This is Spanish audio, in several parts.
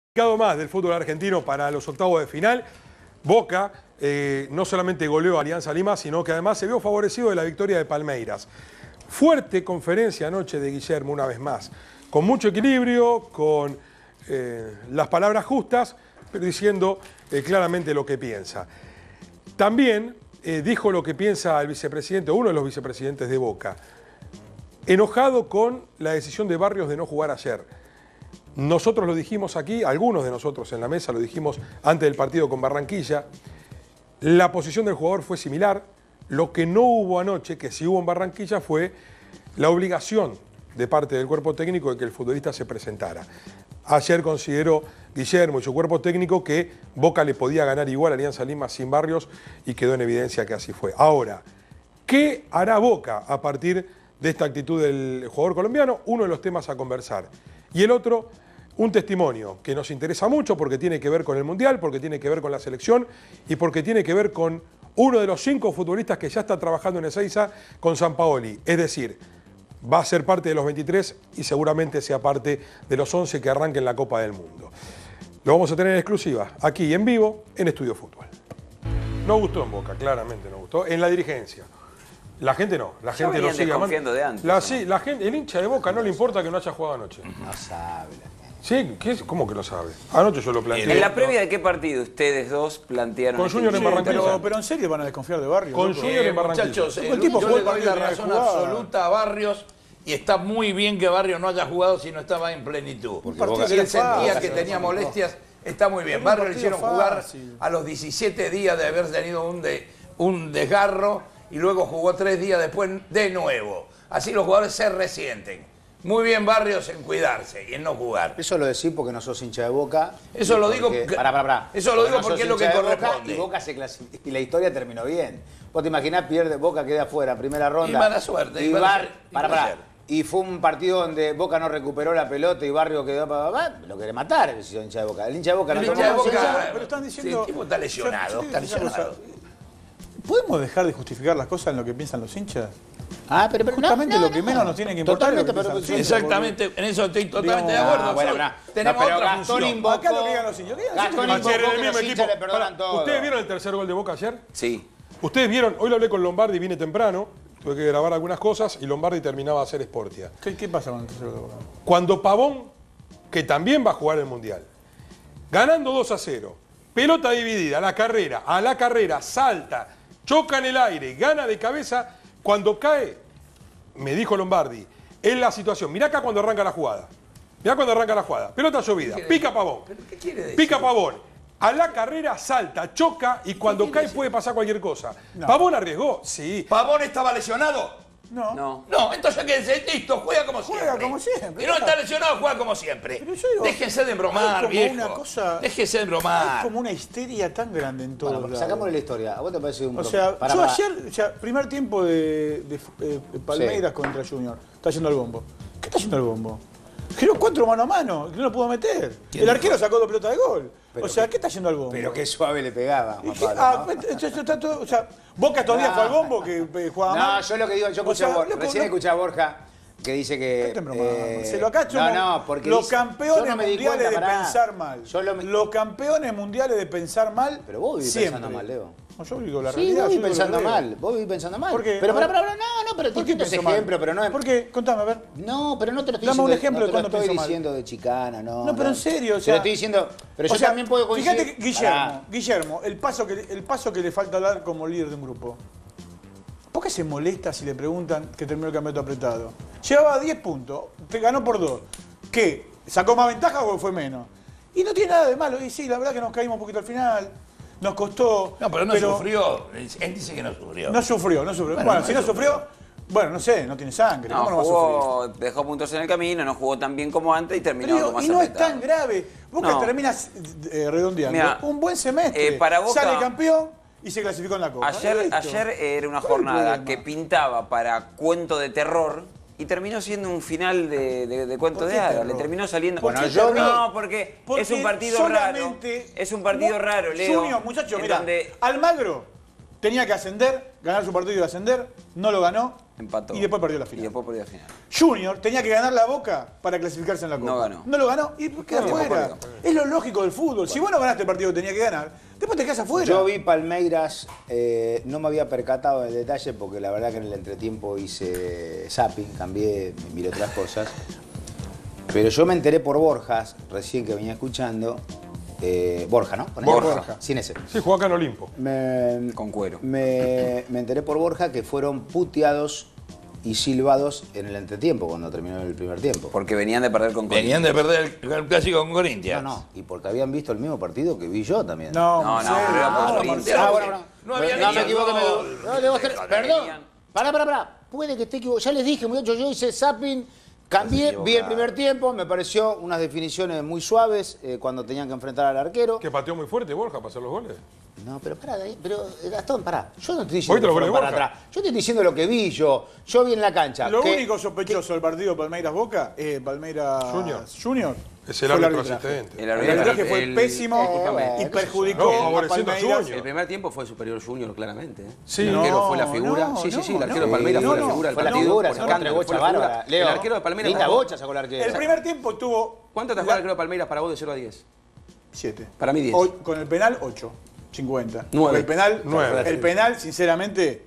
Más del fútbol argentino para los octavos de final. Boca no solamente goleó a Alianza Lima, sino que además se vio favorecido de la victoria de Palmeiras. Fuerte conferencia anoche de Guillermo, una vez más, con mucho equilibrio, con las palabras justas, pero diciendo claramente lo que piensa. También dijo lo que piensa el vicepresidente, uno de los vicepresidentes de Boca, enojado con la decisión de Barrios de no jugar ayer. Nosotros lo dijimos aquí, algunos de nosotros en la mesa lo dijimos antes del partido con Barranquilla. La posición del jugador fue similar. Lo que no hubo anoche, que sí hubo en Barranquilla, fue la obligación de parte del cuerpo técnico de que el futbolista se presentara. Ayer consideró Guillermo y su cuerpo técnico que Boca le podía ganar igual a Alianza Lima sin Barrios y quedó en evidencia que así fue. Ahora, ¿qué hará Boca a partir de esta actitud del jugador colombiano? Uno de los temas a conversar. Y el otro, un testimonio que nos interesa mucho porque tiene que ver con el Mundial, porque tiene que ver con la selección y porque tiene que ver con uno de los 5 futbolistas que ya está trabajando en Ezeiza con Sampaoli. Es decir, va a ser parte de los 23 y seguramente sea parte de los 11 que arranquen la Copa del Mundo. Lo vamos a tener en exclusiva, aquí en vivo, en Estudio Fútbol. No gustó en Boca, claramente no gustó. En la dirigencia. La gente no, la gente lo sigue amando. De antes, la gente, el hincha de Boca no le importa que no haya jugado anoche. No sabe la Sí, gente. ¿cómo que lo sabe? Anoche yo lo planteé. ¿En la previa de qué partido ustedes dos plantearon? Con Junior en Barranquilla. Pero en serio van a desconfiar de Barrios. Con Junior en Barranquilla. Muchachos, El tipo yo jugó le el doy partido la de razón jugada. absoluta a Barrios y está muy bien que Barrios no haya jugado si no estaba en plenitud. partido Si él que era sentía fácil, que tenía no. molestias, está muy bien. Un Barrios le partido hicieron jugar fácil. a los 17 días de haber tenido un desgarro y luego jugó 3 días después de nuevo. Así los jugadores se resienten. Muy bien Barrios en cuidarse y en no jugar. Eso lo decís porque no sos hincha de Boca. Eso lo digo porque, porque- pará. eso lo digo no porque sos es lo que hincha de Boca corresponde. Y Boca se clasificó y la historia terminó bien. Vos te imaginás, pierde, Boca queda afuera, primera ronda. Y mala suerte, Y y mala suerte. pará. Y fue un partido donde Boca no recuperó la pelota y Barrio quedó lo quiere matar si sos hincha de Boca. El hincha de Boca no El hincha de toma Boca, pero están diciendo- el tipo está lesionado, está lesionado. ¿Podemos dejar de justificar las cosas en lo que piensan los hinchas? pero Justamente lo que menos nos tiene que importar es lo que Totalmente, piensan los hinchas, Exactamente, en eso estoy totalmente digamos, de acuerdo. bueno, Solo pará. tenemos pero otra Gastón función. invocó- Acá lo que digan los hinchas. Gastón Ayer invocó en el que mismo los equipo. hinchas le perdonan todo. ¿Ustedes vieron el tercer gol de Boca ayer? Sí. Ustedes vieron, hoy lo hablé con Lombardi, vine temprano, tuve que grabar algunas cosas y Lombardi terminaba de hacer Sportia. ¿Qué pasa con el tercero de Boca? Cuando Pavón, que también va a jugar el Mundial, ganando 2-0, pelota dividida, a la carrera, salta, choca en el aire, gana de cabeza, cuando cae, me dijo Lombardi, es la situación, mirá acá cuando arranca la jugada, pelota llovida, pica Pavón, ¿Qué quiere decir? pica Pavón, a la carrera salta, choca y cuando cae puede pasar cualquier cosa. No. Pavón arriesgó, sí. ¿Pavón estaba lesionado? No. No, entonces quédense, listo, juega como siempre. como siempre. Y no está lesionado, juega como siempre. Pero yo digo, Déjense de hay embromar, como viejo. una cosa- Déjense de Hay embromar. como una histeria tan grande en todo. Bueno, sacámosle la historia. ¿A vos te parece un O sea, Pará, yo pará. ayer, o sea, primer tiempo de Palmeiras contra Junior, está yendo al bombo. ¿Qué está yendo al bombo? Giró 4 mano a mano, que no lo pudo meter. El arquero sacó 2 pelotas de gol. Pero o sea, ¿qué está yendo al bombo? Pero qué suave le pegaba, Juan ¿Qué? Pablo, ¿no? Esto está todo, o sea, Boca estos días fue al bombo que jugaba No, mal. yo lo que digo, yo O sea, escuché a Borja, loco, recién no- escuché a Borja que dice que... Qué temprano, Marcelo, acá somos no, porque los dice- campeones yo no me di mundiales cuenta, de pará. pensar mal. Los campeones mundiales de pensar mal. Pero vos vivís siempre. pensando mal, Leo. No, yo digo la Sí, realidad. vos yo vivís digo pensando lo que veo. mal. Vos vivís pensando mal. ¿Por qué? Pero A ver. pará, no, pero ¿Por qué distintos pensó mal? ejemplos, pero no es... ¿Por qué? Contame, a ver. No, pero no te lo estoy Dame diciendo. un ejemplo no de te lo cuando estoy pensó mal. diciendo de chicana, no. No, pero en serio, o Te sea... lo estoy diciendo... Pero o yo sea, también puedo coincidir... Fíjate que Guillermo, el paso que le falta dar como líder de un grupo. ¿Por qué se molesta si le preguntan que terminó el campeonato apretado? Llevaba 10 puntos, te ganó por 2. ¿Qué? ¿Sacó más ventaja o fue menos? Y no tiene nada de malo. Y sí, la verdad que nos caímos un poquito al final. Nos costó. No, pero no sufrió. Él dice que no sufrió. No sufrió. Bueno, si no sufrió, bueno, no sé, no tiene sangre. No, ¿Cómo no va a sufrir? jugó, dejó puntos en el camino, no jugó tan bien como antes y terminó Pero, con más y no es apretado. tan grave. Boca No. terminas redondeando Mirá, un buen semestre. para Boca- Sale campeón y se clasificó en la Copa. Ayer era una ¿Cuál es el jornada problema? que pintaba para cuento de terror y terminó siendo un final de cuento ¿Por de qué hadas. terror? Le terminó saliendo. ¿Por qué yo terror? no, porque es un partido raro. solamente- Es un partido raro, Leo. Junior, muchachos, en mirá, donde- Almagro tenía que ascender, ganar su partido y ascender, no lo ganó. Empató. Y después perdió la Y final. después perdió la final. Junior tenía que ganar la Boca para clasificarse en la Copa. No ganó. No lo ganó y queda Quedó afuera. afuera. Es lo lógico del fútbol. Si vos no ganaste el partido que tenía que ganar, después te quedas afuera. Yo vi Palmeiras, no me había percatado del detalle porque la verdad que en el entretiempo hice zapping, cambié, miré otras cosas. Pero yo me enteré por Borjas, recién que venía escuchando. Borja, ¿no? ¿Con él? Borja. Sin ese. Sí, jugó acá en Olimpo. Con cuero. Me enteré por Borja que fueron puteados y silbados en el entretiempo cuando terminó el primer tiempo. Porque venían de perder con Venían de perder el clásico con Corinthians. No, y porque habían visto el mismo partido que vi yo también. No, No, Marcelo, pero era por no, Corinthians. Marcelo. bueno. No había No, me ni equivoqué. gol. No, debo estar- Perdón. venían. Pará. Puede que esté equivocado. Ya les dije, muchachos, yo hice zapping, cambié, vi el primer tiempo, me pareció unas definiciones muy suaves cuando tenían que enfrentar al arquero. Que pateó muy fuerte Borja para hacer los goles. No, pero pará, Gastón, pará. Yo no estoy ¿Oíste diciendo que los fueron goles para de Borja? atrás. Yo te estoy diciendo lo que vi yo. Yo vi en la cancha. Lo que- único sospechoso del partido Palmeiras-Boca, Palmeiras Junior Es el fue árbitro arbitraje. asistente. El El arbitraje fue el- pésimo y bueno, perjudicó no, a favoreciendo a Palmeiras. Junior. El primer tiempo fue superior Junior, claramente. Sí. El arquero No, fue la figura. no, sí, el arquero no. de Palmeiras Sí, fue la no, figura del fue la partido. figura, por sacó escándalo, una fue la bocha figura. bárbara. Leo, El arquero de Palmeiras. linda jugó- bocha sacó el arquero. El primer tiempo tuvo ¿Cuánto atajó el arquero de Palmeiras para vos de 0 a 10? 7. Para mí 10. Hoy, con el penal, 8. 50. 9. El penal, sinceramente,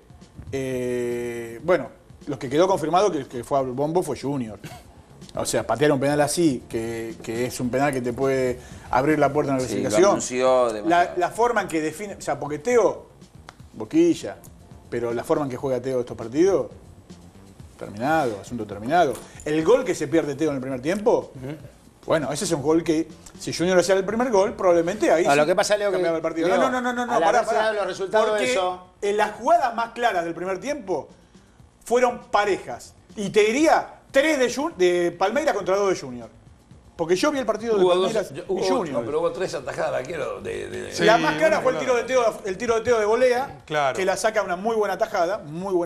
bueno, los que quedó confirmado que fue a bombo fue Junior. O sea, patear un penal así, que es un penal que te puede abrir la puerta en la Sí, lo clasificación. anunció demasiado. La forma en que define, o sea, porque Teo, boquilla, pero la forma en que juega Teo estos partidos, terminado, asunto terminado. El gol que se pierde Teo en el primer tiempo, bueno, ese es un gol que, si Junior hacía el primer gol, probablemente ahí No, sí lo que pasa, Leo, que- cambiaba el partido. Leo, No, al haberse dado los resultados de Porque eso- en las jugadas más claras del primer tiempo fueron parejas. Y te diría, 3 de Palmeiras contra 2 de Junior. Porque yo vi el partido de Hubo Palmeiras dos, y hubo, Junior. no, pero hubo 3 atajadas de arquero de Sí, La más clara una fue el tiro de Teo de volea, Claro. que la saca una muy buena tajada,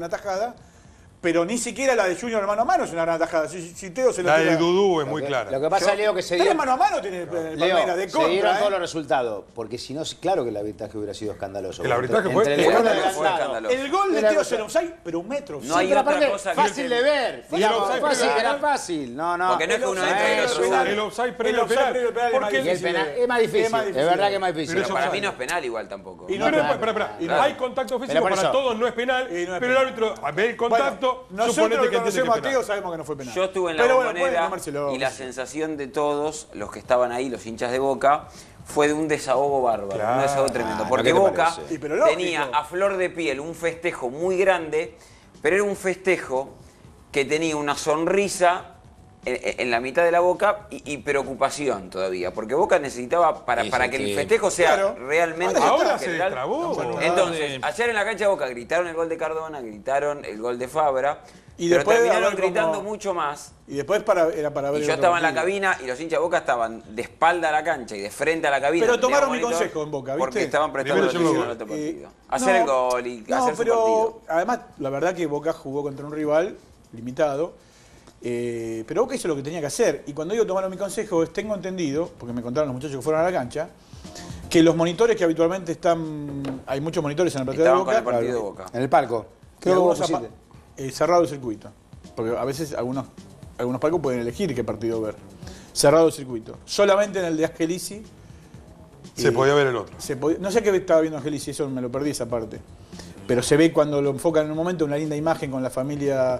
pero ni siquiera la de Junior mano a mano es una gran tajada. Si Teo se La tira- de Dudú es muy Lo clara. que pasa, Leo, que se dio... 3 mano a mano tiene el Palmeiras Leo, de se dieron contra. todos los resultados. Porque si no, claro que el arbitraje hubiera sido escandaloso. El arbitraje fue- Entre el el gol arbitraje adelantado. fue escandaloso. El gol de Era Teo cosa- se lo offside, pero un metro. No hay pero otra aparte, cosa que fácil de ver. Digamos, offside fácil, previo. era fácil. No. Porque no es que uno entre y el otro penal. sale. El offside El previo al offside penal. previo al penal es Porque más Y el difícil. penal es más difícil. Es más Es difícil. verdad que es más difícil. Pero Pero eso para offside. mí no es penal igual tampoco. Y no, Pero, claro. espera. Y no. Hay contacto físico, por para eso. todos no es penal, Y no es pero el penal. árbitro ve el contacto, Bueno, nosotros suponete que que entiende que conocemos a es Teo penal. sabemos que no fue penal. Yo estuve en la Pero bueno, pueden Bombonera tomárselo. y la sensación de todos los que estaban ahí, los hinchas de Boca, fue de un desahogo bárbaro, Claro. un desahogo tremendo. Ah, Porque ¿no? ¿Qué te Boca parece? Sí, pero lógico. tenía a flor de piel un festejo muy grande, pero era un festejo que tenía una sonrisa en la mitad de la boca y preocupación todavía. Porque Boca necesitaba, para que el festejo sea Claro. realmente Ahora se general. destrabó. Entonces, ayer en la cancha de Boca gritaron el gol de Cardona, gritaron el gol de Fabra, Y pero después, terminaron a ver cómo- gritando mucho más. Y después era para ver Y el yo otro estaba en la partido. cabina y los hinchas de Boca estaban de espalda a la cancha y de frente a la cabina. Pero tomaron teníamos mi monitor, consejo en Boca, ¿viste? Porque estaban prestando Primero atención echó al otro el partido. Hacer el gol y hacer su pero partido. además, la verdad que Boca jugó contra un rival limitado, pero Boca hizo lo que tenía que hacer. Y cuando digo tomaron mi consejo, tengo entendido, porque me contaron los muchachos que fueron a la cancha, que los monitores que habitualmente están... Hay muchos monitores en el partido de Estaban con Boca. el partido de Boca. En el palco. y Creo que vos algunos pusiste. cerrado el circuito. Porque a veces algunos palcos pueden elegir qué partido ver. Cerrado el circuito. Solamente en el de Angelici Se podía ver el otro. no sé qué estaba viendo Angelici, eso me lo perdí esa parte. Pero se ve cuando lo enfocan en un momento una linda imagen con la familia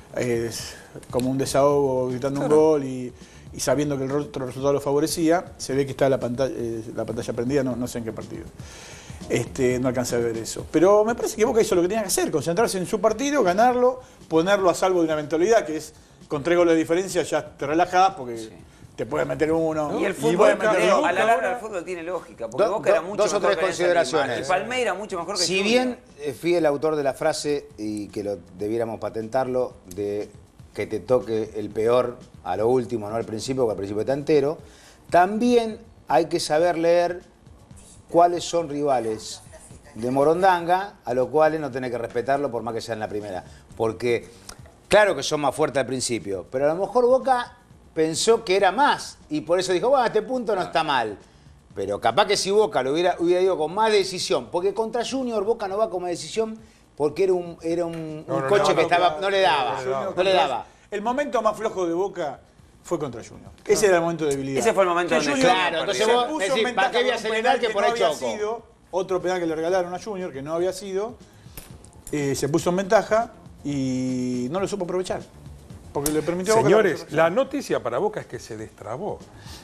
como un desahogo, gritando un gol y sabiendo que el otro resultado lo favorecía. Se ve que está la pantalla prendida, no sé en qué partido. No alcancé a ver eso. Pero me parece que Boca hizo lo que tenía que hacer, concentrarse en su partido, ganarlo, ponerlo a salvo de una eventualidad que es con 3 goles de diferencia ya te relajás porque te puedes meter uno. Y el puedes fútbol, meter Leo, dos. a la larga el fútbol tiene lógica, porque Boca era mucho dos o mejor tres que Alianza consideraciones. Lima. Y Palmeiras mucho mejor que Si Junior. bien fui el autor de la frase y que lo debiéramos patentarlo, de que te toque el peor a lo último, no al principio, porque al principio está entero, también hay que saber leer cuáles son rivales de Morondanga, a los cuales no tenés que respetarlo por más que sea en la primera. Porque claro que son más fuertes al principio, pero a lo mejor Boca pensó que era más y por eso dijo, bueno, a este punto no está mal. Pero capaz que si Boca lo hubiera ido con más decisión, porque contra Junior Boca no va con más decisión porque era un coche que estaba, no le daba. El momento más flojo de Boca fue contra Junior. Ese era el momento de debilidad. Ese fue el momento donde Junior, claro, entonces se vos puso decís, en ventaja ¿para qué voy a con un acelerar penal que por no ahí había choco? sido, otro penal que le regalaron a Junior, que no había sido, se puso en ventaja y no lo supo aprovechar. Porque le permitió a Boca. Señores, la noticia para Boca es que se destrabó.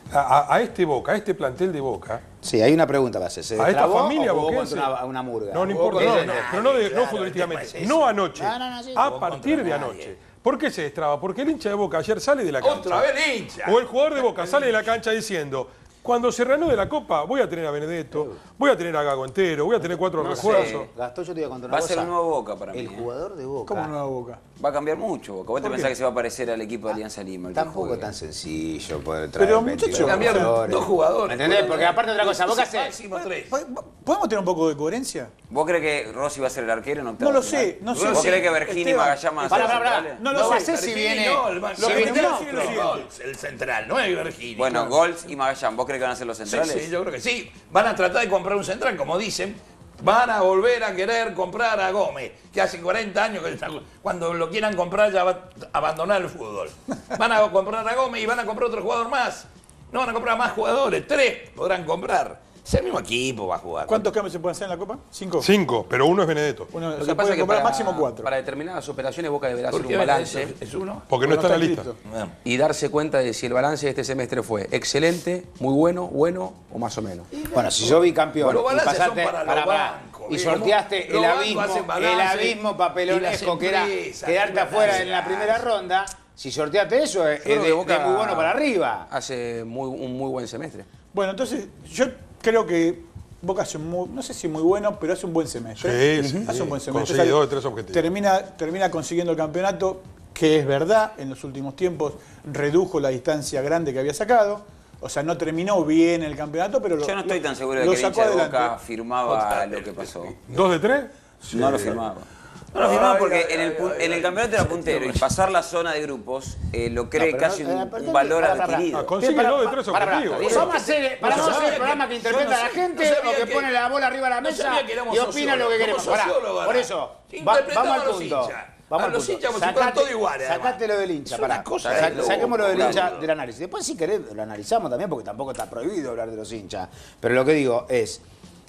A este Boca, a este plantel de Boca, Sí, hay una pregunta para hacer. ¿Se a esta destrabó familia o jugó boquense. contra una murga? No importa, Boca no, es de pero nadie, no claro, futbolísticamente, el tema es no ese. anoche, Sí. a Jugó partir contra de nadie. anoche. ¿Por qué se destraba? Porque el hincha de Boca ayer sale de la cancha. Otra vez el hincha. O el jugador de Boca sale de la cancha diciendo, cuando se reanude la Copa, voy a tener a Benedetto, voy a tener a Gago entero, voy a tener 4 refuerzos. Gastón, yo te iba a contar una Va a cosa. ser un nuevo Boca para mí. El jugador de Boca. ¿Cómo nueva Boca? Va a cambiar mucho Boca. ¿Vos te pensás que se va a parecer al equipo de Alianza Lima? el que Tampoco juegue? tan sencillo poder traer Pero, 22 muchacho, Cambiaron jugadores. 2 jugadores. ¿Me entendés? Porque aparte otra cosa, Boca se... Máximo 3. ¿Podemos tener un poco de coherencia? ¿Vos crees que Rossi va a ser el arquero en octavos No lo de final? sé, no sé. ¿Vos crees que Bergini y Esteban, Magallán van a ser los centrales? No lo sé. si viene... No, el si Lo que viene te quiero un decir es lo otro. siguiente. el central, no es Bergini. Bueno, Gols y Magallán, ¿vos crees que van a ser los Sí, centrales? sí, yo creo que sí. Van a tratar de comprar un central, como dicen. Van a volver a querer comprar a Gómez, que hace 40 años que cuando lo quieran comprar ya va a abandonar el fútbol. Van a comprar a Gómez y van a comprar otro jugador más. No van a comprar más jugadores, 3 podrán comprar. Es el mismo equipo va a jugar. ¿Cuántos cambios se pueden hacer en la Copa? 5. 5, pero uno es Benedetto. Uno, Lo se que pasa puede es que comprar para, máximo 4. para determinadas operaciones Boca deberá hacer ¿Por un qué balance es uno? Porque no está en la lista. inscrito. y darse cuenta de si el balance de este semestre fue excelente, muy bueno, bueno o más o menos. Bueno, si yo vi campeón Los y balances son pasaste para los bancos, y ¿ves? sorteaste Los bancos hacen el balance abismo papelonesco y las que era empresas, quedarte las afuera en la empresas. primera ronda, si sorteaste eso es Yo creo que de muy bueno para arriba. Hace un muy buen semestre. Bueno, entonces yo creo que Boca hace no sé si muy bueno, pero hace un buen semestre. Sí, Hace un buen semestre. Consigue 2 de 3 objetivos. Termina consiguiendo el campeonato, que es verdad, en los últimos tiempos redujo la distancia grande que había sacado. O sea, no terminó bien el campeonato, pero Yo no estoy tan seguro de lo que el sacó hincha de adelante. Boca firmaba lo que pasó. 2 de 3. No lo firmaba. No lo firmaba porque en el campeonato era puntero y pasar la zona de grupos lo cree casi un valor adquirido. Consigue 2 de 3 objetivos. Vamos a hacer el programa que interpreta a la gente o que pone la bola arriba de la mesa y opina lo que queremos. Pará, por eso, vamos al punto. Vamos al los punto. hinchas como si fueran todos iguales, además. Sacate lo del hincha, Es una pará. cosa de loco, Saquemos lo del claro. hincha del análisis. Después si querés lo analizamos también porque tampoco está prohibido hablar de los hinchas. Pero lo que digo es,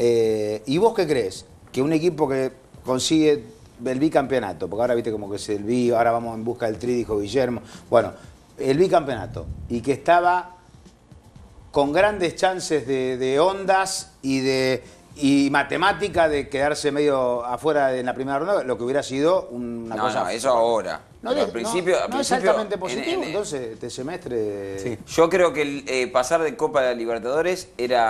¿y vos qué crees? Que un equipo que consigue el bicampeonato, porque ahora viste como que es el ahora vamos en busca del tri, dijo Guillermo. Bueno, el bicampeonato y que estaba con grandes chances de ondas y matemática de quedarse medio afuera en la primera ronda, lo que hubiera sido una No, cosa... no, eso ahora. No, Pero al principio, no es altamente positivo, entonces, este semestre... Sí. Yo creo que pasar de Copa de Libertadores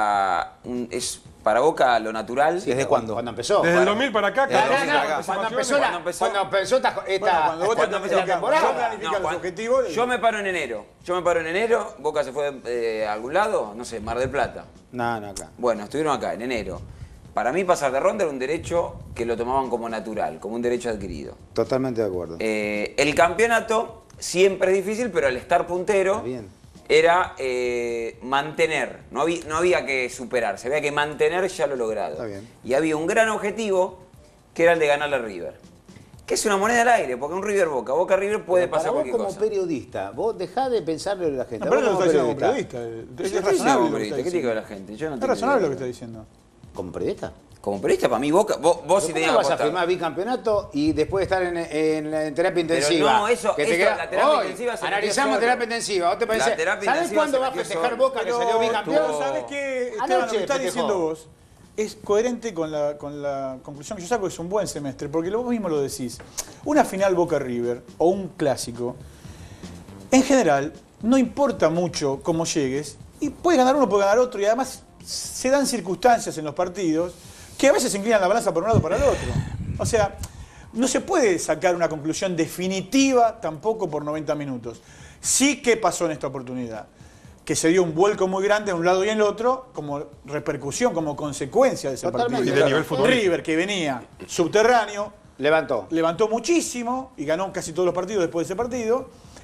es para Boca lo natural. ¿Desde cuándo? Cuando empezó. Desde el 2000 para acá, Desde el 14 2000 para acá. Cuando participaciones. empezó cuando empezó esta cuando vos ¿Cuándo empezó? la temporada. Yo planifico los objetivos. Yo me paro en enero. Boca se fue a algún lado, no sé, Mar del Plata. No, acá. Bueno, estuvieron acá en enero. Para mí pasar de ronda era un derecho que lo tomaban como natural, como un derecho adquirido. Totalmente de acuerdo. El campeonato siempre es difícil, pero al estar puntero Está bien. era mantener, no había que superarse, había que mantener ya lo logrado. Está bien. Y había un gran objetivo que era el de ganarle a River. Que es una moneda al aire, porque un River Boca, Boca River puede Pero para pasar vos cualquier como cosa. periodista, vos dejá de pensarle a la gente. No, pero Vos eso lo como está diciendo como periodista. periodista. Yo Es no estoy razonable diciendo lo como que está periodista, ¿qué tiene que ver diciendo. la gente? Yo no Es tengo razonable lo que idea. está diciendo. ¿Como periodista? Como periodista, para mí Boca, vos si ¿Cómo tenías no que vas a apostar. firmar bicampeonato y después estar en terapia intensiva? no, eso- Que te eso, queda- la terapia Hoy, intensiva se analizamos metió terapia solo. intensiva. ¿Vos te La pensás, terapia ¿sabés intensiva cuándo se va a metió festejar solo. Boca que salió bicampeón? Pero ¿sabés qué, Esteban? Anoche Lo que estás festejó. diciendo vos es coherente con la conclusión que yo saco, que es un buen semestre, porque vos mismo lo decís. Una final Boca-River o un clásico, en general, no importa mucho cómo llegues, y puede ganar uno, puede ganar otro, y además se dan circunstancias en los partidos que a veces se inclinan la balanza para un lado o para el otro. O sea, no se puede sacar una conclusión definitiva tampoco por 90 minutos. Sí, ¿qué pasó en esta oportunidad? Que se dio un vuelco muy grande de un lado y en el otro, como repercusión, como consecuencia de ese Totalmente. partido. Y de nivel futbolístico. River, que venía subterráneo, Levantó. levantó muchísimo y ganó casi todos los partidos después de ese partido.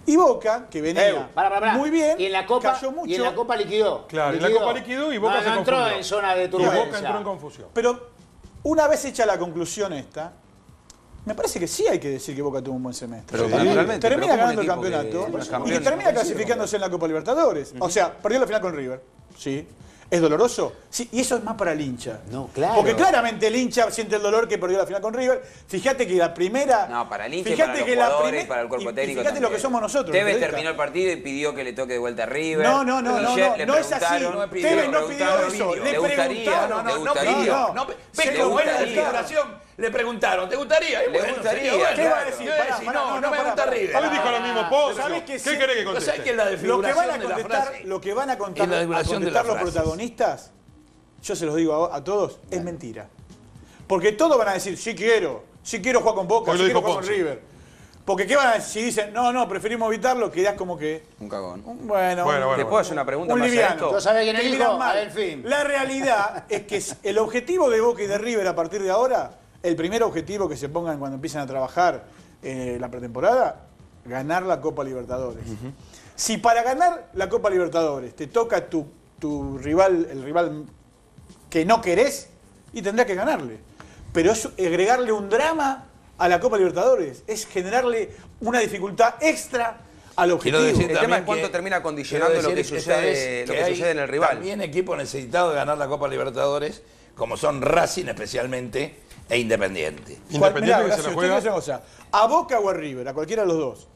Y Boca, que venía Pará. muy bien, y en la Copa, cayó mucho. Y en la Copa liquidó. Claro, en la Copa liquidó y Boca se no entró confundió. en zona de Y turbulencia. Boca entró en confusión. Pero una vez hecha la conclusión esta, me parece que sí hay que decir que Boca tuvo un buen semestre. Pero Sí. naturalmente, Termina pero como ganando el un equipo que campeonato no es y campeón, termina no clasificándose en la Copa Libertadores. O sea, perdió la final con River. Sí. ¿Es doloroso? Sí, y eso es más para el hincha. No, claro. Porque claramente el hincha siente el dolor que perdió la final con River. Fíjate que la primera... No, para el hincha y fíjate para los que la jugadores primer- y para el cuerpo y técnico fíjate lo también. que somos nosotros. Tevez periodistas. terminó el partido y pidió que le toque de vuelta a River. No Ayer le es así. preguntaron, Tevez no pidió preguntaron, eso. le Le gustaría, preguntaron. no pidió. No, Se ves le cómo era la gustaría. declaración. Le preguntaron, ¿te gustaría? Y Le bueno, gustaría. sería bueno. ¿Qué va a decir? Yo iba a decir, no me gusta River. Hoy dijo lo mismo Pozzo. ¿Sabés que ¿Qué sí? querés que ¿No sabes conteste? que es la Lo que desfiguración van a de la contestar, frase? lo que van a Es contar, la a desfiguración de contestar las los frases. protagonistas, yo se los digo a todos, es mentira. Porque todos van a decir, sí quiero jugar con Boca, Hoy sí lo quiero dijo jugar con Ponzi. River. Porque ¿qué van a decir? Si dicen, no, preferimos evitarlo, quedás como que, Un cagón. bueno. ¿Te puedo hacer una pregunta Un más a liviano. esto? ¿Tú sabés quién Te elijo? miran mal. A Delfín. La realidad es que el objetivo de Boca y de River a partir de ahora, el primer objetivo que se pongan cuando empiezan a trabajar la pretemporada, ganar la Copa Libertadores. Si para ganar la Copa Libertadores te toca tu rival, el rival que no querés, y tendrás que ganarle. Pero es agregarle un drama a la Copa Libertadores, es generarle una dificultad extra al objetivo. Quiero decir El tema también es cuánto que- termina condicionando quiero lo que decir esta vez sucede, lo que que hay sucede en el rival. También equipos necesitados de ganar la Copa Libertadores, como son Racing especialmente e Independiente. Independiente Mirá, que se Horacio, la usted juega. dice una cosa, a Boca o a River, a cualquiera de los dos,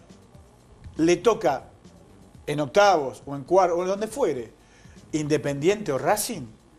le toca en octavos o en cuartos o donde fuere, Independiente o Racing,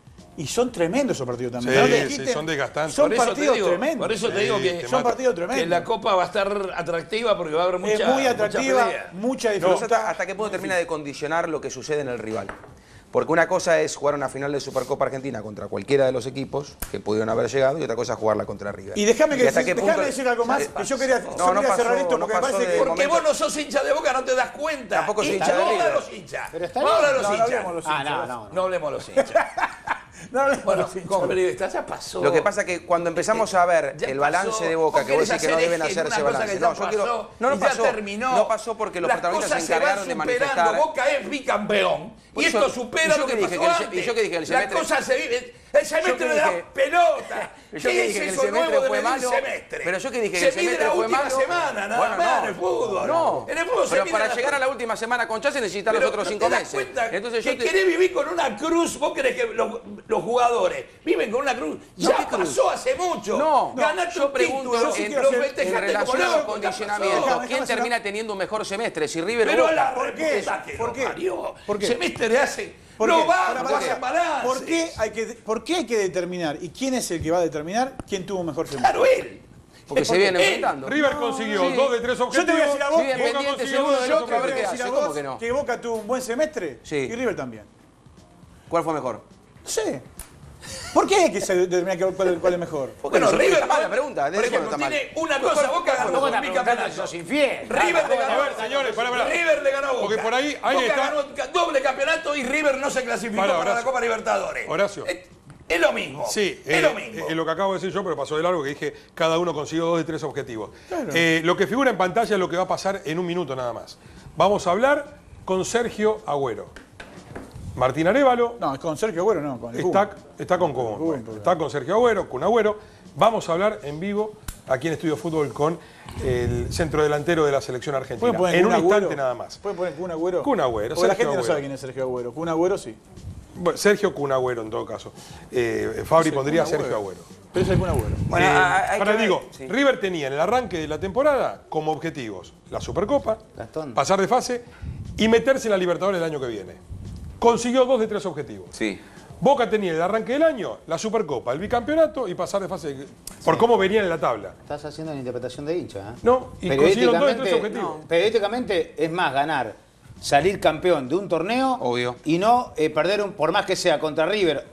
y son tremendos esos partidos también. Sí, No te sí, quiten, son desgastantes. Son Por eso te partidos digo, tremendos. Por eso te digo Sí, que te son mata. partidos tremendos. que la Copa va a estar atractiva porque va a haber mucha, es muy mucha atractiva, pelea. mucha Pero dificultad. ¿hasta qué punto termina de condicionar lo que sucede en el rival? Porque una cosa es jugar una final de Supercopa Argentina contra cualquiera de los equipos que pudieron haber llegado y otra cosa es jugarla contra River. Y déjame hasta qué punto- decir algo más, que yo quería, No, no pasó, cerrar esto no porque me pasó parece de que... Porque momento- vos no sos hincha de Boca, no te das cuenta. Tampoco soy Y hincha de vamos a River. los hinchas. Pero está Vamos a bien. los No, no hinchas. hablemos los hinchas. No hablemos los hinchas. No hablemos Bueno, de los hinchas. como periodista, ya pasó. Lo que pasa es que cuando empezamos a ver Ya el pasó. balance de Boca, Vos que vos querés decís que no hacer deben eje en hacerse una cosa balance. que No, ya yo quiero. pasó No, no y ya pasó. terminó. No pasó porque los Las protagonistas se cosas van encargaron de superando. manifestar. Boca es bicampeón. Por Y eso- esto supera y yo lo que que dije pasó que el- antes. y yo que dije que el semestre- Las cosas se viven. El semestre que de la dije- pelota. Yo que ¿Qué dije es que el eso semestre nuevo de fue medir malo, semestre? pero yo que dije que Se el semestre mide la fue última malo. semana, nada Bueno, más no. en el fútbol. No, En el fútbol se pero mide para la- llegar a la última semana con Chance necesitas los Pero otros ¿no 5 te das meses. cuenta Entonces yo que te- querés vivir con una cruz? ¿Vos crees que los jugadores viven con una cruz? No, Ya ¿qué cruz? pasó hace mucho. No, Ganaste yo un pregunto título, sí en, quiero lo hacer- en festejaste como relación a los loco, ya condicionamientos. pasó. Déjame ¿Quién hacer termina teniendo un mejor semestre? Si River o Pero Boca. la ¿Por qué? reputa que ¿Por lo qué? parió. ¿Por qué? Semestre hace. ¿Por No qué? va, Pará, no pará, hace pará. balance. ¿Por qué hay que determinar? ¿Y quién es el que va a determinar quién tuvo un mejor semestre? Claro, él. Porque se vienen él. enfrentando. River consiguió sí. 2 de 3 objetivos. Yo te voy a decir a vos Sí, que Independiente Boca es el consiguió uno uno de de los los otros, a ver te qué voy a hace. decir a ¿Cómo vos que no? que Boca tuvo un buen semestre Sí. y River también. ¿Cuál fue mejor? Sí. ¿Por qué hay que se determina cuál es mejor? Bueno, no, River está mal la pregunta, Por ¿desde ejemplo, cuándo está tiene una cosa, Boca ganó Vos un estás preguntando si bicampeonato. sos infiel. River le ganó. A ver, señores, pará. River le ganó a Boca. Porque por ahí Boca está. ganó doble campeonato y River no se clasificó Pará, para la Horacio. Copa Libertadores. Horacio. Es lo mismo. Sí, es lo mismo. lo que acabo de decir yo, pero pasó de largo, que dije cada uno consiguió 2 de 3 objetivos. Lo que figura en pantalla es lo que va a pasar en un minuto nada más. Vamos a hablar con Sergio Agüero. Martín Arévalo No, es con Sergio Agüero, no, con el está con Cobón. Cubón, Está con Sergio Agüero, con Agüero. Vamos a hablar en vivo aquí en Estudio Fútbol con el centrodelantero de la selección argentina. ¿Pueden poner En Kun un Agüero? instante nada más. ¿Pueden poner Kun Agüero? Kun Agüero, Porque la Sergio gente no Agüero. sabe quién es Sergio Agüero. Kun Agüero sí. Bueno, Sergio Kun Agüero en todo caso. Fabri pondría Kun Sergio Agüero. Agüero. Pero es el Kun Agüero. Bueno, hay Ahora que ver- digo, sí. River tenía en el arranque de la temporada como objetivos la Supercopa, Gastón. pasar de fase y meterse en la Libertadores el año que viene. Consiguió 2 de 3 objetivos. Sí. Boca tenía en el arranque del año la Supercopa, el bicampeonato y pasar de fase por cómo venían en la tabla. Estás haciendo una interpretación de hincha, ¿eh? No, y consiguieron 2 de 3 objetivos. Periodísticamente es más ganar, salir campeón de un torneo Obvio. y no perder por más que sea contra River.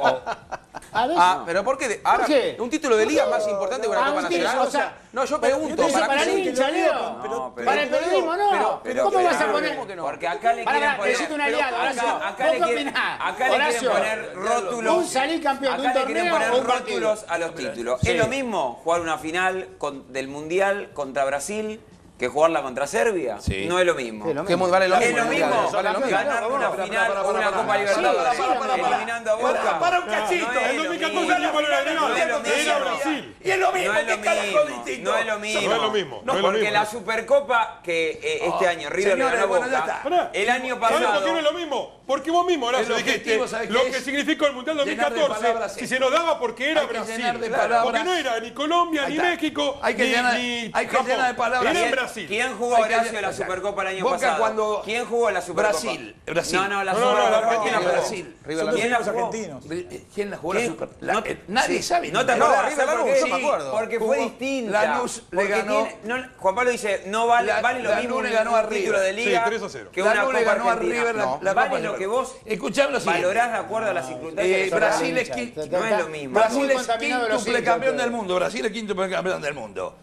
A veces Ah, no. pero ¿por qué? Ahora, qué? un título de liga es más importante que una Ah, Copa un título, Nacional. o sea, no, yo pero pregunto. yo te digo ¿para para qué? el hincha, Leo. No, pero- Para el periodismo no. pero- ¿Cómo pero- vas a pero- poner? ¿Cómo que no? Porque acá le Pará, quieren poner. necesito un aliado, Horacio. Acá ¿Vos le qué quieren, opinás? acá le quieren Horacio, poner rótulos. un salir campeón de un Acá le quieren torneo poner o un partido. rótulos a los títulos. Sí. Es lo mismo jugar una final del Mundial contra Brasil que jugarla contra Serbia, Sí. no es lo mismo. Sí, lo Que vale lo Es mismo. lo mismo Vale lo mismo. ganar una final o una Copa Libertadores eliminando a Boca. Para un cachito. No es En lo 2014 mismo. ¿cuál era el No es lo rival? Era mismo. Brasil. Y es lo mismo, No es ¿qué lo carajo mismo, distinto? no es lo mismo. No es lo mismo. No, no es lo Porque mismo. la Supercopa que este año River le señores, ganó a bueno, ya Boca, está. Pará. el año ¿Sabes por pasado... qué no es lo mismo? Porque vos mismo, Horacio, El dijiste objetivo, ¿sabés lo qué que es? significó el Mundial Llenar de 2014, palabras si esto. se nos daba porque era Hay que Brasil. llenar de Claro, palabras. porque no era ni Colombia, Ahí ni está. México, Hay que ni, llenar- ni hay que Japón. llenar de palabras. Era en ¿Quién, Brasil. ¿Quién jugó Hay que- Horacio la Supercopa el año Boca pasado? cuando- ¿Quién jugó la Supercopa? Brasil. No, la No, Supercopa. la ¿Quién Argentina la jugó? Brasil. River la ¿Quién la Los jugó? argentinos. ¿Quién la jugó la ¿Quién? Super? No- Nadie sí, sabe. No te No, acordás, River ¿sabes por Lanús, qué? yo me acuerdo. Porque Jugó- fue distinta. Lanús le Porque ganó- Juan Pablo dice, no vale, vale lo Lanús mismo le un ganó a título de River. liga Sí, 3-0. que una Lanús le Copa ganó a Argentina. River No. la Vale Copa lo Libertadores. que vos Escuchame lo siguiente. valorás de acuerdo a las circunstancias. que son Brasil las es hinchas. quinto. No es lo mismo. Brasil Muy es contaminado los quíntuple hinchas, campeón ustedes. del mundo. Brasil es quíntuple campeón del mundo.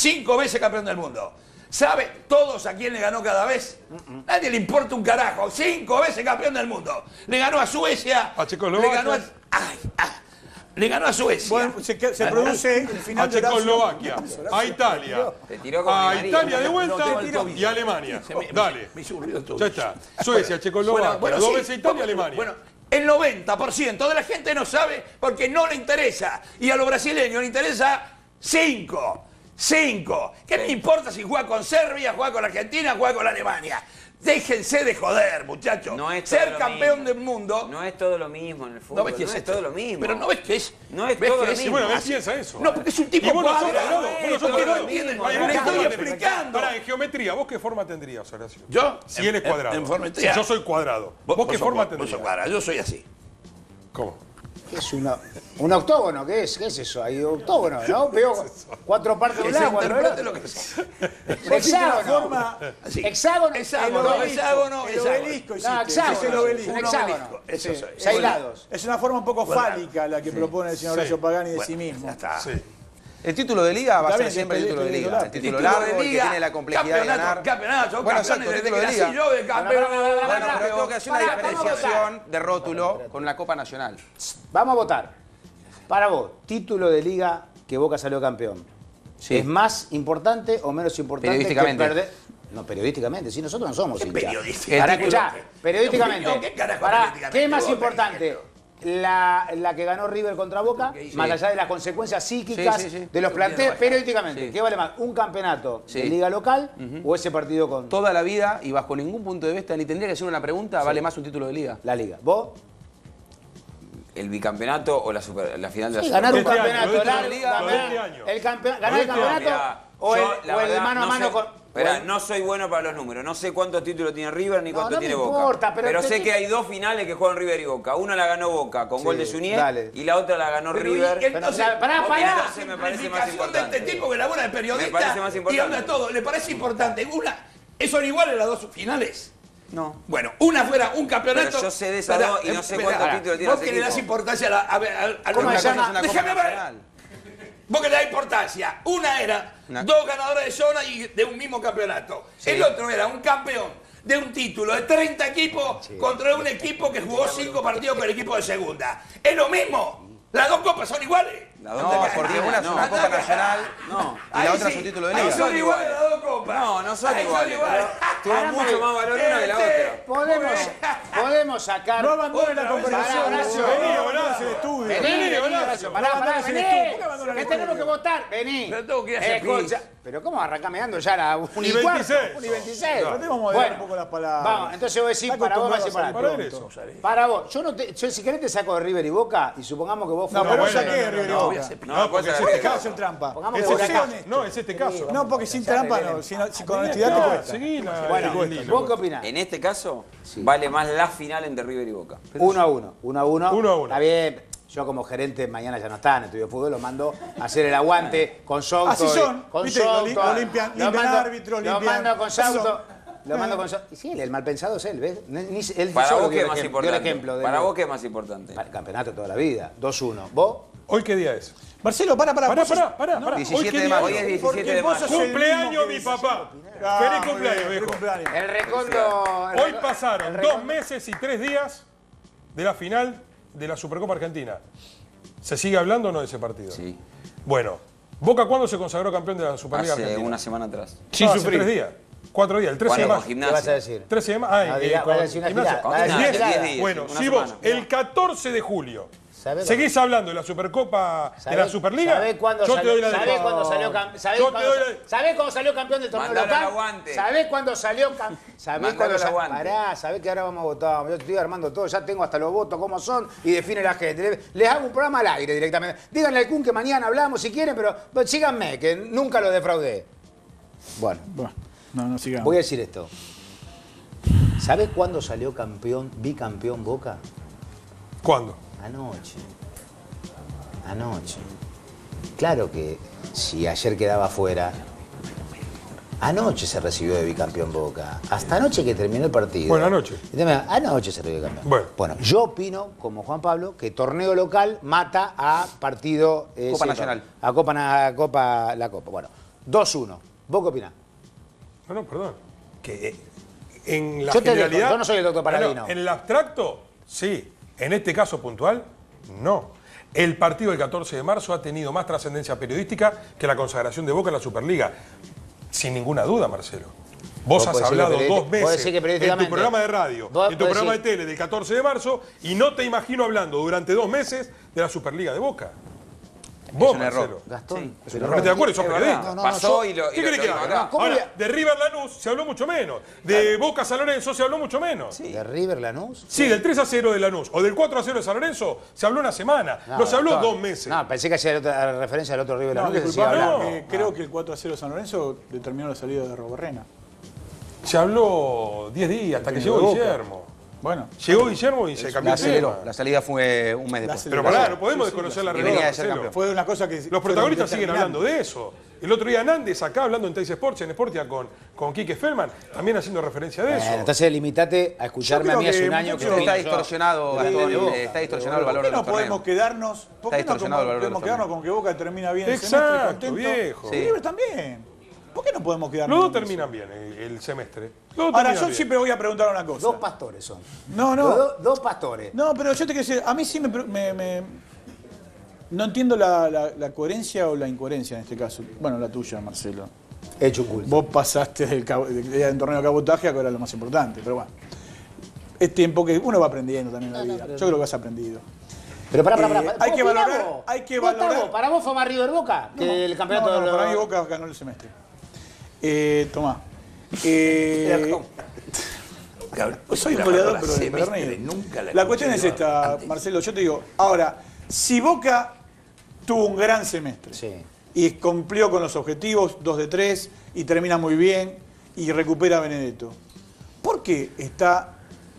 5 veces campeón del mundo. ¿Sabe todos a quién le ganó cada vez? Nadie le importa un carajo. 5 veces campeón del mundo. Le ganó a Suecia. A Checoslovaquia. Le ganó a... Ay, le ganó a Suecia. Bueno, se produce el final A de Checoslovaquia, a Italia, Te tiró con a Di María. Italia de No, vuelta tengo el tobillo. y a Alemania. Dale. Me surrió todo. Ya está. Suecia, Checoslovaquia, dos sí, veces Italia y Alemania. Bueno, el 90% de la gente no sabe porque no le interesa. Y a los brasileños le interesa 5. 5. ¿Qué me importa si juega con Serbia, juega con Argentina, juega con Alemania? Déjense de joder, muchachos. No es todo Ser lo campeón mismo. del mundo. No es todo lo mismo en el fútbol. ¿No ves que no es todo lo mismo. Pero no ves que es. No es ves todo que lo es- mismo. Y bueno, él piensa eso. No, porque es un tipo Y vos no sos cuadrado. cuadrado, vos no sos Porque no cuadrado. entiende. Ay, Le vos estoy cómo te- explicando. Pará, en geometría, ¿vos qué forma tendrías, Horacio? ¿Yo? Si él es cuadrado. En geometría. Si yo soy cuadrado. ¿Vos qué sos forma vos sos tendrías? cuadrado, yo soy así. ¿Cómo? ¿Qué es un octógono? ¿Qué es? ¿Qué es eso? Hay octógono, ¿no? Veo 4 partes de Que un se lado, 4 interprete del lo otro. que sea. Hexágono. forma- Así. Hexágono. Hexágono, El hexágono, el obelisco, No, hiciste. hexágono. Ese es el obelisco. Un Un hexágono. obelisco, eso Sí, soy. 6 lados. Es una forma un poco fálica la que propone el señor Sí. Horacio Pagani de Bueno, sí mismo. Ya está. Sí. El título de liga va a Está ser bien, siempre el título de liga. El título Título largo, de el que liga, tiene la complejidad de ganar. Campeonato, Bueno, campeones exacto, desde título que de nací liga. yo de campeón. Bueno, pero tengo que hacer una Pará, vamos a diferenciación de rótulo con la Copa Nacional. Vamos a votar. Para vos, título de liga que Boca salió campeón. Sí. ¿Es más importante o menos importante Periodísticamente. que perder? No, periodísticamente, si nosotros no somos ¿Qué hinchas. periodística? Pará, El título- escuchá, periodísticamente. ¿Qué carajo Pará, periodísticamente? ¿qué es más Vos importante? tenés La que ganó River contra Boca, Sí. más allá de las consecuencias psíquicas Sí, sí, sí. de los planteos, periodísticamente. Sí. ¿Qué vale más? ¿Un campeonato Sí. de liga local o ese partido con Toda la vida y bajo ningún punto de vista, ni tendría que ser una pregunta, vale más un título de liga. la liga? ¿Vos? ¿El bicampeonato o la final de la Sí, ganar un Este año, campeonato lo de este largo, año, lo de ganar este año. ganar el Lo de este campeonato Mirá, o yo, el, la o el de verdad, mano a no mano sé- con... Esperá, o el- no soy bueno para los números. No sé cuántos títulos tiene River ni cuántos no tiene me Boca. importa, pero te sé tiene- que hay 2 finales que juegan River y Boca. Una la ganó Boca con Sí, gol de Suñé dale. y la otra la ganó Pero River. y entonces, Pará, ¿por pará. qué la Entonces me parece más simplificación importante. de este tipo que labora de Me periodista parece más y importante. habla todo? ¿Le parece importante? ¿Son iguales las 2 finales? No. Bueno, una fuera un campeonato. Pero yo sé de esas Espera, dos y no sé espera, cuántos títulos tiene Vos ese que le das equipo. importancia a ¿Cómo una se cosa llama? Es una Copa Déjame ver. Nacional. Vos que le das importancia. Una era Una- 2 ganadores de zona y de un mismo campeonato. El otro era un campeón de un título de 30 equipos contra un equipo que jugó 5 partidos con el equipo de segunda. ¿Es lo mismo? ¿Las 2 copas son iguales? No, porque una es una Copa Nacional No. y la otra es un título de Ahí liga. son iguales las 2 copas. No, no son Ahí iguales. Tuvo Pará, mucho más valor una que la otra. Podemos sacar... No abandones la Otra vez. conversación. Pará, Horacio. Vení, abandones el estudio. Vení, Horacio, pará, abandones el vení. estudio. ¿Por qué abandonas el Que tenemos estudio? que votar, vení. Pero tengo que ir a hacer Escucha, pis. pero ¿cómo arrancame dando ya la 1 y 26. 1 y 26? Tratemos de moderar un poco las palabras. Vamos, entonces voy a decir Está para vos, acostumbrado a para salir Para vos. ver eso. Para vos, yo si querés te saco de River y Boca y supongamos que vos No, fueras... pero bueno, saqué no, de River y no, Boca. No, porque cosa es de este Acá caso. hacen trampa. Pongamos Es que vos este acá. caso. No, es este caso. No, porque sin trampa no. Si con honestidad te Acá, cuesta. seguí la- Bueno, el hilo. ¿vos qué opinás? En este caso, vale más la final entre River y Boca. 1 a 1. 1 a 1. 1 a 1. Está bien. Yo como gerente mañana ya no está en Estudio de Fútbol, lo mando a hacer el aguante con Souto. Así son. Con Viste, Souto. lo limpian árbitros, Lo limpian- mando con Así son. Souto. Lo mando con Souto. Y sí, el mal pensado es él, ¿ves? Él Para solo vos, ¿qué dio es más dio el importante? ejemplo de Para vos, ¿qué es más importante? Para el campeonato toda la vida. 2-1. ¿Vos? ¿Hoy qué día es? Marcelo, para. Pará. Vos sos- ¿Hoy 17 qué de día mayo. Hoy es es? 17 de vos sos mayo. el Cumpleaños mismo mi que papá. Ah, Feliz muy cumpleaños, bien, viejo. feliz cumpleaños. El recondo... Hoy pasaron 2 meses y 3 días de la final de la Supercopa Argentina. ¿Se sigue hablando o no de ese partido? Sí. Bueno, ¿Boca cuándo se consagró campeón de la Superliga Hace Argentina? una semana atrás. Sin hace sufrir. 3 días. 4 días, el 13 de Bueno, mayo. con ¿Qué vas a Gimnasia. decir? 13 de mayo. No, diga, vas a decir una Gimnasia. gilada, vas a decir una 10. gilada. 10 días, Bueno, una si vos semana. el 14 de julio ¿Sabe seguís hablando de la Supercopa, de la Superliga, ¿Sabés cuándo yo te salió, doy la ¿sabés cuándo salió Yo cuándo salió campeón del torneo Mandalo al local? aguante. ¿Sabés cuándo salió campeón? ¿Sabés Mandalo cuándo al salió? aguante. Pará, ¿sabés que ahora vamos a votar? Yo estoy armando todo, ya tengo hasta los votos, cómo son, y define la gente. Les hago un programa al aire directamente. Díganle al Kun que mañana hablamos si quieren, pero síganme, que nunca lo defraudé. Bueno, Bueno, no sigamos. voy a decir esto. ¿Sabés cuándo salió campeón, bicampeón Boca? ¿Cuándo? Anoche. Claro que si ayer quedaba fuera, anoche se recibió de bicampeón Boca. Hasta anoche que terminó el partido. Bueno, anoche. Anoche se recibió de campeón. Bueno. Yo opino, como Juan Pablo, que torneo local mata a partido... Copa Nacional. A la Copa. Bueno, 2-1. ¿Vos qué opinás? No, perdón. Que en la Yo te generalidad... dejo, yo no soy el doctor Paladino. En el abstracto, sí. En este caso puntual, no. El partido del 14 de marzo ha tenido más trascendencia periodística que la consagración de Boca en la Superliga. Sin ninguna duda, Marcelo. Vos has podés decir hablado que 2 meses decir que en tu periodísticamente. programa de radio, Vos en tu podés programa de decir- tele del 14 de marzo y no te imagino hablando durante 2 meses de la Superliga de Boca. Vos, un error. Marcelo. Gastón. Sí, pero ¿No te de acuerdo? Sos Es periodista. verdad. No, Pasó yo- y lo ¿Qué querés que digo haga? acá. ¿Cómo Ahora, voy a- de River Lanús se habló mucho menos. De Boca San Lorenzo se habló mucho menos. ¿De River Lanús? Sí, del 3-0 de Lanús o del 4-0 de San Lorenzo se habló una semana. No, se habló Gastón. 2 meses. No, pensé que hacía otra referencia al otro River No, Lanús que se sigue disculpame, hablando. creo que el 4-0 San Lorenzo determinó la salida de Roborrena. Se habló 10 días hasta que técnico llegó de Boca. Guillermo. Bueno, Llegó Guillermo y se cambió La el tema. aceleró. La salida fue un mes después. Pero La pará, aceleró. no podemos Sí, sí, desconocer la y realidad. venía de ser Marcelo. campeón. fue una cosa que... Los protagonistas siguen hablando de eso. El otro día Nández acá hablando en Teis Sports, en Sportia con Quique Feldman, también haciendo referencia de eso. Bueno, entonces limitate a escucharme Yo a creo mí hace que, un año que muchachos, opino Está yo. distorsionado, de Gastón, Boca. está distorsionado el ¿Por valor qué de no los torneos. podemos quedarnos, ¿por Está qué no distorsionado el valor de podemos los quedarnos torneos. con que Boca termina bien el Exacto, semestre contento? viejo. Y River también. ¿Por qué no podemos quedarnos Los dos con eso? terminan bien el semestre. Los dos Ahora, terminan yo bien. siempre voy a preguntar una cosa. Dos pastores son. No, no. Dos pastores. No, pero yo te quiero decir, a mí sí no entiendo la coherencia o la incoherencia en este caso. Bueno, la tuya, Marcelo. Hecho un culto. Vos pasaste del torneo de cabotaje a que era lo más importante, pero bueno. Es tiempo que uno va aprendiendo también en la vida. Yo creo que has aprendido. Pero pará. hay que ¿Vos valorar- opinás vos? hay que ¿Vos valorar- estás vos? ¿Para vos fue más River Boca que el campeonato No, de los- para mí Boca ganó el semestre. Tomá. Soy un goleador, pero empedernido. Nunca La cuestión es esta, Marcelo, yo te digo, ahora, si Boca tuvo un gran semestre Sí. y cumplió con los objetivos, 2 de 3, y termina muy bien, y recupera a Benedetto, ¿por qué está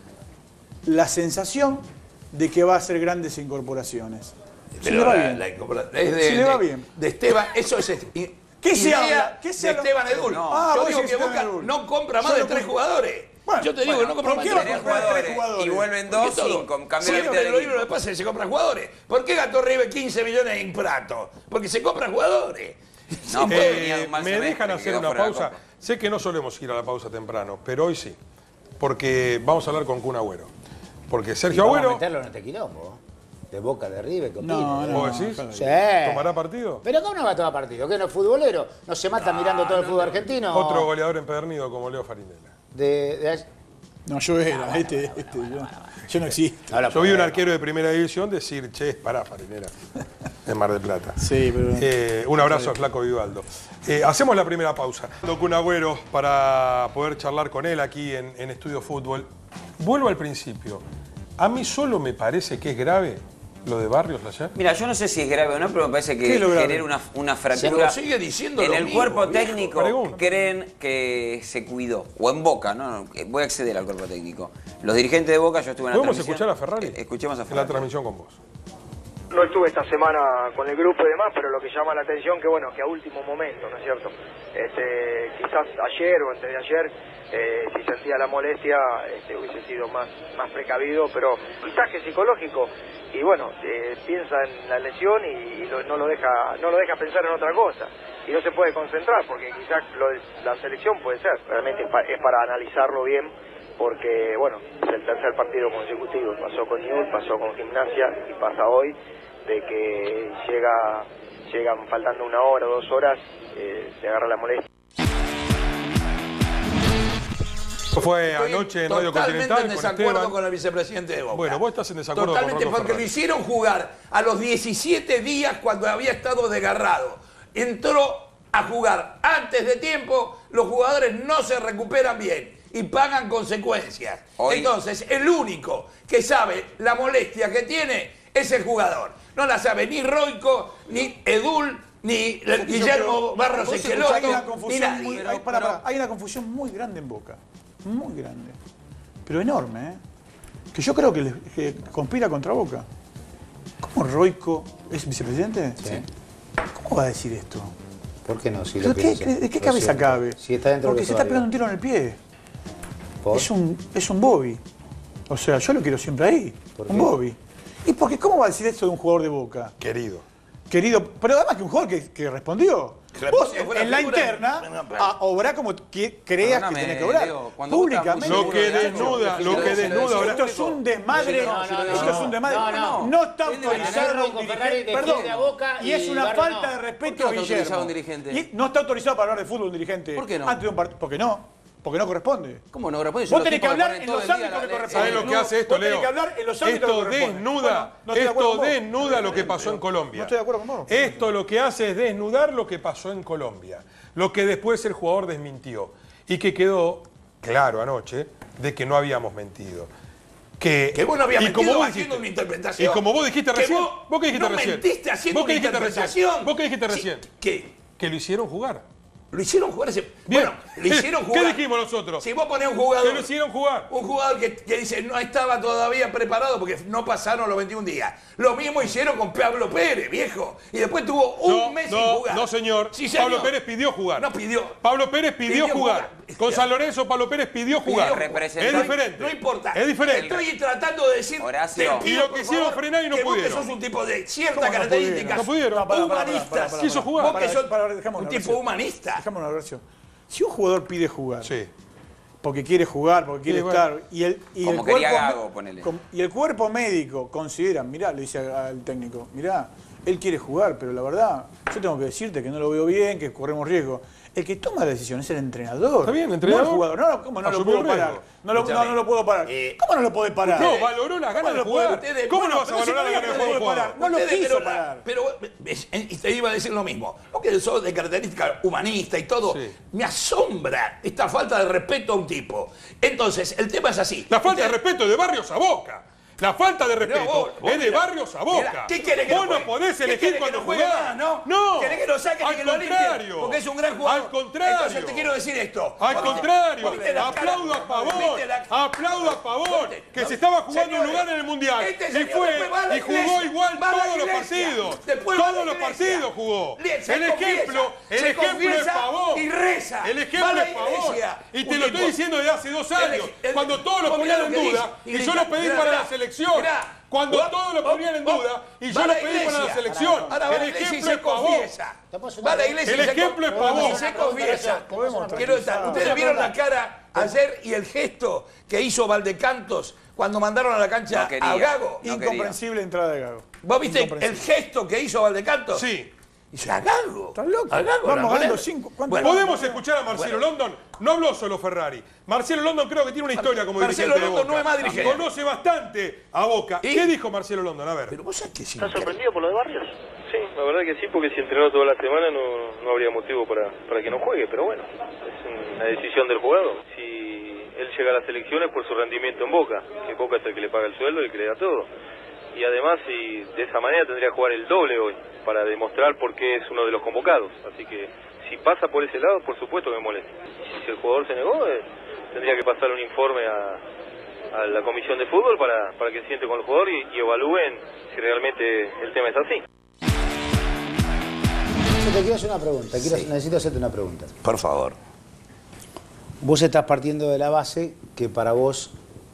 la sensación de que va a hacer grandes incorporaciones? Si le va bien. Es Si le va bien. de Esteban, eso es ¿Qué se idea habla? ¿Qué se de habla? Esteban Edul. No. Yo vos digo decís que Boca Edul. no compra más Yo de lo 3 compro. jugadores. Bueno, Yo te digo que no compra ¿por más qué de va a 3 comprar jugadores. tres jugadores? Y vuelven Porque 2, todo. 5, cambia Sí, la pero mitad en del los libros de equipo. pases se compran jugadores. ¿Por qué gastó River 15 millones en Prato? Porque se compran jugadores. No, porque venía de un mal me semestre dejan que hacer quedó una fuera de la pausa. Copa. Sé que no solemos ir a la pausa temprano, pero hoy sí. Porque vamos a hablar con Kun Agüero. Porque Sergio Vamos a Agüero, meterlo en este quilombo. De Boca, de River, ¿qué opinas? No, no. ¿vos decís? Sí. ¿Tomará partido? Pero ¿cómo no va a tomar partido? ¿Qué no es futbolero? ¿No se mata mirando todo el fútbol argentino? Otro goleador empedernido como Leo Farinella. No, yo era, yo no existo. No, Yo vi un arquero de primera división decir, che, pará, Farinera, en Mar del Plata. Sí, pero... Un abrazo a Flaco Vivaldo. Hacemos la primera pausa. Kun Agüero para poder charlar con él aquí en Estudio Fútbol. Vuelvo al principio. A mí solo me parece que es grave lo de Barrios ayer. Mira, yo no sé si es grave o no, pero me parece ¿Qué que es lo grave? genera una Se fractura. lo sigue diciendo En lo el mismo, cuerpo viejo. técnico Pregunta. creen que se cuidó. O en Boca, ¿no? Voy a acceder al cuerpo técnico. Los dirigentes de Boca, yo estuve en la ¿Podemos transmisión. escuchar a Ferrari? Escuchemos a En la Ferrari. transmisión con vos. No estuve esta semana con el grupo y demás, pero lo que llama la atención que bueno, que a último momento, ¿no es cierto? Quizás ayer o antes de ayer, si sentía la molestia, hubiese sido más precavido, pero mensaje psicológico y bueno, piensa en la lesión y no lo deja pensar en otra cosa y no se puede concentrar porque quizás lo de la selección puede ser, realmente es para analizarlo bien. Porque, bueno, es el tercer partido consecutivo, pasó con Newell's, pasó con Gimnasia y pasa hoy, de que llegan faltando 1 hora o 2 horas, se agarra la molestia. Fue anoche en Radio Continental Totalmente en con desacuerdo Esteban. con el vicepresidente de Boca. Bueno, vos estás en desacuerdo Totalmente, con Rocco porque lo Ferrari. hicieron jugar a los 17 días cuando había estado desgarrado. Entró a jugar antes de tiempo, los jugadores no se recuperan bien y pagan consecuencias. Hoy- Entonces, el único que sabe la molestia que tiene es el jugador. No la sabe ni Roico, ni Edul, ni Guillermo Barros Hay una Esqueloto, ni confusión muy, nadie. hay una confusión muy grande en Boca. Muy grande. Pero enorme, ¿eh? Que yo creo que conspira contra Boca. ¿Cómo Roico es vicepresidente? Sí. ¿Cómo va a decir esto? ¿Por qué no? Si ¿Pero lo piensa. ¿De qué Lo cabeza siento. cabe? Si está dentro Porque del se está vestuario. pegando un tiro en el pie. ¿Por? Es un Bobby. O sea, yo lo quiero siempre ahí. ¿Por Un qué? Bobby. ¿Y porque cómo va a decir esto de un jugador de Boca? Querido. Querido, pero además que un jugador que respondió. Vos Respondió, fue la en la figura. interna obrá como creas que Perdóname, tenés que obrar. Leo, cuando vos estás Públicamente. muy Lo que desnuda, lo que desnuda ahora. Esto es un desmadre. No, Esto es un desmadre. No está autorizado un Rocco Ferrari dirigente. defiende Perdón. a Boca Y es y una Barrio falta no. de ¿Por qué respeto no a está autorizado Guillermo. un dirigente? Y no está autorizado para hablar de fútbol un dirigente. ¿Por qué no? Antes de un partido. Porque no. Porque no corresponde. ¿Cómo no? Responde, Vos tenés que hablar en los ámbitos que corresponden. ¿Sabés lo que hace esto, Vos tenés Leo? que hablar en los ámbitos Esto que corresponden. desnuda, Bueno, no estoy de acuerdo esto con vos. desnuda lo que pasó en Colombia. No estoy de acuerdo con vos. Esto lo que hace es desnudar lo que pasó en Colombia. Lo que después el jugador desmintió. Y que quedó claro anoche de que no habíamos mentido. Que vos no habías y como mentido vos haciendo dijiste- una interpretación. Y como vos dijiste Que recién. vos qué dijiste no recién? mentiste haciendo ¿Vos qué una dijiste recién? interpretación. ¿Vos qué dijiste Sí, recién? ¿Qué? Que lo hicieron jugar. Lo hicieron jugar ese... Bien. Bueno, lo hicieron ¿Qué jugar. dijimos nosotros? Si vos ponés un jugador... Que lo hicieron jugar. Un jugador que dice no estaba todavía preparado porque no pasaron los 21 días. Lo mismo hicieron con Pablo Pérez, viejo. Y después tuvo un mes sin jugar. No, señor. Sí, señor. Pablo Pérez pidió jugar. No pidió. Pablo Pérez pidió Pidió jugar. jugar. Con San Lorenzo, Pablo Pérez pidió jugar. representante. Es diferente. No importa. Es diferente. Estoy tratando de decir... Horacio. te pido, Y lo que por hicieron favor, frenar y no que vos pudieron. que sos un tipo de ciertas ¿Cómo no características No pudieron. humanistas. Quiso jugar. Vos que sos dejamos un una tipo versión. humanista. Dejamos una versión. Si un jugador pide jugar, Sí. porque quiere jugar, porque quiere Sí, bueno. estar, y Como el quería cuerpo, Gago, ponele. y el cuerpo médico considera, mirá, le dice al técnico, mirá, él quiere jugar, pero la verdad, yo tengo que decirte que no lo veo bien, que corremos riesgo. El que toma la decisión es el entrenador. Está bien, el entrenador No el jugador. No, ¿cómo no lo asumió puedo el parar? riesgo. No lo puedo parar. ¿Cómo no lo podés parar? No, valoró las ganas de jugar. ¿Cómo no vas a valorar las ganas de puede jugar? parar? No lo Ustedes, quiso pero, parar. pero y te iba a decir lo mismo. Lo que sos de característica humanista y todo, Sí. me asombra esta falta de respeto a un tipo. Entonces, el tema es así. La falta de Ustedes- respeto es de Barrios a Boca. La falta de respeto vos, es de mirá, Barrios a mirá, Boca. ¿qué querés que Vos no no juegue? podés ¿Qué elegir querés que cuando no juegue jugás. más, no? No. ¿Querés que lo saquen y Al que lo limpien? contrario. Porque es un gran jugador. Al contrario. Entonces te quiero decir esto. Al Vos contrario, viste la cara- aplaudo a favor, viste la- aplaudo a favor, ¿Viste? que No, se estaba jugando un señores, lugar en el Mundial este y señor fue después va a la y jugó iglesia, igual va a la todos los iglesia, partidos, después va a la todos los iglesia. partidos jugó. Se El ejemplo se es confiesa Pavón. y reza. El Va a ejemplo la es Pavón. iglesia. Y te Un lo tipo- estoy diciendo desde hace 2 años, cuando todos lo vos mirá ponían en lo que duda dice. y yo lo pedí Mirá, para mirá, la selección. mirá. Cuando Va- todos lo va- ponían en va- duda y va yo a lo la pedí para la iglesia. selección. Ahora va a la El iglesia y ejemplo se es Pavón. confiesa. Va a la iglesia El y se ejemplo es Pavón. y se confiesa. Quiero estar. Ustedes vieron la cara ayer y el gesto que hizo Valdecantos cuando mandaron a la cancha No quería. a Gago. No Incomprensible entrada de Gago. ¿Vos viste el Incomprensible. gesto que hizo Valdecantos? Sí. Y dice, a Gago. ¿Estás loco? A Gago. Vamos la ganando manera. 5. ¿Cuánto? Bueno, Podemos escuchar a Marcelo London. No habló solo Ferrari. Marcelo London creo que tiene una historia como Marcelo dirigente de London Boca. no es más dirigente. Conoce bastante a Boca. ¿Y? ¿Qué dijo Marcelo London? A ver. Pero vos sabés que sí. ¿Estás sorprendido por lo de Barrios? Sí, la verdad que sí, porque si entrenó toda la semana no habría motivo para que no juegue, pero bueno, es una decisión del jugador. Si él llega a las elecciones por su rendimiento en Boca, que Boca es el que le paga el sueldo y el que le da todo. Y además, si de esa manera tendría que jugar el doble hoy, para demostrar por qué es uno de los convocados. Así que si pasa por ese lado, por supuesto que me molesta. Si el jugador se negó, tendría que pasar un informe a la comisión de fútbol para que se siente con el jugador y evalúen si realmente el tema es así. Yo te quiero hacer una pregunta, necesito hacerte una pregunta. Por favor. Vos estás partiendo de la base que para vos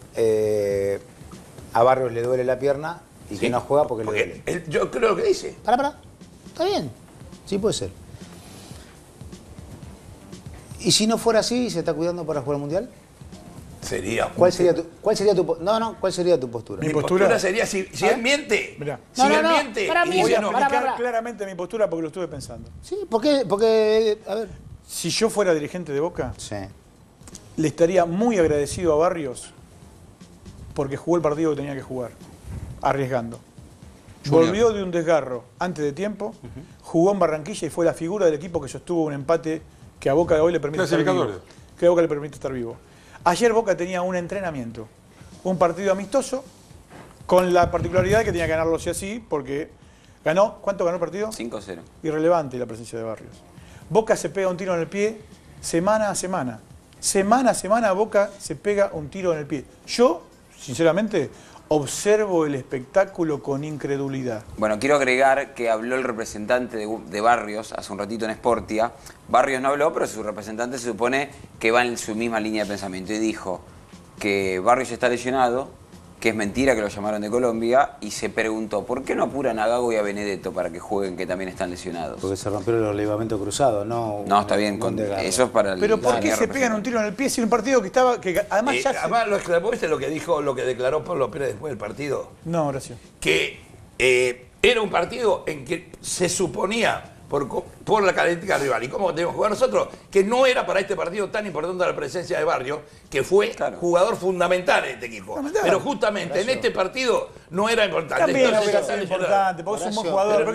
a Barrios le duele la pierna y que no juega porque le duele. Yo creo lo que dice. Pará. Está bien. Sí puede ser. ¿Y si no fuera así y se está cuidando para jugar el Mundial? Sería. ¿Cuál sería tu postura? Mi postura sería, si él miente, Mirá. si él miente, para mí, y dice Voy a no. explicar claramente mi postura porque lo estuve pensando. Sí, ¿por qué? Porque, a ver. Si yo fuera dirigente de Boca, Sí. le estaría muy agradecido a Barrios porque jugó el partido que tenía que jugar, arriesgando. Volvió de un desgarro antes de tiempo, jugó en Barranquilla y fue la figura del equipo que sostuvo un empate que a Boca de hoy le permite estar vivo. Que a Boca le permite estar vivo. Ayer Boca tenía un entrenamiento, un partido amistoso, con la particularidad de que tenía que ganarlo sí así, porque ganó. ¿Cuánto ganó el partido? 5-0. Irrelevante la presencia de Barrios. Boca se pega un tiro en el pie semana a semana. Semana a semana Boca se pega un tiro en el pie. Yo, sinceramente, observo el espectáculo con incredulidad. Bueno, quiero agregar que habló el representante de Barrios hace un ratito en Sportia. Barrios no habló, pero su representante se supone que va en su misma línea de pensamiento y dijo que Barrios está lesionado, que es mentira que lo llamaron de Colombia, y se preguntó ¿por qué no apuran a Gago y a Benedetto para que jueguen, que también están lesionados? Porque se rompieron los ligamentos cruzados, ¿no? No, está bien, eso es para el... Pero ¿por qué se pegan un tiro en el pie si un partido que estaba... que además ya Además, ¿viste lo que dijo, lo que declaró Pablo Pérez después del partido? No, gracias. Que era un partido en que se suponía, por la característica rival y cómo debemos jugar nosotros, que no era para este partido tan importante la presencia de Barrios, que fue jugador fundamental en este equipo. Pero justamente en este partido no era importante. También Entonces, hubiera sido importante, porque es un buen jugador.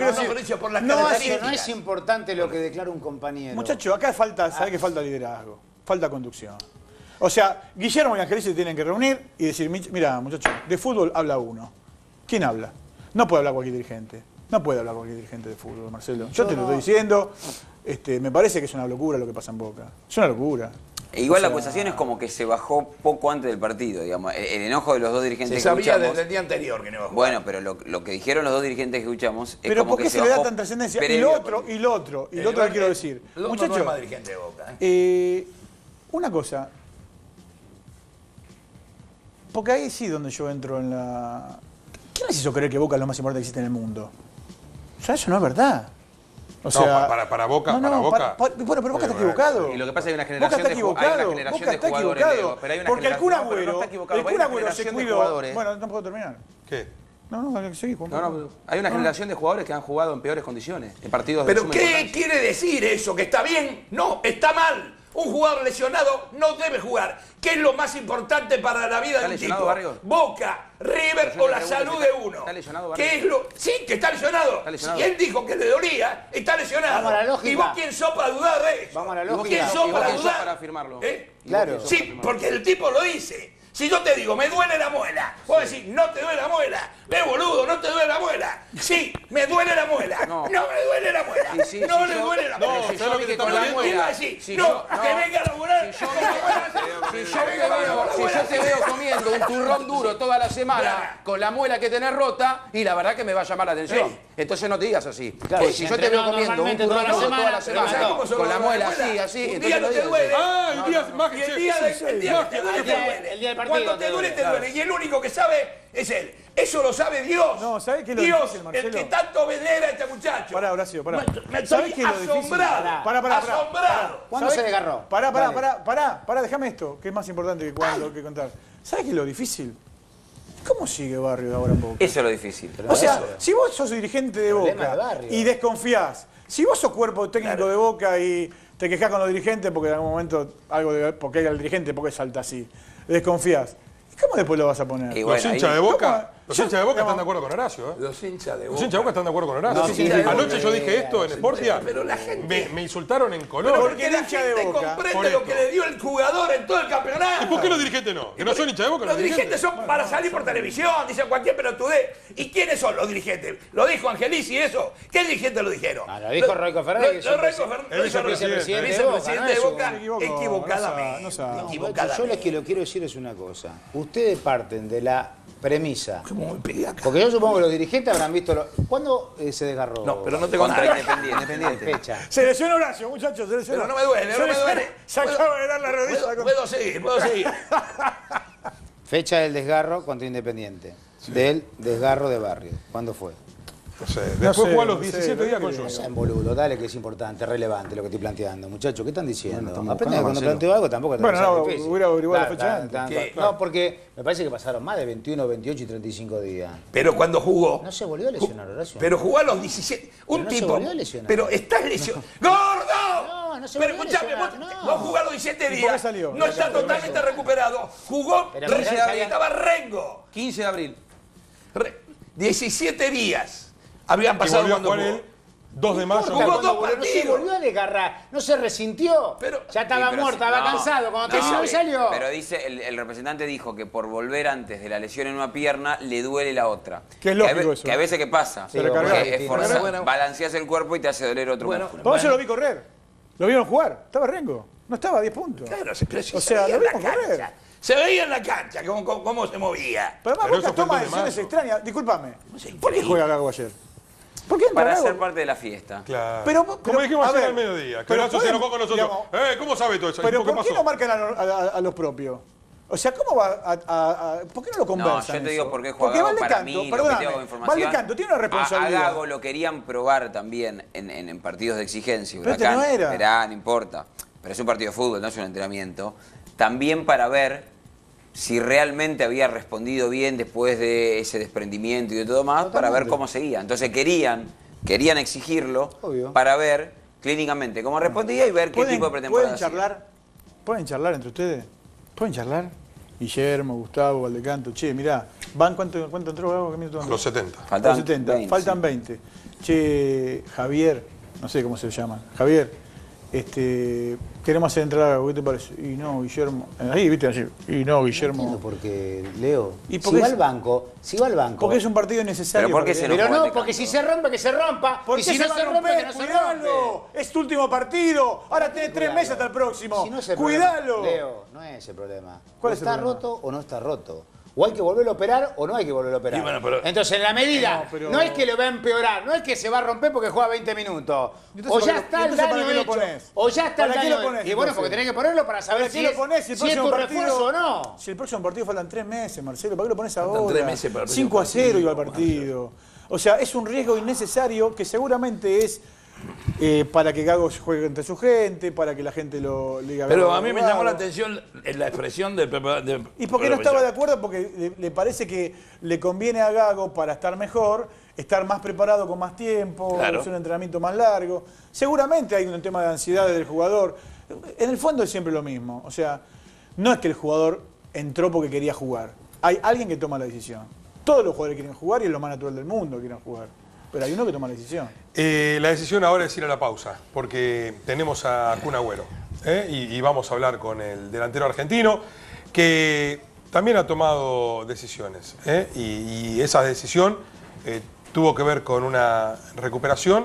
No es importante lo que declara un compañero. Muchachos, acá falta, ¿sabés que falta liderazgo? Falta conducción. O sea, Guillermo y Angelici se tienen que reunir y decir, mira, muchachos, de fútbol habla uno. ¿Quién habla? No puede hablar cualquier dirigente. No puede hablar cualquier dirigente de fútbol, Marcelo. Yo te lo estoy diciendo. Me parece que es una locura lo que pasa en Boca. Es una locura. E igual la acusación es como que se bajó poco antes del partido, digamos. El enojo de los dos dirigentes se sabía que escuchamos, desde el día anterior que no iba a jugar. Bueno, pero lo que dijeron los dos dirigentes que escuchamos es pero como ¿por qué que se le da tanta trascendencia? Y lo otro que quiero decir. Muchachos, no es más dirigente de Boca. Una cosa. Porque ahí sí donde yo entro en la... ¿Quién les hizo creer que Boca es lo más importante que existe en el mundo? O sea, eso no es verdad. O sea, para Boca, para Boca. Bueno, pero Boca está equivocado. Y lo que pasa es que hay una Boca generación está equivocado. de Boca está jugadores, equivocado. Leo, pero hay una Porque el Kun generación- no, pero no Agüero, está equivocado, el hay Kun una Agüero se generación de cuidó. jugadores. Bueno, no puedo terminar. ¿Qué? No, seguí, Juan. No, hay una generación de jugadores que han jugado en peores condiciones, en partidos de ¿Pero suma qué importancia. quiere decir eso? ¿Que está bien? No, está mal. Un jugador lesionado no debe jugar. ¿Qué es lo más importante para la vida ¿Está de un lesionado, tipo? Barrios? Boca, River Pero yo o te la pregunto, salud de uno. ¿está lesionado, Barrios? ¿Qué es lo? Sí, que está lesionado. Está lesionado. Si él dijo que le dolía, está lesionado. Vamos a la lógica. ¿Y vos quién sos para dudar de eso? Vamos a la ¿Y vos lógica. quién ¿Y sos vos para quién sos dudar? para afirmarlo? Claro. Sí, porque el tipo lo dice. Si yo te digo, me duele la muela, vos decís, no te duele la muela. Boludo, no te duele la muela. Sí, me duele la muela. No, me duele la muela. Sí, sí, no sí, le yo- duele la no, muela. si yo vi que con la Y muela- iba a decir, si no, yo- a que no. venga a laburar. Si yo te veo comiendo un turrón duro toda la semana con la muela que tenés rota, y la verdad que me va a llamar la atención. Entonces no te digas así. Porque si yo te veo comiendo un turrón duro toda la semana con la muela así, Un entonces día no no te digas duele. Ah, el día más Y el día que te duele, el día del partido Cuando te te duele, duele. te duele. Y el único que sabe es él. Eso lo sabe Dios. No, ¿sabés qué es lo Dios, difícil, Marcelo? el que tanto venera a este muchacho. Pará, Horacio, pará. Me ¿Sabés estoy qué es lo difícil? asombrado. Pará. Asombrado. ¿Cuándo se desgarró? Pará, déjame esto, que es más importante que contar. ¿Sabes qué es lo difícil? ¿Cómo sigue Barrio ahora en Boca? Eso es lo difícil. O sea, si vos sos dirigente de Problema Boca de Barrio. y desconfías, si vos sos cuerpo técnico de Boca y te quejás con los dirigentes porque en algún momento porque hay el dirigente, porque salta así, desconfías, ¿cómo después lo vas a poner? Y Los bueno, hinchas ahí- de Boca, ¿Cómo? los hinchas de Boca están de acuerdo con Horacio, ¿eh? Los hinchas de Los Boca. hinchas de Boca están de acuerdo con Horacio. No, Sí, sí, sí. sí, Anoche sí, yo sí, dije esto en Sportia. Pero la gente... Me insultaron en color. Pero Porque la hincha de gente Boca, por comprende lo esto. que le dio el jugador en todo el campeonato. ¿Y por qué los dirigentes no? Que no son hinchas de Boca Los dirigentes son para salir por televisión, dicen cualquier pelotudez. ¿Y quiénes son los dirigentes? ¿Lo dijo Angelici eso? ¿Qué dirigentes lo dijeron? Lo dijo Roico Fernández, Lo el vicepresidente. vicepresidente de Boca, Se equivocó, equivocadamente. no sabe. Equivocadamente. Yo lo que quiero decir es una cosa. Ustedes parten de la premisa. ¿Cómo me pegué acá? Porque yo supongo que los dirigentes habrán visto... ¿Cuándo se desgarró? No, pero no tengo Contra nada. Independiente. Fecha. Se lesionó Horacio, muchachos, se lesionó. Pero no me duele, no me duele. Se acaba de dar la rodilla. Puedo seguir. Fecha del desgarro contra Independiente. Del desgarro de Barrio. ¿Cuándo fue? No sé, después jugó a los 17 días con No Junior. sean boludo, dale que es importante, relevante lo que estoy planteando. Muchachos, ¿qué están diciendo? Bueno, Aprende cuando planteo algo tampoco es Bueno, no, difícil. hubiera averiguado la Claro, fecha antes. claro. No, porque me parece que pasaron más de 21, 28 y 35 días. Pero cuando jugó. No se volvió a lesionar, Horacio. Pero jugó a los 17. Un no se tipo. volvió a lesionar. Pero estás lesionado. ¡Gordo! No, no se Pero volvió a escuchame, lesionar, vos, no. vos jugó a los 17 ¿Y por qué días. salió? No está totalmente recuperado. Jugó. Pero Recién estaba Rengo. 15 de abril. 17 días. Habían Y pasado volvió a cuando jugar jugó. él 2 de mayo. Jugó Cuando dos volvió, no se partidos. volvió a desgarrar, no se resintió. Pero- ya estaba Sí, pero muerto, sí, estaba no, cansado. Cuando no, terminó y salió. Pero dice, el representante dijo que por volver antes de la lesión en una pierna le duele la otra. Que es lógico a ve- eso. Que a veces, ¿qué pasa? Sí, recargar. Que Bueno, bueno. balanceas el cuerpo y te hace doler otro Bueno, músculo. Vamos, yo lo vi correr. Lo vieron jugar. Estaba Rengo. No estaba a 10 puntos. Claro, pero si O se sea, veía lo en la vimos correr. cancha. Se veía en la cancha cómo se movía. Pero además Pero Boca eso fue el toma 2 de decisiones mayo. extrañas. Discúlpame. Es ¿Por qué increíble. juega Gago ayer? ¿Por qué entra Para Gago? ser parte de la fiesta. Claro. Pero- Como dijimos a ayer ver, al mediodía. Que pero Horacio se pueden- enojó con nosotros. digamos, ¿Cómo sabe todo eso? Pero ¿Qué ¿por qué pasó? no marcan a los propios? O sea, ¿cómo va ¿por qué no lo conversan? No, yo te digo eso? por qué juega Porque Gago para Valdecanto, mí, lo que perdóname, tengo como información. Valdecanto tiene una A responsabilidad. Gago lo querían probar también en partidos de exigencia. Pero este Huracán, no era. Esperá, no importa. Pero es un partido de fútbol, no es un entrenamiento. También para ver si realmente había respondido bien después de ese desprendimiento y de todo más, para ver cómo seguía. Entonces querían exigirlo Obvio. para ver clínicamente cómo respondía y ver qué tipo de pretemporada hacía. ¿Pueden charlar entre ustedes? ¿Pueden charlar? Guillermo, Gustavo, Valdecanto. Che, mirá, ¿cuánto entró Gago? ¿Qué minuto A van? los 70. Faltan Los 70, 20, faltan sí. 20. Che, Javier, no sé cómo se llama. Javier, queremos hacer entrar a Gago, ¿qué te parece? Y no, Guillermo. Ahí, viste, así. Y no, No Guillermo. entiendo porque, Leo, ¿Y por si qué va es- al banco, Porque es un partido innecesario. Pero ¿por qué para se que- enojó? Pero no, Valdecanto. porque si se rompe, que se rompa. ¿Por Y qué si no va a se rompe, que romper? no se ¡Cuidalo! rompe. Es tu último partido. Ahora tenés 3 meses hasta el próximo. Si no es el ¡Cuidalo! problema, Leo, no es el problema. ¿Cuál ¿O es el está problema? roto o no está roto? O hay que volverlo a operar o no hay que volverlo a operar. Y bueno, pero- Entonces, en la medida, No, pero- no es que lo va a empeorar, no es que se va a ya romper porque juega 20 minutos. Entonces, O ¿para ya qué- está el entonces, ¿para daño qué lo hecho. pones? O ya está el ¿Para qué daño lo pones, hecho. Y bueno, entonces? porque tenés que ponerlo para saber ¿Para si qué lo es, ponés si es tu refuerzo o no. Si el próximo partido faltan 3 meses, Marcelo, ¿para qué lo pones Faltan ahora? 3 meses para el próximo 5-0 iba al partido, partido. O sea, es un riesgo innecesario que seguramente es para que Gago juegue entre su gente, para que la gente lo le diga Pero Gago, a mí me Gago. llamó la atención la expresión del preparador. ¿Y por qué no estaba de acuerdo? Porque le parece que le conviene a Gago, para estar mejor, estar más preparado con más tiempo, Claro. hacer un entrenamiento más largo. Seguramente hay un tema de ansiedad del jugador. En el fondo es siempre lo mismo. O sea, no es que el jugador entró porque quería jugar. Hay alguien que toma la decisión. Todos los jugadores quieren jugar y es lo más natural del mundo, quieren jugar. Pero hay uno que toma la decisión. La decisión ahora es ir a la pausa, porque tenemos a Kun Agüero. Y vamos a hablar con el delantero argentino, que también ha tomado decisiones. Y esa decisión tuvo que ver con una recuperación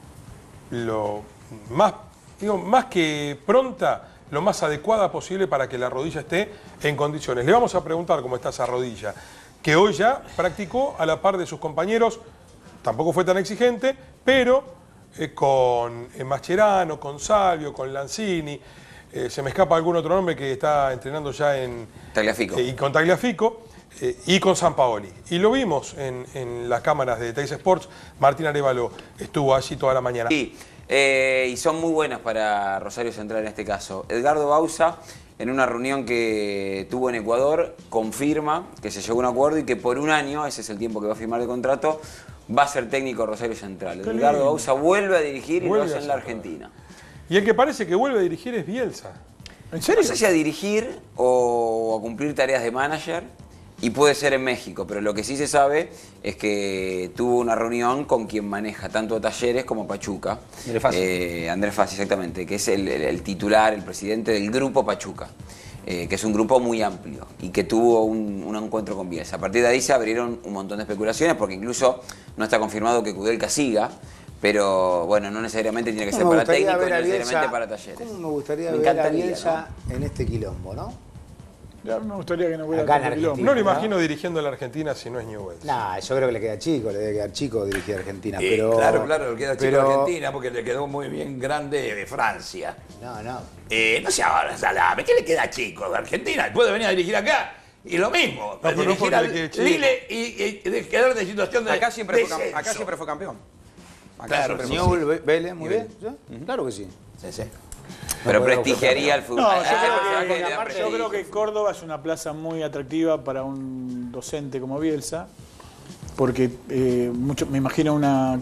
lo más, más que pronta, lo más adecuada posible para que la rodilla esté en condiciones. Le vamos a preguntar cómo está esa rodilla, que hoy ya practicó a la par de sus compañeros. Tampoco fue tan exigente, pero con Mascherano, con Salvio, con Lanzini, se me escapa algún otro nombre que está entrenando ya en Tagliafico. Y con Tagliafico y con Sampaoli. Y lo vimos en las cámaras de Teis Sports. Martín Arévalo estuvo allí toda la mañana. Sí, y son muy buenas para Rosario Central en este caso. Edgardo Bauza, en una reunión que tuvo en Ecuador, confirma que se llegó a un acuerdo y que por un año, ese es el tiempo que va a firmar el contrato, va a ser técnico Rosario Central. Qué Edgardo lindo. Bauza vuelve a dirigir y lo Vuelve hace a en la ser. Argentina. Y el que parece que vuelve a dirigir es Bielsa. ¿En No serio? sé si a dirigir o a cumplir tareas de manager, y puede ser en México, pero lo que sí se sabe es que tuvo una reunión con quien maneja tanto Talleres como Pachuca. Andrés Fassi. Andrés Fassi, exactamente, que es el titular, el presidente del grupo Pachuca, que es un grupo muy amplio y que tuvo un encuentro con Bielsa. A partir de ahí se abrieron un montón de especulaciones, porque incluso no está confirmado que Kudelka siga, pero bueno, no necesariamente tiene que ser para técnico y no necesariamente para Talleres. ¿Cómo me gustaría Me ver a encantaría, Bielsa en este quilombo, no? Ya me gustaría que no hubiera Acá en tanto quilombo. Argentina. No lo imagino dirigiendo a la Argentina si no es Newell's. Nah, yo creo que le queda chico, le debe quedar chico dirigir a Argentina. Sí, pero, claro, le queda chico pero- a Argentina porque le quedó muy bien grande de Francia. No, no. No sé ahora, salame, ¿qué le queda chico de Argentina? Puede venir a dirigir acá Y lo mismo, pero no dirigir porque al le quede chico. Lille y quedar de situación de Acá siempre descenso. fue campeón. Acá Claro, siempre fue Newell, Vélez, muy bien. Claro que sí. Sí, sí. Pero No podemos prestigiaría el fútbol. No, Ah, yo creo que Córdoba es una plaza muy atractiva para un docente como Bielsa, porque me imagino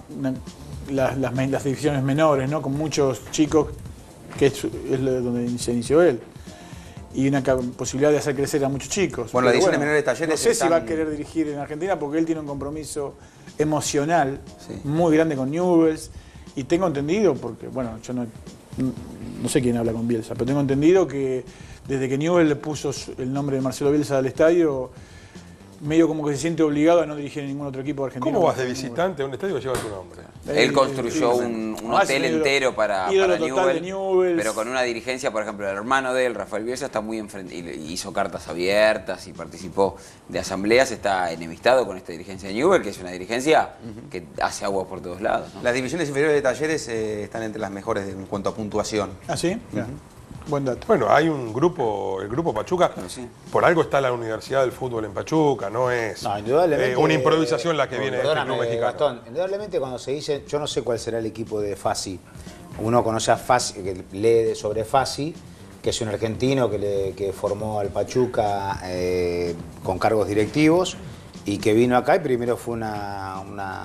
las divisiones menores, ¿no? Con muchos chicos, que es donde se inició él. Y una posibilidad de hacer crecer a muchos chicos. Bueno, las Pero divisiones menores de Talleres no sé si va a están- querer dirigir en Argentina, porque él tiene un compromiso emocional muy grande con Newell's. Y tengo entendido, porque, bueno, yo no sé quién habla con Bielsa, pero tengo entendido que desde que Newell le puso el nombre de Marcelo Bielsa al estadio, medio como que se siente obligado a no dirigir en ningún otro equipo argentino. ¿Cómo vas de visitante a un estadio que lleva tu nombre? Él construyó un hotel entero para total de Newell, pero con una dirigencia, por ejemplo, el hermano de él, Rafael Bielsa, está muy enfrente, y hizo cartas abiertas y participó de asambleas, está enemistado con esta dirigencia de Newell, que es una dirigencia que hace agua por todos lados, ¿no? Las divisiones inferiores de Talleres están entre las mejores en cuanto a puntuación. ¿Ah, sí? Buen dato. Bueno, hay un grupo, el grupo Pachuca, por algo está la Universidad del Fútbol en Pachuca, no es Indudablemente, una improvisación la que viene de este perdóname, club mexicano. Gastón, indudablemente cuando se dice, yo no sé cuál será el equipo de Fassi, uno conoce a Fassi, que lee sobre Fassi, que es un argentino que formó al Pachuca con cargos directivos y que vino acá y primero fue una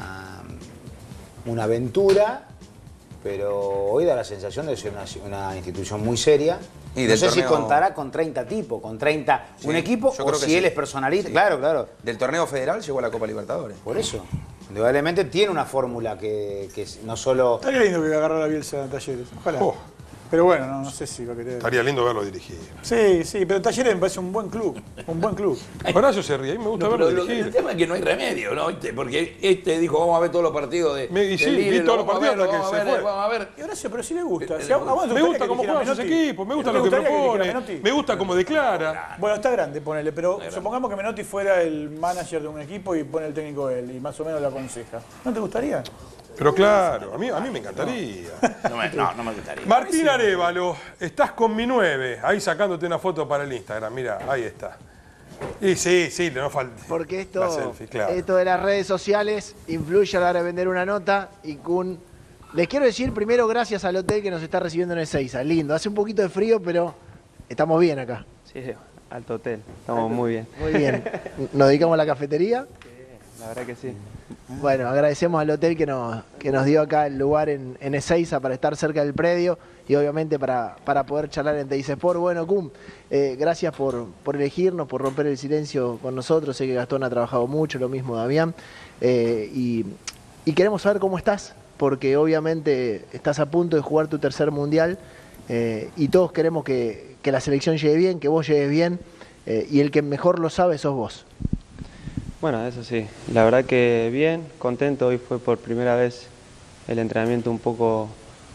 aventura, pero hoy da la sensación de ser una institución muy seria. Y no sé del si torneo- contará con 30 tipos, con 30 Sí, un equipo, yo o creo que si sí. él es personalista. Sí. Claro. Del torneo federal llegó a la Copa Libertadores. Por eso. Indudablemente tiene una fórmula que no solo... Estaría lindo que agarrara la Bielsa en Talleres. Ojalá. Oh. Pero bueno, no sé si va a querer. Estaría lindo verlo dirigir. Sí, pero Talleres me parece un buen club. Un buen club. Horacio se ríe, a mí me gusta No, verlo pero el dirigir. tema es que no hay remedio, ¿no? Porque dijo, vamos a ver todos los partidos de Y sí, del Lille, vi todos los vamos a ver, partidos hasta que vamos a se ver, fue. vamos a ver. Y Horacio, pero sí le gusta. Me gusta cómo juegan sus equipos, me gusta lo que propone, me gusta cómo declara. Bueno, está grande, ponele, pero supongamos que Menotti fuera el manager de un equipo y pone el técnico él y más o menos lo aconseja. ¿No te gustaría? Pero claro, a mí me encantaría. No me gustaría. Martín Arévalo, estás con mi 9, ahí sacándote una foto para el Instagram, mira, ahí está. Y sí, no falta. Porque la selfie, claro. esto de las redes sociales influye a la hora de vender una nota y Kun... Les quiero decir primero gracias al hotel que nos está recibiendo en Ezeiza. Lindo, hace un poquito de frío, pero estamos bien acá. Sí, alto hotel, estamos muy bien. Muy bien. ¿Nos dedicamos a la cafetería? La verdad que sí. Bueno, agradecemos al hotel que nos dio acá el lugar en Ezeiza para estar cerca del predio y obviamente para poder charlar en Teis Sport. Bueno, Kun, gracias por elegirnos, por romper el silencio con nosotros. Sé que Gastón ha trabajado mucho, lo mismo Damián. Y queremos saber cómo estás, porque obviamente estás a punto de jugar tu tercer mundial y todos queremos que la selección llegue bien, que vos llegues bien y el que mejor lo sabe sos vos. Bueno, eso sí, la verdad que bien, contento. Hoy fue por primera vez el entrenamiento un poco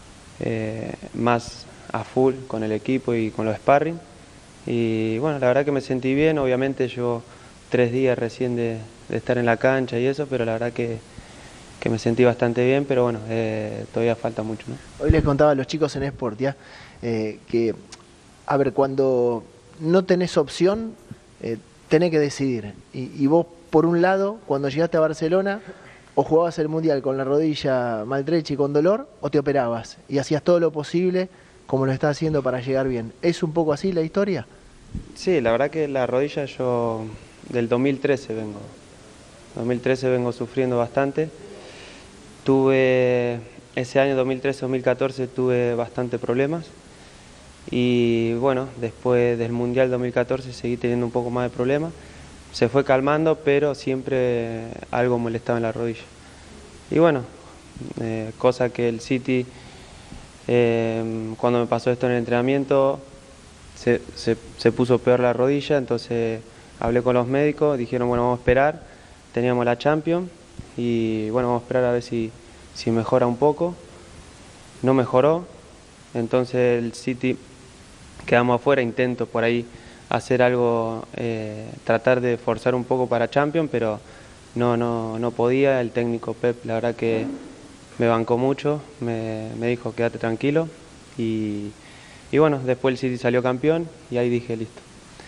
más a full con el equipo y con los sparring. Y bueno, la verdad que me sentí bien. Obviamente yo 3 días recién de estar en la cancha y eso, pero la verdad que me sentí bastante bien, pero bueno, todavía falta mucho, ¿no? Hoy les contaba a los chicos en Sportia que, a ver, cuando no tenés opción, tenés que decidir. Y vos, por un lado, cuando llegaste a Barcelona, o jugabas el Mundial con la rodilla maltrecha y con dolor, o te operabas. Y hacías todo lo posible, como lo estás haciendo, para llegar bien. ¿Es un poco así la historia? Sí, la verdad que la rodilla yo del 2013 vengo sufriendo bastante. Tuve ese año 2013-2014 tuve bastante problemas y bueno, después del Mundial 2014 seguí teniendo un poco más de problemas. Se fue calmando, pero siempre algo molestaba en la rodilla. Y bueno, cosa que el City, cuando me pasó esto en el entrenamiento, se puso peor la rodilla, entonces hablé con los médicos, dijeron bueno, vamos a esperar, teníamos la Champions y bueno, vamos a esperar a ver si mejora un poco. No mejoró, entonces el City quedamos afuera, intento por ahí hacer algo, tratar de forzar un poco para Champions, pero no podía. El técnico Pep la verdad que me bancó mucho, me dijo quédate tranquilo y bueno, después el City salió campeón y ahí dije listo.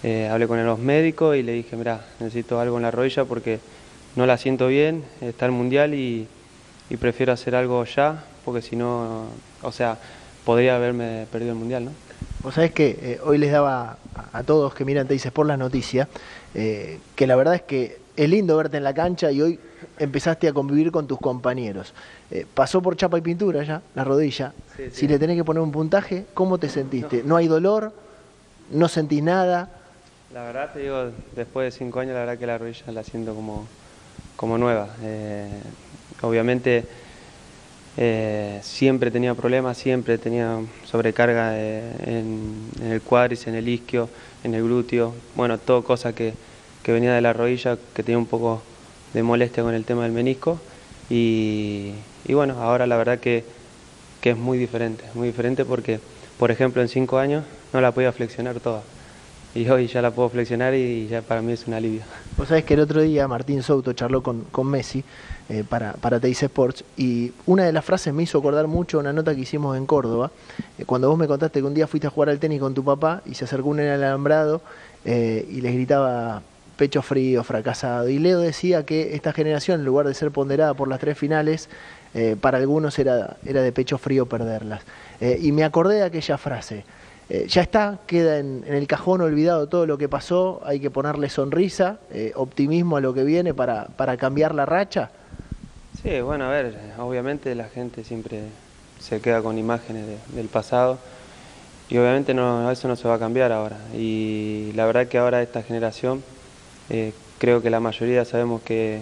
hablé con los médicos y le dije, mirá, necesito algo en la rodilla porque no la siento bien, está el Mundial y prefiero hacer algo ya, porque si no, o sea, podría haberme perdido el Mundial, ¿no? Vos sabés que hoy les daba a todos que miran Te Dice Sport la noticia, que la verdad es que es lindo verte en la cancha y hoy empezaste a convivir con tus compañeros. Pasó por chapa y pintura ya, la rodilla. Sí, sí. Si le tenés que poner un puntaje, ¿cómo te sentiste? ¿No hay dolor? ¿No sentís nada? La verdad te digo, después de 5 años, la verdad que la rodilla la siento como nueva. Obviamente siempre tenía problemas, siempre tenía sobrecarga en el cuádriceps, en el isquio, en el glúteo, bueno, todo cosa que venía de la rodilla, que tenía un poco de molestia con el tema del menisco y bueno, ahora la verdad que es muy diferente porque, por ejemplo, en 5 años no la podía flexionar toda y hoy ya la puedo flexionar y ya para mí es un alivio. Vos sabés que el otro día Martín Souto charló con Messi para Te Dice Sports y una de las frases me hizo acordar mucho una nota que hicimos en Córdoba, cuando vos me contaste que un día fuiste a jugar al tenis con tu papá y se acercó un en el alambrado y les gritaba pecho frío, fracasado, y Leo decía que esta generación, en lugar de ser ponderada por las 3 finales, para algunos era de pecho frío perderlas. Y me acordé de aquella frase. Ya está, queda en el cajón olvidado todo lo que pasó, hay que ponerle sonrisa, optimismo a lo que viene para cambiar la racha. Sí, bueno, a ver, obviamente la gente siempre se queda con imágenes del pasado y obviamente eso no se va a cambiar ahora. Y la verdad que ahora esta generación, creo que la mayoría sabemos que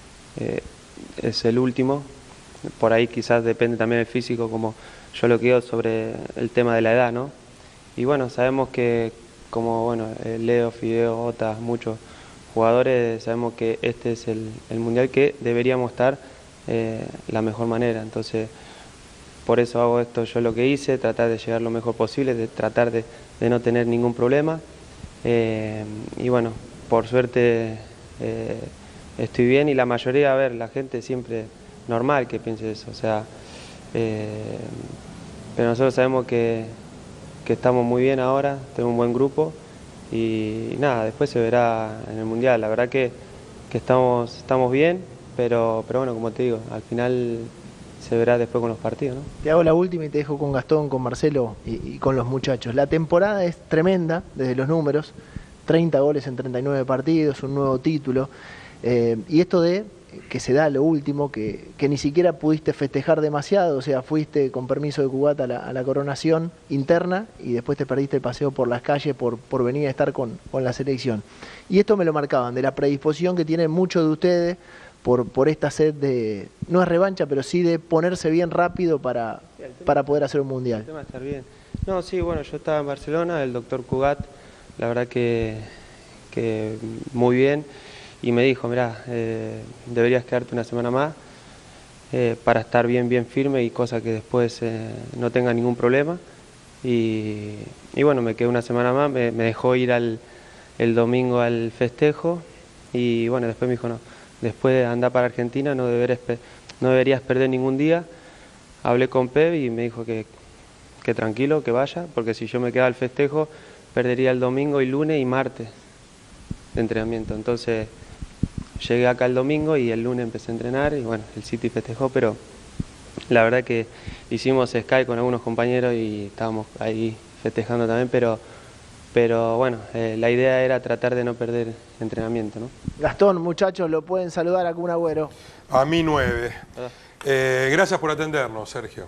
es el último, por ahí quizás depende también del físico, como yo lo creo sobre el tema de la edad, ¿no? Y bueno, sabemos que como bueno, Leo, Fideo, Ota, muchos jugadores, sabemos que este es el Mundial que deberíamos estar la mejor manera. Entonces, por eso hago esto yo lo que hice, tratar de llegar lo mejor posible, de tratar de no tener ningún problema. Y bueno, por suerte estoy bien y la mayoría, a ver, la gente siempre normal que piense eso, o sea, pero nosotros sabemos que estamos muy bien ahora, tenemos un buen grupo y nada, después se verá en el Mundial. La verdad que estamos bien, pero bueno, como te digo, al final se verá después con los partidos, ¿no? Te hago la última y te dejo con Gastón, con Marcelo y con los muchachos. La temporada es tremenda desde los números, 30 goles en 39 partidos, un nuevo título, y esto de que se da lo último, que ni siquiera pudiste festejar demasiado, o sea, fuiste con permiso de Cugat a la coronación interna y después te perdiste el paseo por las calles por venir a estar con la selección. Y esto me lo marcaban, de la predisposición que tienen muchos de ustedes por esta sed de, no es revancha, pero sí de ponerse bien rápido para poder hacer un Mundial. El tema es estar bien. No, sí, bueno, yo estaba en Barcelona, el doctor Cugat, la verdad que muy bien. Y me dijo, mirá, deberías quedarte una semana más para estar bien firme y cosa que después no tenga ningún problema. Y bueno, me quedé una semana más, me dejó ir el domingo al festejo y bueno, después me dijo, no, después de andar para Argentina no deberías perder ningún día. Hablé con Pep y me dijo que tranquilo, que vaya, porque si yo me quedaba al festejo perdería el domingo y lunes y martes de entrenamiento. Entonces llegué acá el domingo y el lunes empecé a entrenar y bueno, el City festejó, pero la verdad que hicimos Skype con algunos compañeros y estábamos ahí festejando también, pero bueno, la idea era tratar de no perder entrenamiento, ¿no? Gastón, muchachos, lo pueden saludar a Kun Agüero. A mí 9. Gracias por atendernos, Sergio.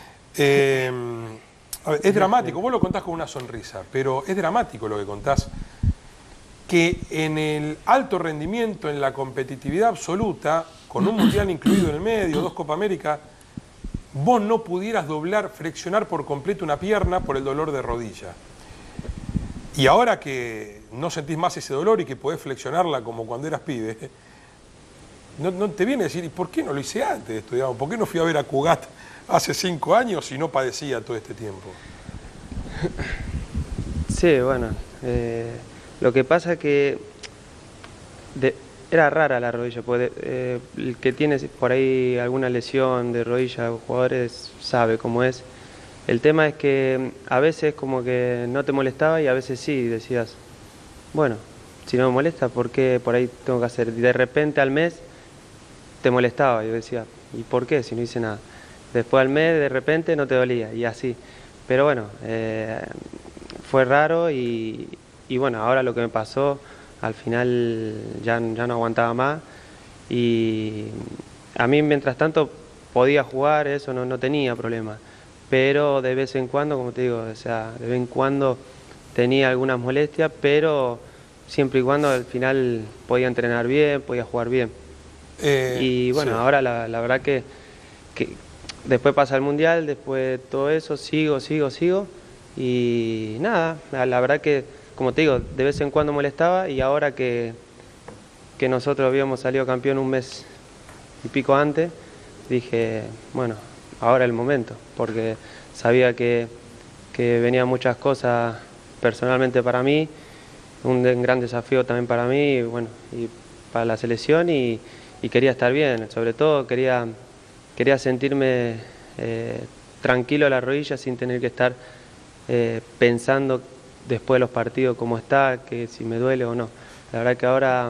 A ver, es dramático, vos lo contás con una sonrisa, pero es dramático lo que contás, que en el alto rendimiento, en la competitividad absoluta, con un Mundial incluido en el medio, 2 Copa América, vos no pudieras flexionar por completo una pierna por el dolor de rodilla. Y ahora que no sentís más ese dolor y que podés flexionarla como cuando eras pibe, no te viene a decir, ¿y por qué no lo hice antes esto? Digamos? ¿Por qué no fui a ver a Cugat hace 5 años y no padecía todo este tiempo? Sí, bueno, lo que pasa es que era rara la rodilla, porque el que tiene por ahí alguna lesión de rodilla, jugadores sabe cómo es. El tema es que a veces como que no te molestaba y a veces sí, decías, bueno, si no me molesta, ¿por qué por ahí tengo que hacer? De repente al mes te molestaba. Yo decía, ¿y por qué si no hice nada? Después al mes de repente no te dolía y así. Pero bueno, fue raro y bueno, ahora lo que me pasó, al final ya no aguantaba más. Y a mí mientras tanto podía jugar, eso no tenía problema. Pero de vez en cuando, como te digo, o sea, de vez en cuando tenía algunas molestias, pero siempre y cuando al final podía entrenar bien, podía jugar bien. Y bueno, sí. Ahora la verdad que después pasa el Mundial, después todo eso, sigo. Y nada, la verdad que, como te digo, de vez en cuando molestaba y ahora que nosotros habíamos salido campeón un mes y pico antes, dije, bueno, ahora es el momento, porque sabía que venían muchas cosas personalmente para mí, un gran desafío también para mí, y bueno, y para la selección y quería estar bien, sobre todo quería sentirme tranquilo a la rodilla sin tener que estar pensando después de los partidos cómo está, que si me duele o no. La verdad que ahora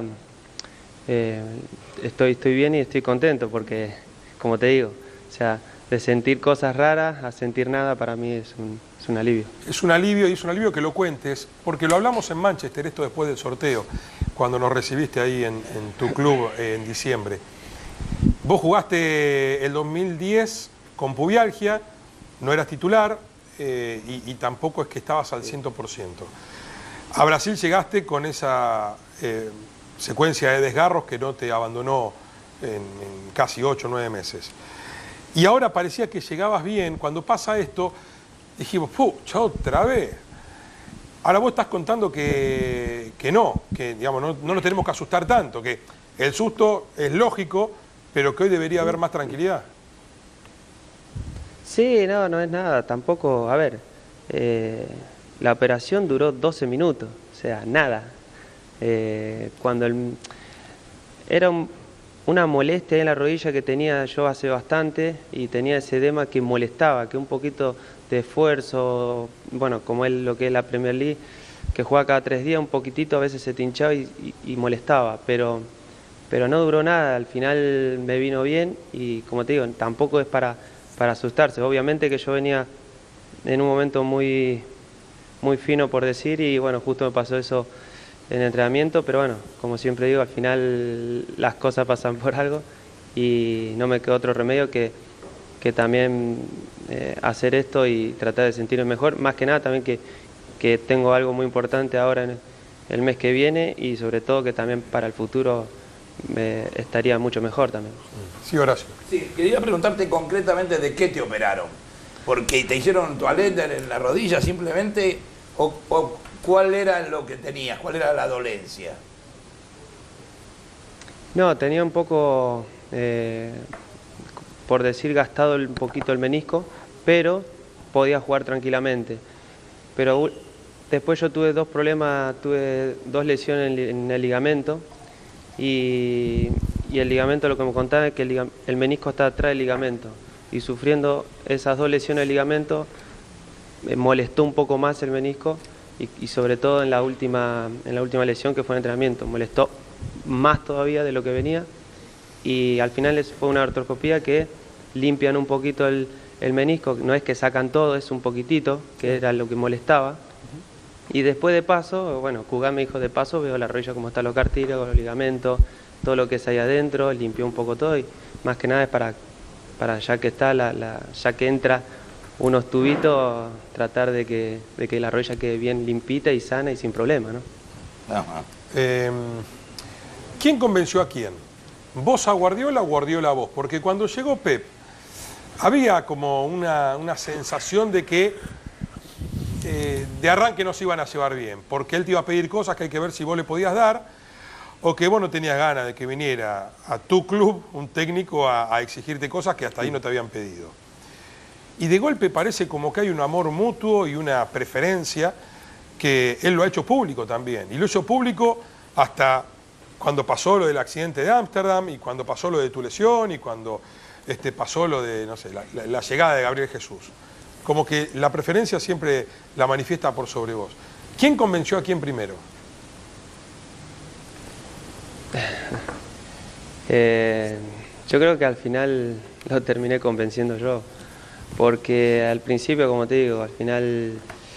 estoy bien y estoy contento porque, como te digo, o sea, de sentir cosas raras a sentir nada para mí es un alivio. Es un alivio y es un alivio que lo cuentes, porque lo hablamos en Manchester, esto después del sorteo, cuando nos recibiste ahí en tu club en diciembre. Vos jugaste el 2010 con pubialgia, no eras titular y tampoco es que estabas al 100%. A Brasil llegaste con esa secuencia de desgarros que no te abandonó en casi 8 o 9 meses. Y ahora parecía que llegabas bien. Cuando pasa esto, dijimos, ¡pucha, otra vez! Ahora vos estás contando que digamos, no nos tenemos que asustar tanto, que el susto es lógico, pero que hoy debería haber más tranquilidad. Sí, no es nada, tampoco, a ver, la operación duró 12 minutos, o sea, nada. Cuando era una molestia en la rodilla que tenía yo hace bastante y tenía ese edema que molestaba, que un poquito de esfuerzo, bueno, como es lo que es la Premier League, que juega cada 3 días, un poquitito a veces se te hinchaba y molestaba, pero no duró nada, al final me vino bien y como te digo, tampoco es para asustarse. Obviamente que yo venía en un momento muy fino por decir y bueno, justo me pasó eso en el entrenamiento, pero bueno, como siempre digo, al final las cosas pasan por algo y no me quedó otro remedio que también hacer esto y tratar de sentirme mejor, más que nada también que tengo algo muy importante ahora en el mes que viene y sobre todo que también para el futuro estaría mucho mejor también. Sí, Horacio. Sí, quería preguntarte concretamente de qué te operaron, porque te hicieron toaleta en la rodilla simplemente o ¿cuál era lo que tenías? ¿Cuál era la dolencia? No, tenía un poco, por decir, gastado un poquito el menisco, pero podía jugar tranquilamente. Pero después yo tuve 2 problemas, tuve 2 lesiones en el ligamento y el ligamento, lo que me contaban es que el menisco está atrás del ligamento y sufriendo esas 2 lesiones del ligamento me molestó un poco más el menisco. Y sobre todo en la última lesión que fue el entrenamiento, molestó más todavía de lo que venía y al final fue una artroscopía que limpian un poquito el menisco, no es que sacan todo, es un poquitito, que era lo que molestaba. Y después de paso, bueno, Cugá me dijo de paso, veo la rodilla como está los cartílagos, los ligamentos, todo lo que es ahí adentro, limpió un poco todo y más que nada es para ya que está, ya que entra unos tubitos, tratar de que la rodilla quede bien limpita y sana y sin problema, ¿no? ¿Quién convenció a quién? ¿Vos a Guardiola o Guardiola a vos? Porque cuando llegó Pep, había como una sensación de que de arranque no se iban a llevar bien, porque él te iba a pedir cosas que hay que ver si vos le podías dar, o que vos no tenías ganas de que viniera a tu club un técnico a exigirte cosas que hasta ahí no te habían pedido. Y de golpe parece como que hay un amor mutuo y una preferencia que él lo ha hecho público también. Y lo hizo público hasta cuando pasó lo del accidente de Ámsterdam y cuando pasó lo de tu lesión y cuando pasó lo de, no sé, la llegada de Gabriel Jesús. Como que la preferencia siempre la manifiesta por sobre vos. ¿Quién convenció a quién primero? Yo creo que al final lo terminé convenciendo yo, porque al principio, como te digo, al final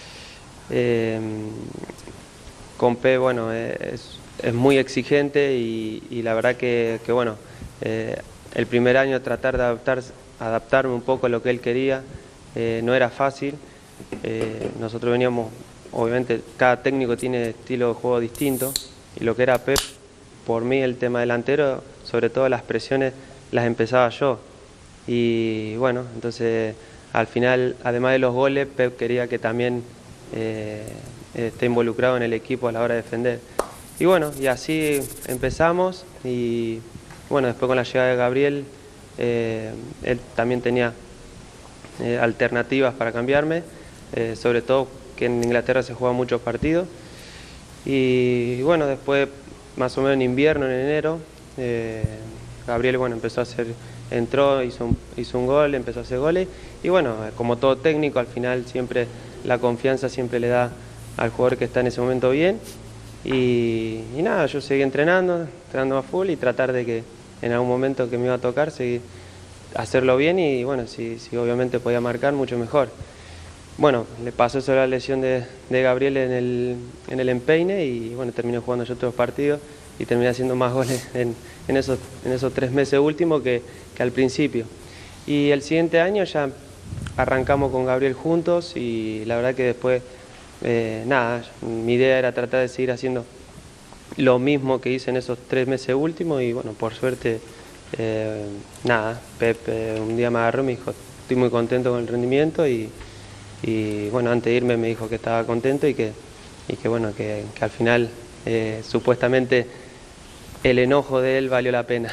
con Pep, bueno, es muy exigente y la verdad que bueno, el primer año tratar de adaptarme un poco a lo que él quería, no era fácil. Nosotros veníamos, obviamente cada técnico tiene estilo de juego distinto, y lo que era Pep, por mí el tema delantero, sobre todo las presiones las empezaba yo, y bueno, entonces al final, además de los goles, Pep quería que también esté involucrado en el equipo a la hora de defender. Y bueno, y así empezamos, y bueno, después con la llegada de Gabriel, él también tenía alternativas para cambiarme, sobre todo que en Inglaterra se juegan muchos partidos. Y bueno, después, más o menos en invierno, en enero, Gabriel, bueno, entró, hizo un gol, empezó a hacer goles, y bueno, como todo técnico, al final siempre la confianza siempre le da al jugador que está en ese momento bien, y nada, yo seguí entrenando a full, y tratar de que en algún momento que me iba a tocar, seguir hacerlo bien, y bueno, si obviamente podía marcar, mucho mejor. Bueno, le pasó eso la lesión de Gabriel en el empeine, y bueno, terminé jugando yo otros partidos y terminé haciendo más goles en esos 3 meses últimos que al principio. Y el siguiente año ya arrancamos con Gabriel juntos, y la verdad que después, nada, mi idea era tratar de seguir haciendo lo mismo que hice en esos 3 meses últimos, y bueno, por suerte, nada, Pep un día me agarró y me dijo, estoy muy contento con el rendimiento, y bueno, antes de irme me dijo que estaba contento y que bueno, que al final supuestamente el enojo de él valió la pena.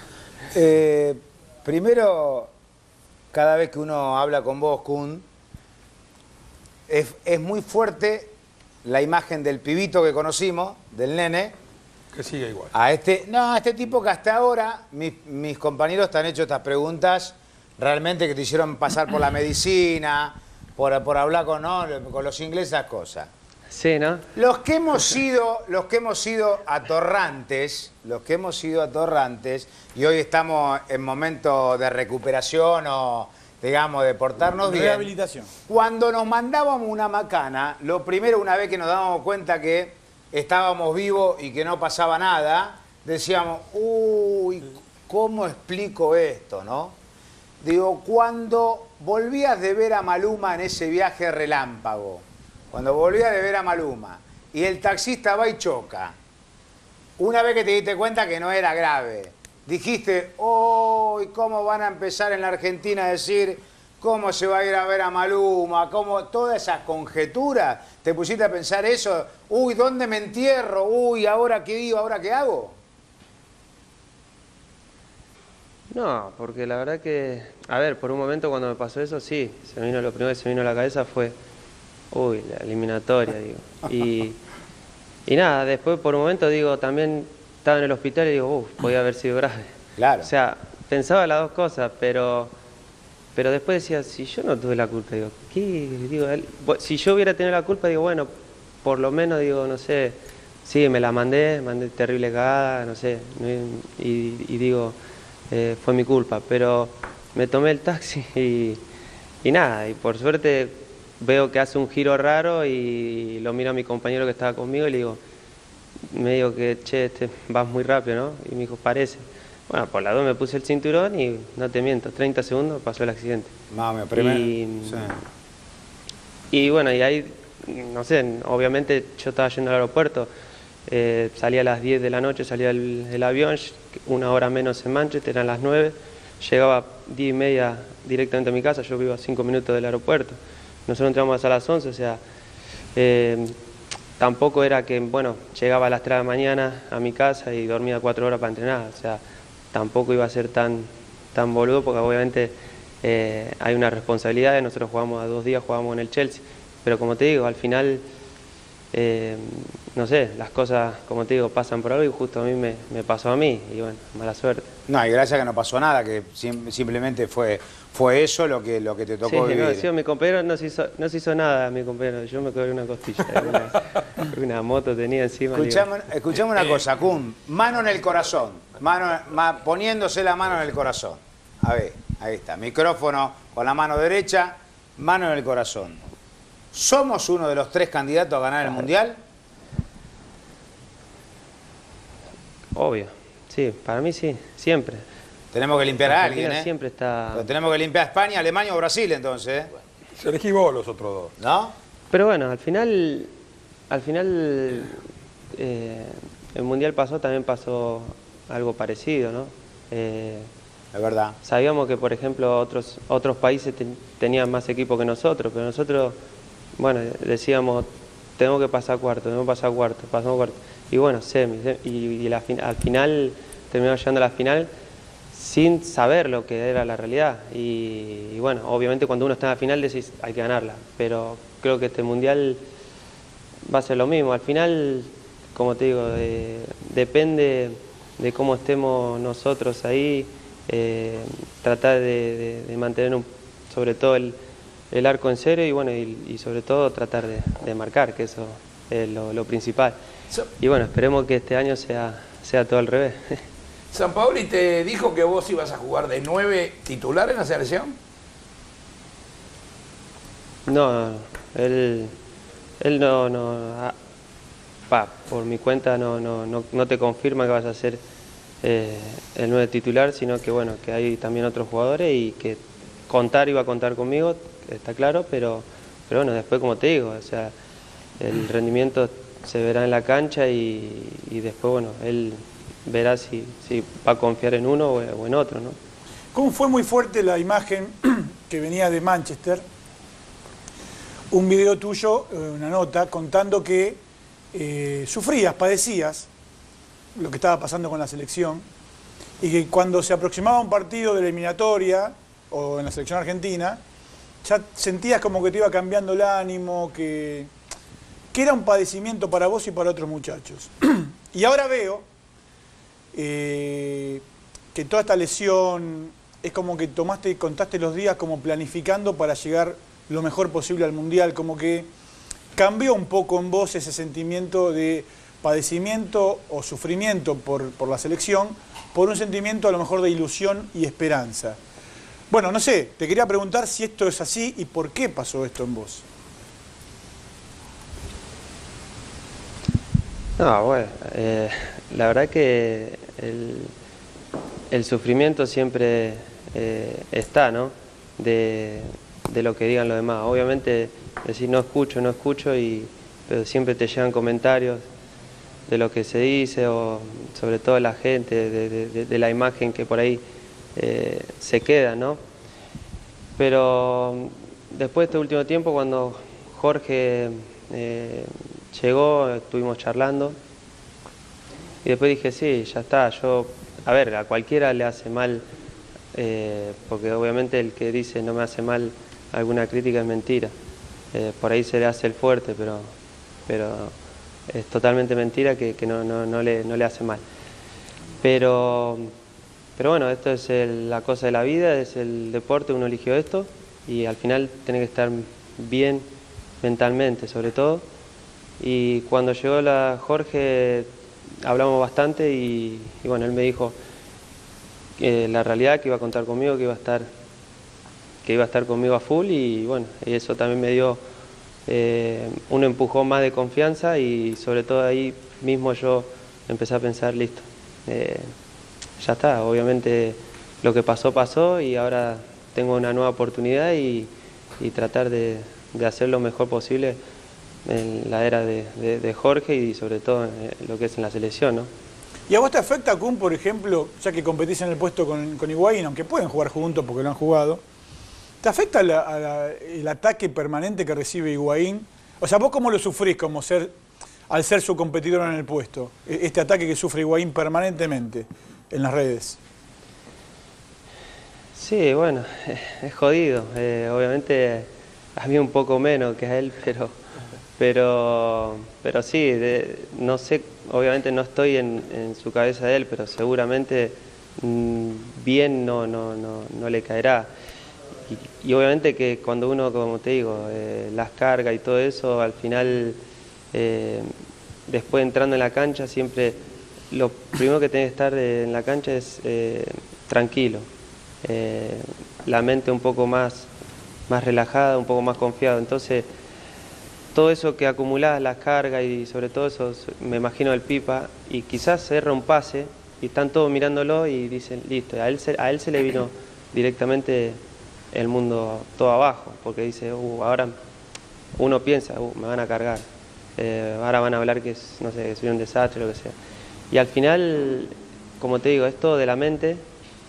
Primero, cada vez que uno habla con vos, Kun, es muy fuerte la imagen del pibito que conocimos, del nene. Que sigue igual. A este tipo que hasta ahora, mis compañeros te han hecho estas preguntas realmente que te hicieron pasar por la medicina, por hablar con los ingleses, esas cosas. Sí, ¿no? Los que hemos sido atorrantes, y hoy estamos en momento de recuperación o, digamos, de portarnos bien. Rehabilitación. Cuando nos mandábamos una macana, lo primero, una vez que nos dábamos cuenta que estábamos vivos y que no pasaba nada, decíamos, uy, ¿cómo explico esto, no? Digo, cuando volvías de ver a Maluma en ese viaje relámpago, cuando volvías de ver a Maluma y el taxista va y choca, una vez que te diste cuenta que no era grave, dijiste, oh, ¿cómo van a empezar en la Argentina a decir cómo se va a ir a ver a Maluma? ¿Cómo? Todas esas conjeturas, ¿te pusiste a pensar eso? Uy, ¿dónde me entierro? Uy, ¿ahora qué digo? ¿Ahora qué hago? No, porque la verdad que, a ver, por un momento cuando me pasó eso, sí, lo primero que se me vino a la cabeza fue, uy, la eliminatoria, digo. Y nada, después por un momento, digo, también estaba en el hospital y digo, podía haber sido grave. Claro. O sea, pensaba las dos cosas, pero después decía, si yo no tuve la culpa, digo, ¿qué? Digo, si yo hubiera tenido la culpa, digo, bueno, por lo menos, digo, no sé, sí, me la mandé terrible cagada, no sé, y digo, fue mi culpa, pero me tomé el taxi y nada, y por suerte veo que hace un giro raro y lo miro a mi compañero que estaba conmigo y le digo, me digo que, che, vas muy rápido, ¿no? Y me dijo, parece. Bueno, por las dos me puse el cinturón y no te miento, 30 segundos pasó el accidente. Mami, primero. Y bueno, y ahí, no sé, obviamente yo estaba yendo al aeropuerto, salía a las 10 de la noche, salía el avión, 1 hora menos en Manchester, eran las 9, llegaba 10 y media directamente a mi casa, yo vivo a 5 minutos del aeropuerto. Nosotros entramos a las 11, o sea, tampoco era que, bueno, llegaba a las 3 de la mañana a mi casa y dormía 4 horas para entrenar, o sea, tampoco iba a ser tan boludo, porque obviamente hay una responsabilidad, nosotros jugamos a 2 días, jugamos en el Chelsea, pero como te digo, al final no sé, las cosas, como te digo, pasan por algo y justo a mí me pasó a mí y bueno, mala suerte. No, y gracias que no pasó nada, que simplemente fue eso lo que te tocó vivir. No, sí, mi compañero no se hizo nada, mi compañero, yo me quedé una costilla, una moto tenía encima. Escuchame una cosa, Kun, mano en el corazón, poniéndose la mano en el corazón. A ver, ahí está, micrófono con la mano derecha, mano en el corazón. ¿Somos uno de los 3 candidatos a ganar el Mundial? Obvio, sí, para mí sí, siempre. Tenemos que limpiar a alguien, ¿eh? Siempre está... Pero tenemos que limpiar a España, Alemania o Brasil, entonces, ¿eh? Se elegí vos los otros 2. ¿No? Pero bueno, al final el Mundial pasó, también pasó algo parecido, ¿no? Es verdad. Sabíamos que, por ejemplo, otros países tenían más equipo que nosotros, pero nosotros, bueno, decíamos, tenemos que pasar cuarto, pasamos cuarto. Y bueno, al final terminamos llegando a la final sin saber lo que era la realidad. Y bueno, obviamente cuando uno está en la final decís, hay que ganarla. Pero creo que este Mundial va a ser lo mismo. Al final, como te digo, depende de cómo estemos nosotros ahí, tratar de mantener sobre todo el arco en cero y bueno, y sobre todo tratar de marcar, que eso es lo principal. Y bueno, esperemos que este año sea todo al revés. ¿Sampaoli te dijo que vos ibas a jugar de 9 titular en la selección? No, él por mi cuenta no te confirma que vas a ser el 9 titular, sino que bueno, que hay también otros jugadores y que iba a contar conmigo, está claro, pero bueno, después como te digo, o sea, el rendimiento se verá en la cancha y después, bueno, él verá si va a confiar en uno o en otro, ¿no? ¿Cómo fue muy fuerte la imagen que venía de Manchester? Un video tuyo, una nota, contando que sufrías, padecías lo que estaba pasando con la selección y que cuando se aproximaba un partido de eliminatoria o en la selección argentina, ya sentías como que te iba cambiando el ánimo, que era un padecimiento para vos y para otros muchachos. Y ahora veo que toda esta lesión es como que contaste los días como planificando para llegar lo mejor posible al Mundial, como que cambió un poco en vos ese sentimiento de padecimiento o sufrimiento por la selección, por un sentimiento a lo mejor de ilusión y esperanza. Bueno, no sé, te quería preguntar si esto es así y por qué pasó esto en vos. No, bueno, la verdad que el sufrimiento siempre está, ¿no? De lo que digan los demás. Obviamente decir no escucho, pero siempre te llegan comentarios de lo que se dice o sobre todo la gente, de la imagen que por ahí se queda, ¿no? Pero después de este último tiempo, cuando Jorge llegó, estuvimos charlando y después dije, sí, ya está, a cualquiera le hace mal, porque obviamente el que dice no me hace mal alguna crítica es mentira. Por ahí se le hace el fuerte, pero es totalmente mentira que no le hace mal. Pero bueno, esto es la cosa de la vida, es el deporte, uno eligió esto y al final tiene que estar bien mentalmente, sobre todo. Y cuando llegó Jorge hablamos bastante y bueno, él me dijo la realidad, que iba a contar conmigo, que iba a estar conmigo a full y bueno, y eso también me dio un empujón más de confianza y sobre todo ahí mismo yo empecé a pensar, listo, ya está, obviamente lo que pasó y ahora tengo una nueva oportunidad y tratar de hacer lo mejor posible en la era de Jorge y sobre todo en lo que es en la selección, ¿no? ¿Y a vos te afecta, Kun, por ejemplo, ya que competís en el puesto con Higuaín, aunque pueden jugar juntos porque lo han jugado, ¿te afecta el ataque permanente que recibe Higuaín? O sea, ¿vos cómo lo sufrís al ser su competidor en el puesto? Este ataque que sufre Higuaín permanentemente en las redes. Sí, bueno, es jodido. Obviamente a mí un poco menos que a él, pero sí, no sé, obviamente no estoy en su cabeza de él, pero seguramente bien no le caerá. Y obviamente que cuando uno, como te digo, las carga y todo eso, al final, después entrando en la cancha, siempre lo primero que tenés que estar en la cancha es tranquilo, la mente un poco más relajada, un poco más confiado. Entonces, todo eso que acumulás, las cargas y sobre todo eso, me imagino el Pipa, y quizás erra un pase y están todos mirándolo y dicen, listo, a él se le vino directamente el mundo todo abajo, porque dice, ahora uno piensa, me van a cargar, ahora van a hablar que no sé, que soy un desastre, lo que sea. Y al final, como te digo, es todo de la mente,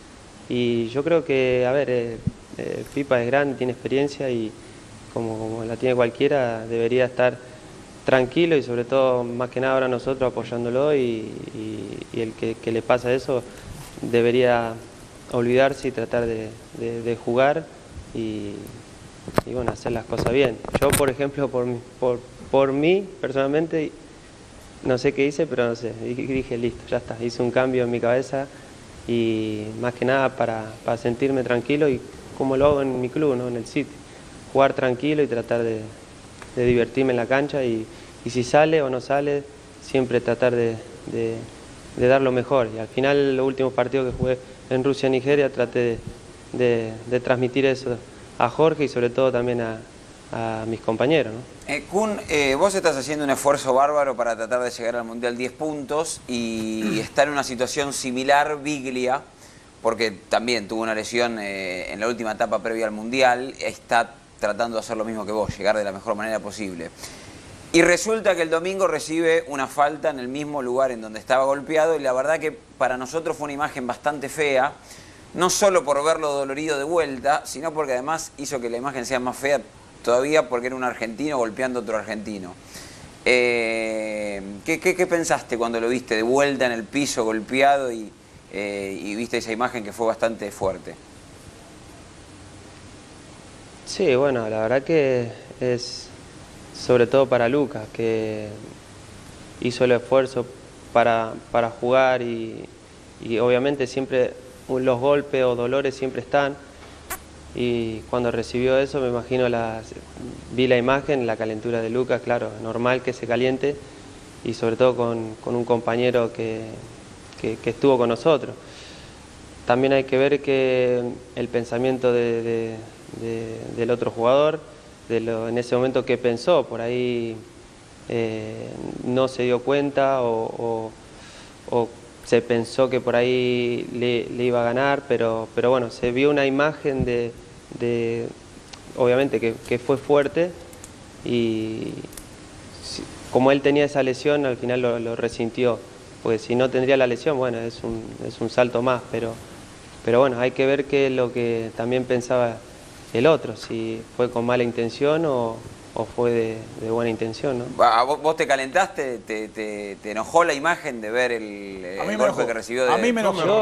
y yo creo que, a ver, Pipa es grande, tiene experiencia y como la tiene cualquiera, debería estar tranquilo y sobre todo, más que nada ahora nosotros apoyándolo, y el que le pasa eso debería olvidarse y tratar de jugar y bueno, hacer las cosas bien. Yo, por ejemplo, por mí, personalmente, no sé qué hice, pero no sé, dije listo, ya está, hice un cambio en mi cabeza y más que nada para sentirme tranquilo, y como lo hago en mi club, ¿no? En el City, jugar tranquilo y tratar de divertirme en la cancha, y si sale o no sale, siempre tratar de dar lo mejor. Y al final, los últimos partidos que jugué en Rusia y Nigeria, traté de transmitir eso a Jorge y sobre todo también a mis compañeros, ¿no? Kun, vos estás haciendo un esfuerzo bárbaro para tratar de llegar al Mundial 10 puntos y está en una situación similar Biglia, porque también tuvo una lesión en la última etapa previa al Mundial, está tratando de hacer lo mismo que vos, llegar de la mejor manera posible. Y resulta que el domingo recibe una falta en el mismo lugar en donde estaba golpeado, y la verdad que para nosotros fue una imagen bastante fea, no solo por verlo dolorido de vuelta, sino porque además hizo que la imagen sea más fea todavía porque era un argentino golpeando a otro argentino. ¿Qué pensaste cuando lo viste de vuelta en el piso golpeado y viste esa imagen que fue bastante fuerte? Sí, bueno, la verdad que es sobre todo para Lucas, que hizo el esfuerzo para jugar y obviamente siempre los golpes o dolores siempre están, y cuando recibió eso me imagino, vi la imagen, la calentura de Lucas, claro, normal que se caliente, y sobre todo con un compañero que estuvo con nosotros. También hay que ver que el pensamiento del otro jugador, en ese momento que pensó, por ahí no se dio cuenta o se pensó que por ahí le iba a ganar, pero bueno, se vio una imagen obviamente que fue fuerte, y como él tenía esa lesión, al final lo resintió, porque si no tendría la lesión, bueno, es un salto más, pero bueno, hay que ver qué es lo que también pensaba el otro, si fue con mala intención o fue de buena intención, ¿no? ¿Vos te calentaste? ¿Te enojó la imagen de ver el golpe que recibió de... A mí me enojó.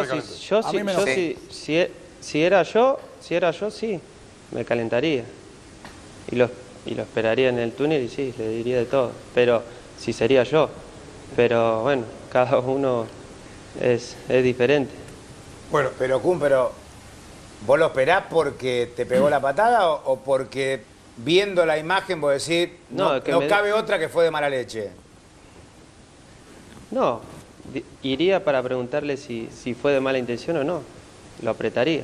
Si era yo, sí, me calentaría. Y lo esperaría en el túnel y sí, le diría de todo. Pero si sería yo. Pero bueno, cada uno es diferente. Bueno, pero Kun, ¿vos lo esperás porque te pegó la patada o porque viendo la imagen vos decís, no cabe otra que fue de mala leche? No, iría para preguntarle si fue de mala intención o no. Lo apretaría.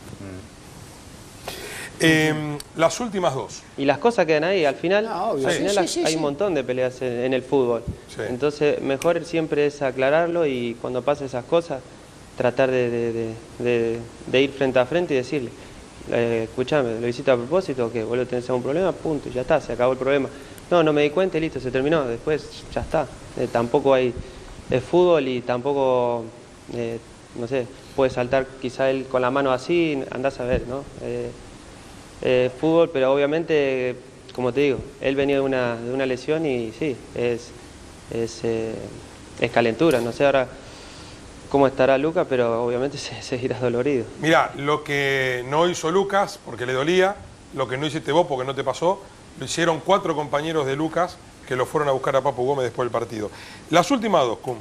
Las últimas dos. Y las cosas quedan ahí. Al final, Sí. hay un montón de peleas en el fútbol. Sí. Entonces, mejor siempre es aclararlo, y cuando pasen esas cosas, tratar de ir frente a frente y decirle, escuchame, lo hiciste a propósito, que vos tenés algún problema, punto, ya está, se acabó el problema. No me di cuenta y listo, se terminó, después ya está. Tampoco hay fútbol y tampoco, no sé, puede saltar quizá él con la mano así, andás a ver, ¿no? Fútbol, pero obviamente, como te digo, él venía de una lesión y sí, es calentura, no sé ahora cómo estará Lucas, pero obviamente se seguirá dolorido. Mirá, lo que no hizo Lucas, porque le dolía, lo que no hiciste vos porque no te pasó, lo hicieron 4 compañeros de Lucas que lo fueron a buscar a Papu Gómez después del partido. Las últimas 2, Kun.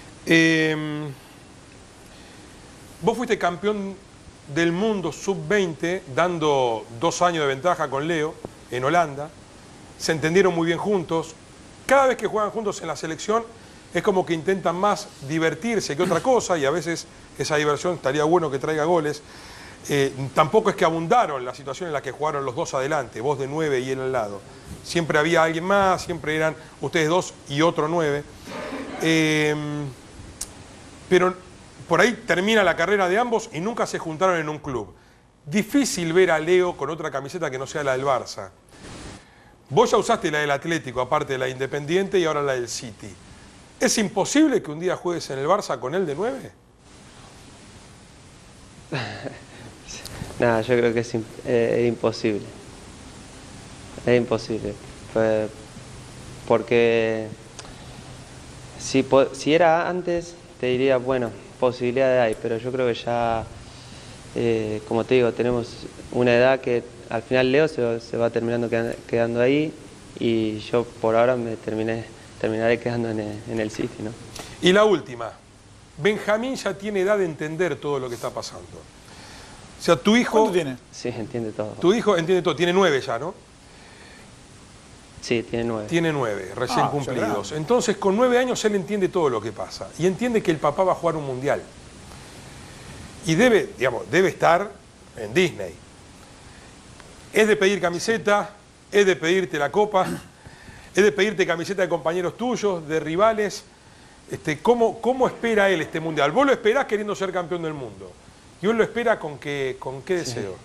Vos fuiste campeón del mundo sub-20 dando 2 años de ventaja con Leo en Holanda. Se entendieron muy bien juntos. Cada vez que juegan juntos en la selección es como que intentan más divertirse que otra cosa y a veces esa diversión estaría bueno que traiga goles. Tampoco es que abundaron la situación en la que jugaron los 2 adelante, vos de 9 y él al lado. Siempre había alguien más, siempre eran ustedes 2 y otro 9. Pero por ahí termina la carrera de ambos y nunca se juntaron en un club. Difícil ver a Leo con otra camiseta que no sea la del Barça. Vos ya usaste la del Atlético, aparte de la Independiente y ahora la del City. ¿Es imposible que un día juegues en el Barça con él de 9? Nada, yo creo que es imposible. Es imposible. Porque si era antes, te diría, bueno, posibilidades hay, pero yo creo que ya, como te digo, tenemos una edad que al final Leo se va terminando quedando ahí y yo por ahora terminaré quedando en el City, ¿no? Y la última, Benjamín ya tiene edad de entender todo lo que está pasando. O sea, tu hijo... ¿Cuánto tiene? Sí, entiende todo. Tu hijo entiende todo, tiene 9 ya, ¿no? Sí, tiene 9. Tiene 9, recién cumplidos. Entonces, con 9 años él entiende todo lo que pasa. Y entiende que el papá va a jugar un mundial. Y debe estar en Disney. Es de pedir camiseta, es de pedirte la copa, es de pedirte camiseta de compañeros tuyos, de rivales. ¿Cómo espera él este mundial? Vos lo esperás queriendo ser campeón del mundo. ¿Y él lo espera con qué deseo?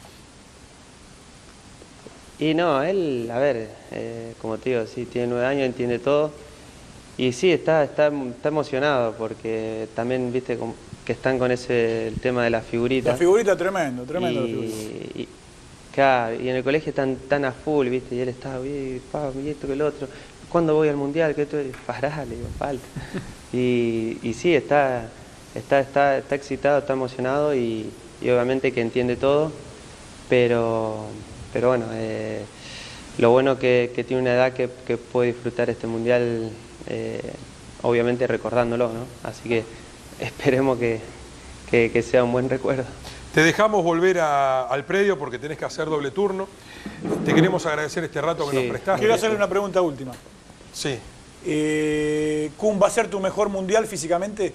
Y no, él, a ver, como te digo, sí, tiene 9 años, entiende todo. Y sí, está emocionado porque también, viste, que están con el tema de las figuritas. La figurita tremendo la figurita. Y en el colegio están a full, viste, y él está, y esto que el otro. ¿Cuándo voy al mundial? ¿Qué esto? Pará, le digo, falta. Y sí, está excitado, está emocionado y obviamente que entiende todo, pero bueno, lo bueno que tiene una edad que puede disfrutar este mundial, obviamente recordándolo, ¿no? Así que esperemos que sea un buen recuerdo. Te dejamos volver al predio porque tenés que hacer doble turno. Te queremos agradecer este rato que nos prestaste. Quiero hacerle una pregunta última. Sí. ¿Kun va a ser tu mejor mundial físicamente?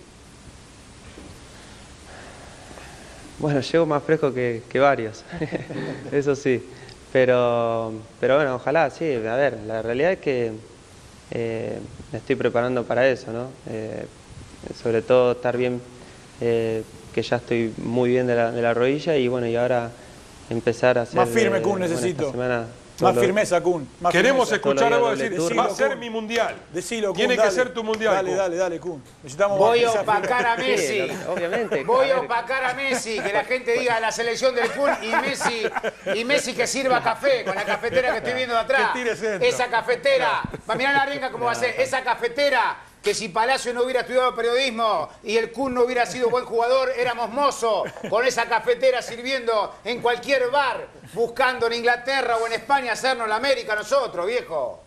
Bueno, llego más fresco que varios, eso sí. Pero bueno, ojalá, sí. A ver, la realidad es que me estoy preparando para eso, ¿no? Sobre todo estar bien, que ya estoy muy bien de la rodilla y bueno, y ahora empezar a hacer... Más firme, Kun, necesito. Más firmeza, Kun. Queremos escuchar algo decir, va a ser mi mundial. Decilo, Kun, tiene que ser tu mundial. Dale, Kun. Voy a opacar a Messi. Sí, obviamente. Voy a opacar a Messi, que la gente diga la selección del Kun y Messi que sirva café con la cafetera que estoy viendo de atrás. Esa cafetera, va a mirar la arenga cómo va a ser, esa cafetera que si Palacio no hubiera estudiado periodismo y el Kun no hubiera sido buen jugador, éramos mozos con esa cafetera sirviendo en cualquier bar, buscando en Inglaterra o en España hacernos la América nosotros, viejo.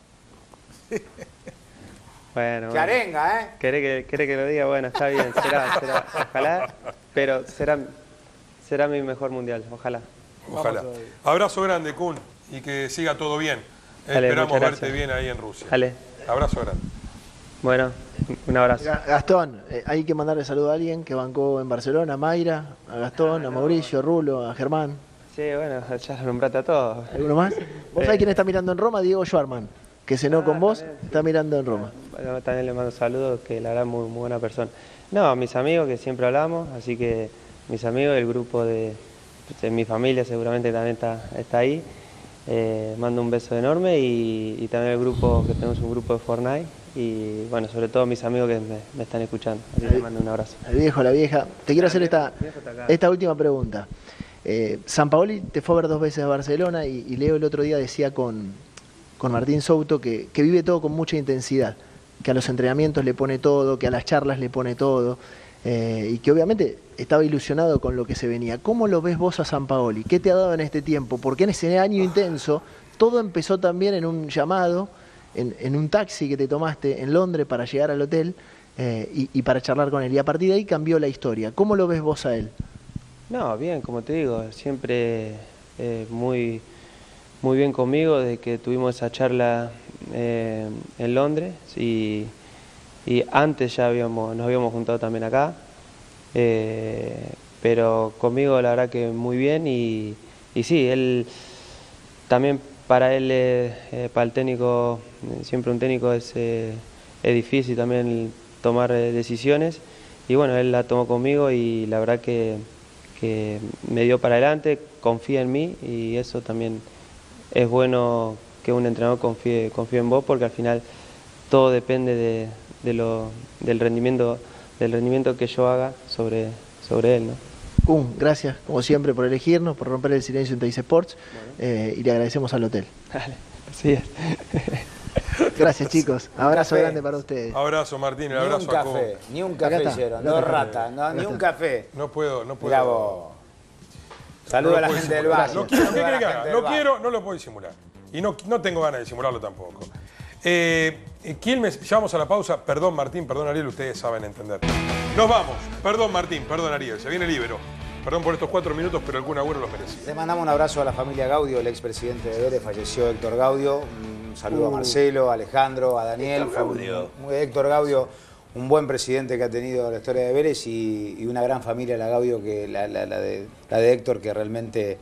Bueno, que arenga, ¿eh? ¿Querés que lo diga? Bueno, está bien, será, ojalá, pero será mi mejor mundial, ojalá. Ojalá. Abrazo grande, Kun, y que siga todo bien. Dale, esperamos verte bien ahí en Rusia. Dale. Abrazo grande. Bueno, un abrazo. Gastón, hay que mandarle saludo a alguien que bancó en Barcelona, a Mayra, a Gastón, a Mauricio, a Rulo, a Germán. Sí, bueno, ya lo nombraste a todos. ¿Alguno más? ¿Vos sabés quién está mirando en Roma? Diego Schwarman, que cenó con vos, también, sí. Está mirando en Roma. Bueno, también le mando saludos, que la verdad muy buena persona. No, a mis amigos que siempre hablamos, así que mis amigos, el grupo de mi familia seguramente también está ahí. Mando un beso enorme y también el grupo, que tenemos un grupo de Fortnite y bueno, sobre todo mis amigos que me están escuchando, así que mando un abrazo. El viejo, la vieja. Te quiero hacer esta última pregunta. Sampaoli te fue a ver 2 veces a Barcelona y Leo el otro día decía con Martín Souto que vive todo con mucha intensidad, que a los entrenamientos le pone todo, que a las charlas le pone todo. y que obviamente estaba ilusionado con lo que se venía. ¿Cómo lo ves vos a Sampaoli? ¿Qué te ha dado en este tiempo? Porque en ese año intenso todo empezó también en un llamado, en un taxi que te tomaste en Londres para llegar al hotel y para charlar con él. Y a partir de ahí cambió la historia. ¿Cómo lo ves vos a él? No, bien, como te digo, siempre muy bien conmigo desde que tuvimos esa charla en Londres y antes ya nos habíamos juntado también acá, pero conmigo la verdad que muy bien y sí, él también para él, para el técnico, siempre un técnico es difícil también tomar decisiones y bueno, él la tomó conmigo y la verdad que me dio para adelante, confía en mí y eso también es bueno que un entrenador confíe en vos porque al final todo depende del rendimiento que yo haga sobre él, ¿no? Gracias como siempre por elegirnos, por romper el silencio en Teis Sports y le agradecemos al hotel. Dale, así es. Gracias chicos, abrazo grande para ustedes. Abrazo Martín, el abrazo a Cobo. Ni un café hicieron, dos ratas, ni un café. No puedo. Mirá vos. Saludos a la gente del barrio. No quiero, ¿qué quiere que haga? No quiero, no lo puedo disimular. Y no tengo ganas de disimularlo tampoco. Quilmes, ya vamos a la pausa. Perdón Martín, perdón Ariel, ustedes saben entender. Nos vamos. Perdón Martín, perdón Ariel, se viene Libero. Perdón por estos 4 minutos, pero el Kun Agüero los merecía. Le mandamos un abrazo a la familia Gaudio, el expresidente de Vélez, falleció Héctor Gaudio. Un saludo a Marcelo, a Alejandro, a Daniel. Héctor Gaudio, un buen presidente que ha tenido la historia de Vélez y una gran familia, la Gaudio, que la de Héctor, que realmente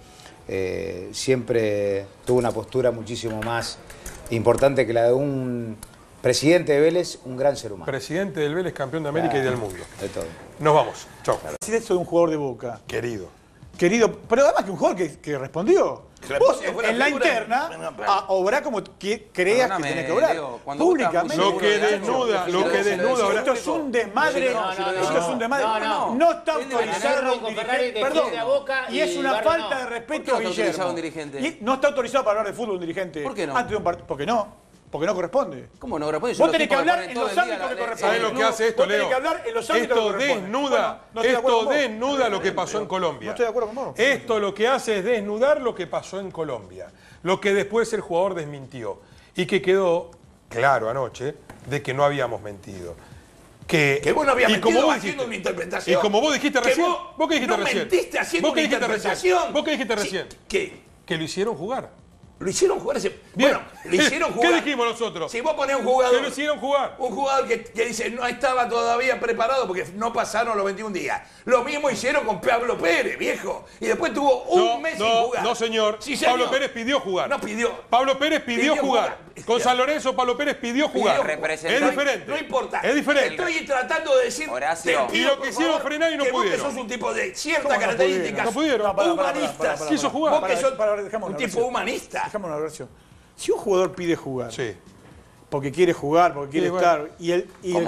siempre tuvo una postura muchísimo más importante que la de un presidente de Vélez, un gran ser humano. Presidente del Vélez, campeón de América y del mundo. De todo. Nos vamos. Chao. Decir eso de un jugador de Boca. Querido. Pero además que un jugador que respondió. Vos en la interna obrá como creas que tenés que obrar. Públicamente. Lo que desnuda ahora. Esto es un desmadre. Esto es un desmadre. No está autorizado un dirigente. Perdón. Y es una falta de respeto a Guillermo. No está autorizado para hablar de fútbol un dirigente. ¿Por qué no? Antes de un partido. ¿Por qué no? Porque no corresponde. ¿Cómo no corresponde? Vos tenés que hablar en los ámbitos que corresponden. ¿Sabés lo que hace esto, Leo? Vos tenés que hablar en los ámbitos que corresponden. Esto desnuda lo que pasó en Colombia. No estoy de acuerdo con vos. Esto lo que hace es desnudar lo que pasó en Colombia. Lo que después el jugador desmintió. Y que quedó claro anoche de que no habíamos mentido. Que vos no habías mentido haciendo una interpretación. Y como vos dijiste recién. ¿Vos qué dijiste no recién? Mentiste haciendo una interpretación. ¿Vos qué dijiste recién? ¿Qué? Que lo hicieron jugar. Lo hicieron jugar ese... Bien. Bueno, lo hicieron jugar. ¿Qué dijimos nosotros? Si vos ponés un jugador... Que lo hicieron jugar. Un jugador que dice no estaba todavía preparado porque no pasaron los 21 días. Lo mismo hicieron con Pablo Pérez, viejo. Y después tuvo un mes sin jugar. No, señor. Sí, señor. Pablo Pérez pidió jugar. No pidió. Pablo Pérez pidió jugar. Con San Lorenzo, Pablo Pérez pidió jugar. Es diferente. No importa. Es diferente. Estoy tratando de decir... Horacio. Y lo que hicieron frenar y no pudieron. Vos que sos un tipo de ciertas características. No pudieron. Humanistas. Quiso jugar. Vos que sos un tipo humanista. Dejame una versión. Si un jugador pide jugar, sí, porque quiere jugar, porque quiere estar, y el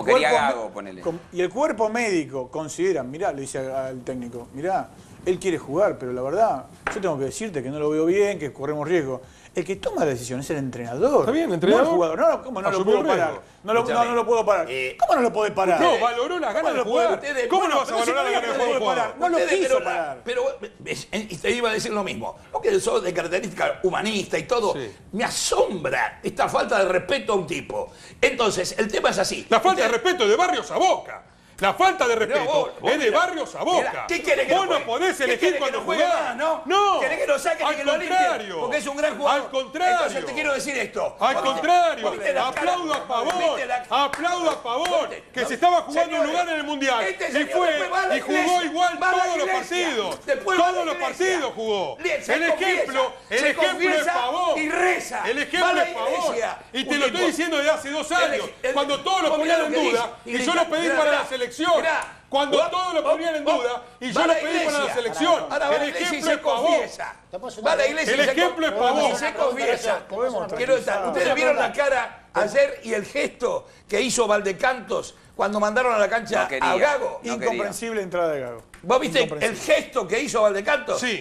cuerpo médico considera, mirá, le dice al técnico, mirá, él quiere jugar, pero la verdad, yo tengo que decirte que no lo veo bien, que corremos riesgo. El que toma la decisión es el entrenador. Está bien, el entrenador. No el jugador. No, ¿cómo no lo puedo parar? No lo puedo parar. ¿Cómo no lo podés parar? No, valoró las ganas de jugar. ¿Cómo no vas a valorar las ganas de jugar? No lo quiso parar. Pero te iba a decir lo mismo. Porque sos de característica humanista y todo. Sí. Me asombra esta falta de respeto a un tipo. Entonces, el tema es así. La falta de respeto de Barrios a Boca. La falta de respeto es de Barrios a Boca. ¿Qué querés que vos no podés elegir cuando jugás. No. ¿Querés que lo saques y que lo limpien? Porque es un gran jugador. Al contrario. Entonces te quiero decir esto. Al contrario. Aplaudo a favor. Aplaudo a favor. Que se estaba jugando un lugar en el Mundial. Y fue y jugó igual todos los partidos. Todos los partidos jugó. El ejemplo es Pavón. Y reza. El ejemplo es Pavón. Y te lo estoy diciendo desde hace 2 años. Cuando todos lo ponían en duda. Y yo lo pedí para la selección. Cuando todos lo ponían en duda y yo lo pedí para la selección. El ejemplo es Pavón. Va a la iglesia. El ejemplo es Pavón. Y se confiesa. Ustedes vieron la cara ayer y el gesto que hizo Valdecantos cuando mandaron a la cancha a Gago. Incomprensible entrada de Gago. ¿Vos viste el gesto que hizo Valdecantos? Sí.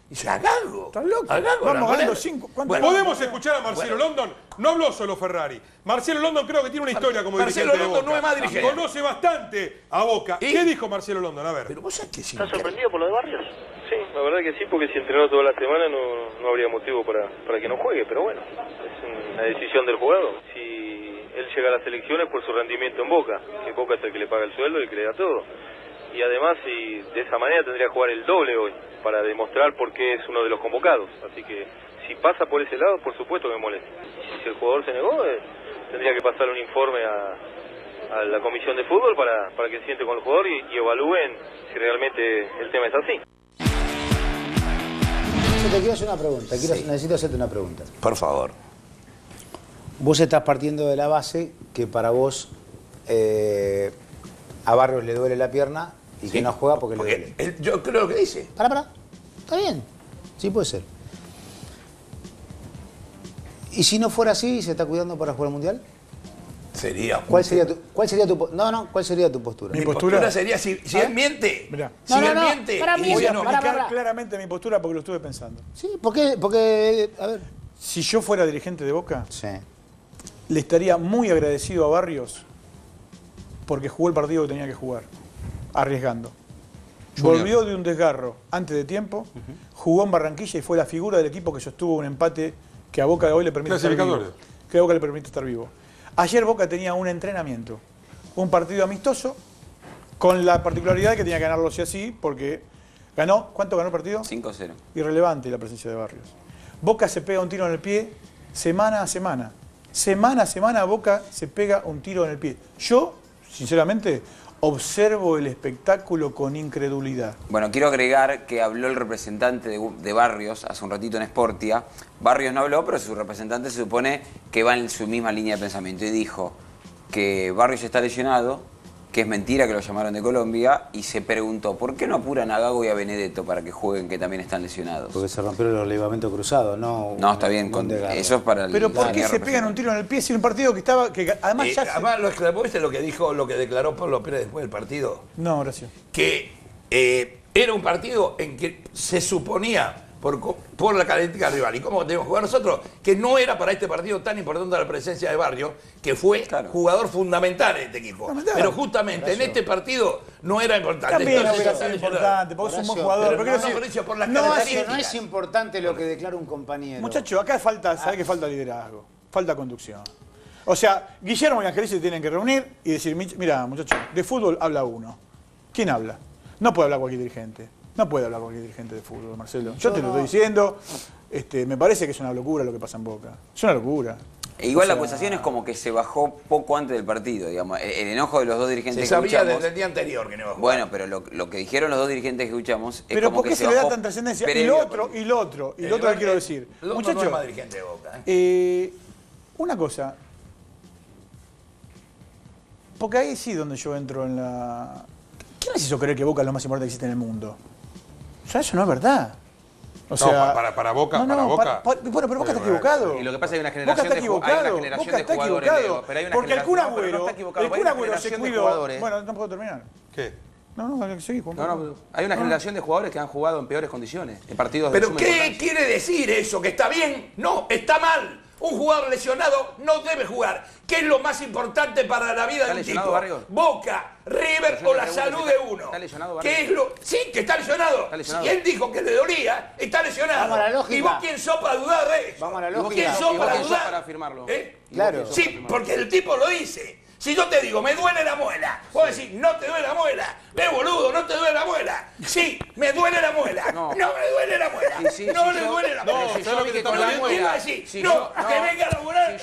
Dice, a Gago. ¿Estás loco? A Gago Vamos la ganando ponen. 5. Podemos escuchar a Marcelo London. No habló solo Ferrari. Marcelo London creo que tiene una historia como Marcelo dirigente de London Boca. no es más dirigente. Conoce bastante a Boca. ¿Y? ¿Qué dijo Marcelo London? A ver. Pero vos sabés que sí. ¿Estás sorprendido por lo de Barrios? Sí, la verdad que sí, porque si entrenó toda la semana no habría motivo para que no juegue, pero bueno, es una decisión del jugador. Si él llega a las elecciones por su rendimiento en Boca, que Boca es el que le paga el sueldo y el que le da todo. Y además, y de esa manera tendría que jugar el doble hoy, para demostrar por qué es uno de los convocados. Así que si pasa por ese lado, por supuesto que me molesta. Si el jugador se negó, tendría que pasar un informe a la comisión de fútbol para que se siente con el jugador y evalúen si realmente el tema es así. Yo te quiero hacer una pregunta, necesito hacerte una pregunta. Por favor. Vos estás partiendo de la base que para vos a Barrios le duele la pierna y que no juega porque le duele. Yo creo que dice. Pará. Está bien. Sí puede ser. ¿Y si no fuera así y se está cuidando para jugar al Mundial? Sería. ¿Cuál sería tu postura? Mi postura sería si él miente. Mirá. Si él miente. Voy a explicar claramente mi postura porque lo estuve pensando. Sí, ¿por qué? Porque, a ver. Si yo fuera dirigente de Boca, Sí. le estaría muy agradecido a Barrios porque jugó el partido que tenía que jugar, arriesgando. Volvió de un desgarro antes de tiempo, jugó en Barranquilla y fue la figura del equipo que sostuvo un empate que a Boca hoy le permite estar vivo. Que a Boca le permite estar vivo. Ayer Boca tenía un entrenamiento, un partido amistoso, con la particularidad de que tenía que ganarlo sí así, porque ganó. ¿Cuánto ganó el partido? 5-0. Irrelevante la presencia de Barrios. Boca se pega un tiro en el pie semana a semana. Semana a semana Boca se pega un tiro en el pie. Yo, sinceramente, observo el espectáculo con incredulidad. Bueno, quiero agregar que habló el representante de Barrios hace un ratito en Sportia. Barrios no habló, pero su representante se supone que va en su misma línea de pensamiento y dijo que Barrios está lesionado, que es mentira que lo llamaron de Colombia, y se preguntó, ¿por qué no apuran a Gago y a Benedetto para que jueguen, que también están lesionados? Porque se rompieron los ligamentos cruzados, ¿no? No, está bien, eso es para el... Pero ¿por qué se pegan un tiro en el pie si un partido que estaba... que además ya además, ¿viste lo que dijo, lo que declaró Pablo Pérez después del partido? No, gracias. Que era un partido en que se suponía, por la característica rival y cómo debemos jugar nosotros, que no era para este partido tan importante la presencia de Barrios, que fue jugador fundamental en este equipo. Pero justamente en este partido no era importante. También hubiera sido importante, porque es un buen jugador. Por las características. No es importante lo que declara un compañero. Muchacho, acá falta, ¿sabés que falta liderazgo? Falta conducción. O sea, Guillermo y Angelici se tienen que reunir y decir, mira, muchacho, de fútbol habla uno. ¿Quién habla? No puede hablar cualquier dirigente. No puede hablar cualquier dirigente de fútbol, Marcelo. Yo te lo estoy diciendo. Me parece que es una locura lo que pasa en Boca. Es una locura. E igual la acusación es como que se bajó poco antes del partido, digamos. El enojo de los dos dirigentes se sabía desde el día anterior que no iba a jugar. Bueno, pero lo que dijeron los dos dirigentes que escuchamos es pero como ¿por qué que se le da tanta trascendencia? Y lo otro que quiero decir. Muchacho, no es más dirigente de Boca. Una cosa. Porque ahí sí donde yo entro en la... ¿Quién les hizo creer que Boca es lo más importante que existe en el mundo? O sea, eso no es verdad. O sea, no, para Boca, para Boca. Bueno, pero Boca está equivocado. Y lo que pasa es que hay una Boca generación está equivocado. Boca está equivocado. Porque el Kun Agüero se cuidó. Bueno, no puedo terminar. ¿Qué? No, seguí, Juan. No, hay una generación de jugadores que han jugado en peores condiciones, en partidos de ¿Pero suma qué importancia. quiere decir eso? ¿Que está bien? No, está mal. Un jugador lesionado no debe jugar. ¿Qué es lo más importante para la vida de un tipo? Barrios? Boca, River o la salud de uno. ¿Está lesionado, Barrios? ¿Qué es lo...? Sí, que está lesionado. Si él dijo que le dolía, está lesionado. Vamos a la lógica. ¿Y vos quién sos para dudar de eso? Vamos a la lógica. ¿Quién sos para dudar? para afirmarlo? Claro. Sí, porque el tipo lo dice. Si yo te digo, me duele la muela, vos decís, no te duele la muela. Boludo, no te duele la muela. Sí, me duele la muela. No me duele la muela. No le duele la muela. Si yo vi que con la muela... que venga a laburar.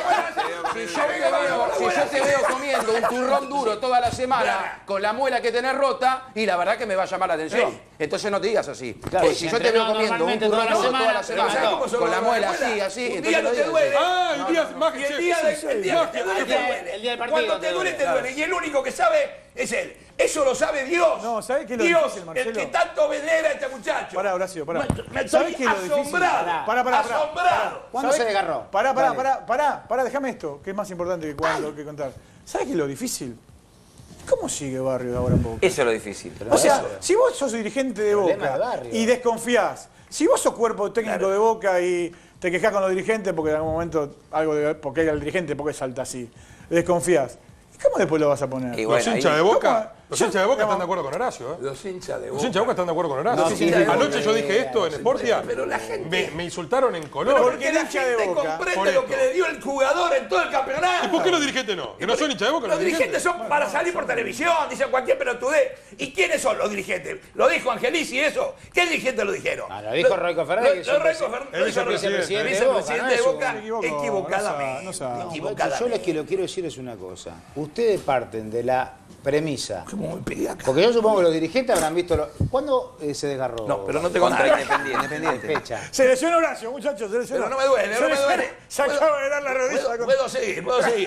Si yo te veo comiendo un turrón duro toda la semana con la muela que tenés rota, y la verdad que me va a llamar la atención. Entonces no te digas así. Porque si yo te veo comiendo un turrón duro toda la semana con la muela así, un día no te duele. Ah, el día más que el día del partido. Cuando te duele, te duele. Y el único que sabe es él. Eso lo sabe Dios. No, ¿sabés qué es lo Dios, difícil, Marcelo? el que tanto venera a este muchacho. Pará, Horacio, pará. ¿Sabés qué es lo difícil? Asombrado. ¿Cuándo se desgarró? Pará, déjame esto, que es más importante que contar. ¿Sabés qué es lo difícil? ¿Cómo sigue Barrios ahora en Boca? Eso es lo difícil. O sea, si vos sos dirigente de Boca y desconfíás Si vos sos cuerpo técnico de Boca y te quejás con los dirigentes porque en algún momento porque el dirigente porque salta así, desconfías. ¿Cómo después lo vas a poner? Los hinchas de Boca, están de acuerdo con Horacio. Los hinchas de Boca. Los hinchas de Boca están de acuerdo con Horacio. Anoche yo dije esto en Sportia, pero la gente, me insultaron en color. Porque la gente comprende lo que le dio el jugador en todo el campeonato. ¿Y por qué los dirigentes no? ¿Que no son hinchas de Boca? Los dirigentes son para salir por televisión, dicen cualquier pelotudez. ¿Y quiénes son los dirigentes? ¿Lo dijo Angelici eso? ¿Qué dirigentes lo dijeron? Lo dijo Roico Fernández. El vicepresidente de Boca, equivocadamente. Yo lo que quiero decir es una cosa. Ustedes parten de la premisa. Porque yo supongo que los dirigentes habrán visto... ¿Cuándo se desgarró? No, pero no te conté. Independiente. Fecha. Se lesionó Horacio, muchachos, se lesionó. Pero no me duele, no me duele. Se acaba de dar la rodilla. Puedo seguir.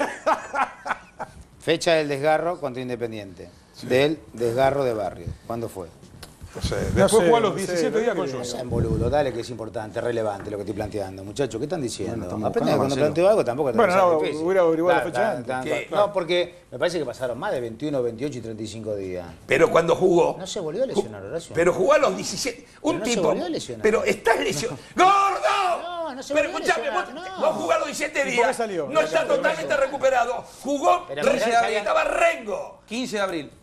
Fecha del desgarro contra Independiente. Sí. Del desgarro de Barrio. ¿Cuándo fue? No sé, después jugó a los 17 días con Junior. No sean boludo, dale que es importante, relevante lo que estoy planteando. Muchachos, ¿qué están diciendo? Aprende cuando planteo algo tampoco bueno, no, hubiera averiguado la fecha antes. No, porque me parece que pasaron más de 21, 28 y 35 días. Pero cuando jugó... No se volvió a lesionar, Horacio. Pero jugó a los 17... Un tipo... Se volvió a lesionar. Pero estás lesionado. ¡Gordo! No se pero volvió escuchame, vos jugó a los 17 días. No está totalmente recuperado. Jugó... Estaba Rengo. 15 de abril.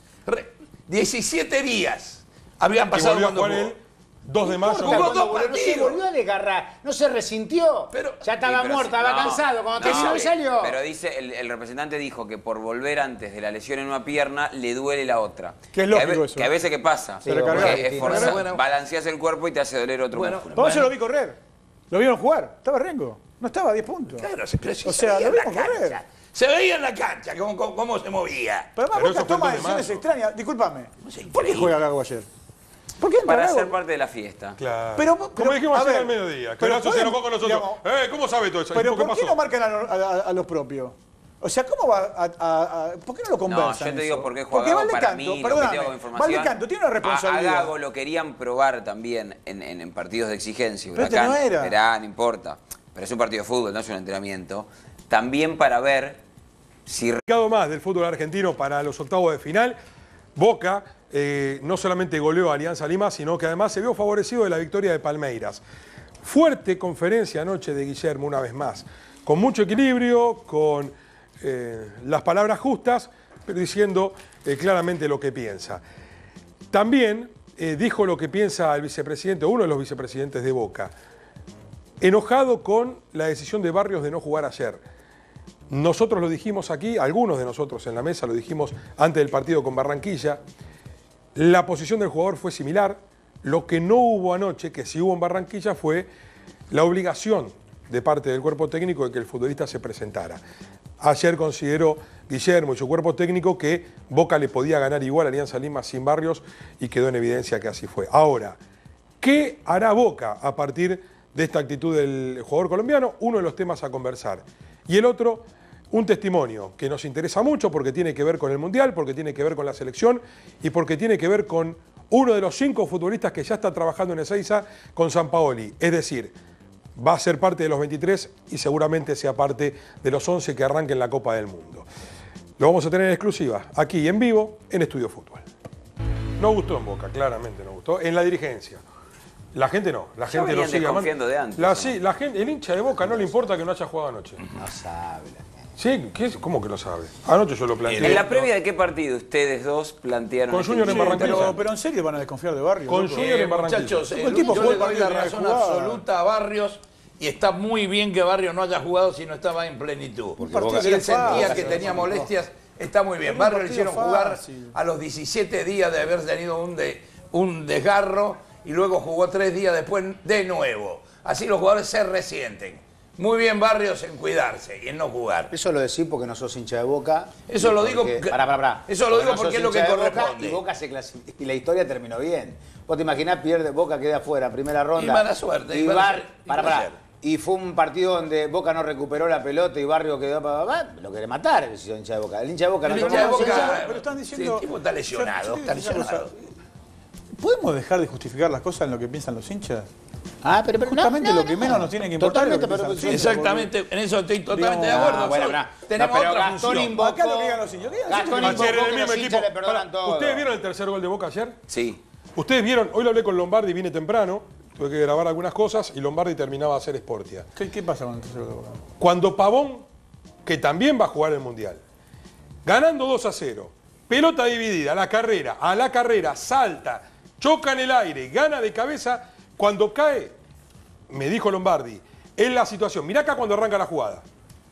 17 días. Habían pasado cuando jugó. El 2 de mayo. Jugó 2 partidos. No se volvió a desgarrar, no se resintió. Pero, ya estaba muerto, estaba cansado. Cuando terminó y salió. Pero dice, el representante dijo que por volver antes de la lesión en una pierna le duele la otra. Que es lógico eso. Que a veces, ¿qué pasa? Sí, balanceás el cuerpo y te hace doler otro músculo. Vos yo lo vi correr. Lo vieron jugar. Estaba Rengo. No estaba a 10 puntos. Claro, pero si o sea, lo vimos correr. Se veía en la cancha cómo se movía. Pero además Boca toma decisiones extrañas. Discúlpame. ¿Por qué juega Gago ayer? ¿Por qué para ser parte de la fiesta? Claro. Pero como dijimos ayer al mediodía, que Horacio se enojó con nosotros. ¿Cómo sabe todo eso? Pero ¿por qué no marcan a los propios? O sea, ¿cómo va ¿por qué no lo conversan? No, yo te digo por qué juega Gago para mí, Valdecanto tiene una responsabilidad. A Gago lo querían probar también en partidos de exigencia. Pero Huracán, no era. Verá, no importa. Pero es un partido de fútbol, no es un entrenamiento. También para ver si... Más del fútbol argentino para los octavos de final. Boca no solamente goleó a Alianza Lima, sino que además se vio favorecido de la victoria de Palmeiras. Fuerte conferencia anoche de Guillermo, una vez más. Con mucho equilibrio, con las palabras justas, pero diciendo claramente lo que piensa. También dijo lo que piensa el vicepresidente, uno de los vicepresidentes de Boca, enojado con la decisión de Barrios de no jugar ayer. Nosotros lo dijimos aquí, algunos de nosotros en la mesa lo dijimos antes del partido con Barranquilla. La posición del jugador fue similar. Lo que no hubo anoche, que sí hubo en Barranquilla, fue la obligación de parte del cuerpo técnico de que el futbolista se presentara. Ayer consideró Guillermo y su cuerpo técnico que Boca le podía ganar igual a Alianza Lima sin Barrios y quedó en evidencia que así fue. Ahora, ¿qué hará Boca a partir de esta actitud del jugador colombiano? Uno de los temas a conversar. Y el otro, un testimonio que nos interesa mucho porque tiene que ver con el Mundial, porque tiene que ver con la selección y porque tiene que ver con uno de los 5 futbolistas que ya está trabajando en Ezeiza con Sampaoli. Es decir, va a ser parte de los 23 y seguramente sea parte de los 11 que arranquen la Copa del Mundo. Lo vamos a tener en exclusiva, aquí en vivo, en Estudio Fútbol. No gustó en Boca, claramente no gustó. En la dirigencia. La gente no, la gente lo sigue amando. De antes, la gente, el hincha de Boca no le importa que no haya jugado anoche. No sabe la gente. Sí, ¿cómo que no sabe? Anoche yo lo planteé. ¿En la previa de qué partido ustedes dos plantearon? Con Junior en Barranquilla. Pero en serio van a desconfiar de Barrios. Con Junior en Barranquilla. Muchachos, yo le doy la razón absoluta a Barrios y está muy bien que Barrios no haya jugado si no estaba en plenitud. Porque si él sentía que tenía molestias, está muy bien. Barrios le hicieron jugar a los 17 días de haber tenido un desgarro y luego jugó 3 días después de nuevo. Así los jugadores se resienten. Muy bien Barrios en cuidarse y en no jugar. Eso lo decís porque no sos hincha de Boca. Eso lo digo porque... Eso lo digo porque es lo que corresponde. Y Boca se clasificó y la historia terminó bien. Vos te imaginás, pierde, Boca queda afuera en primera ronda. Y mala suerte. Y fue un partido donde Boca no recuperó la pelota y Barrio quedó lo quiere matar el hincha de Boca. El hincha de Boca no pero están diciendo... El tipo está lesionado. ¿Podemos dejar de justificar las cosas en lo que piensan los hinchas? Pero justamente lo que menos nos tiene que importar es lo que piensan los hinchas. Exactamente, en eso estoy totalmente de acuerdo. Tenemos otra función. Acá lo que digan los hinchas. Ayer en el mismo equipo. ¿Ustedes vieron el tercer gol de Boca ayer? Sí. Ustedes vieron, hoy lo hablé con Lombardi, vine temprano, tuve que grabar algunas cosas y Lombardi terminaba de hacer Sportia. ¿Qué pasa con el tercero lugar? Cuando Pavón, que también va a jugar el Mundial, ganando 2-0, pelota dividida, a la carrera, salta, choca en el aire, gana de cabeza, cuando cae, me dijo Lombardi, es la situación. Mirá acá cuando arranca la jugada.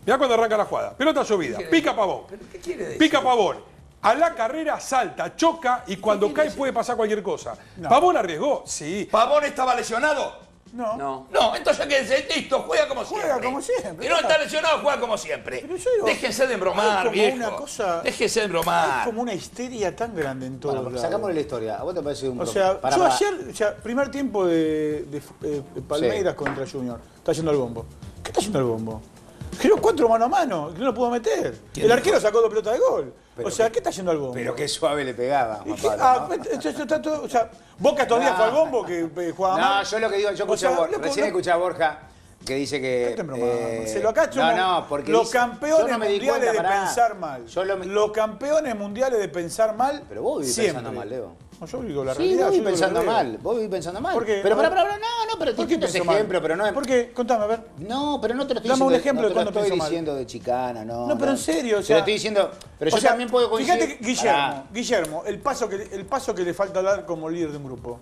Pelota llovida, pica Pavón. ¿Qué quiere decir? Pica Pavón. A la carrera salta, choca y cuando cae puede pasar cualquier cosa. No. Pavón arriesgó, sí. ¿Pavón estaba lesionado? No. No, entonces quédense, listo, juega como siempre. Juega como siempre. Si no está lesionado, juega como siempre. Pero yo digo, déjense de hay embromar, como viejo. una cosa- Déjense de Hay embromar. como una histeria tan grande en todo. Bueno, sacamos la historia. ¿A vos te parece un O sea, Pará, yo pará. ayer, primer tiempo de Palmeiras contra Junior, está yendo al bombo. ¿Qué está yendo al bombo? Giró 4 mano a mano, que no lo pudo meter. El arquero sacó 2 pelotas de gol. Pero O sea, ¿qué está yendo al bombo? Pero qué suave le pegaba, ¿Y Juan qué? Pablo, ¿no? Esto está todo, o sea, Boca todavía fue al bombo que jugaba mal. No, yo lo que digo, yo O sea, escuché a Borja, loco, recién loco. escuché a Borja que dice que... Este broma, Marcelo, acá somos porque los dice- campeones yo no me di mundiales cuenta, de pará. pensar mal. Yo Los campeones mundiales de pensar mal. Pero vos vivís siempre. pensando mal, Leo. No, yo digo la Sí, realidad. vos yo vivís digo lo pensando que veo. mal. Vos vivís pensando mal. ¿Por qué? Pero A ver. no, pero ¿Por qué distintos pensó mal? ejemplos, pero no es... ¿Por qué? Contame, a ver. No, pero no te lo estoy Dame un diciendo. ejemplo no de te lo cuando estoy pensó mal. diciendo de chicana, no. No, pero en serio, o Te sea. lo estoy diciendo. Pero o yo sea, también puedo coincidir. Fíjate, que Guillermo, el paso que le falta dar como líder de un grupo.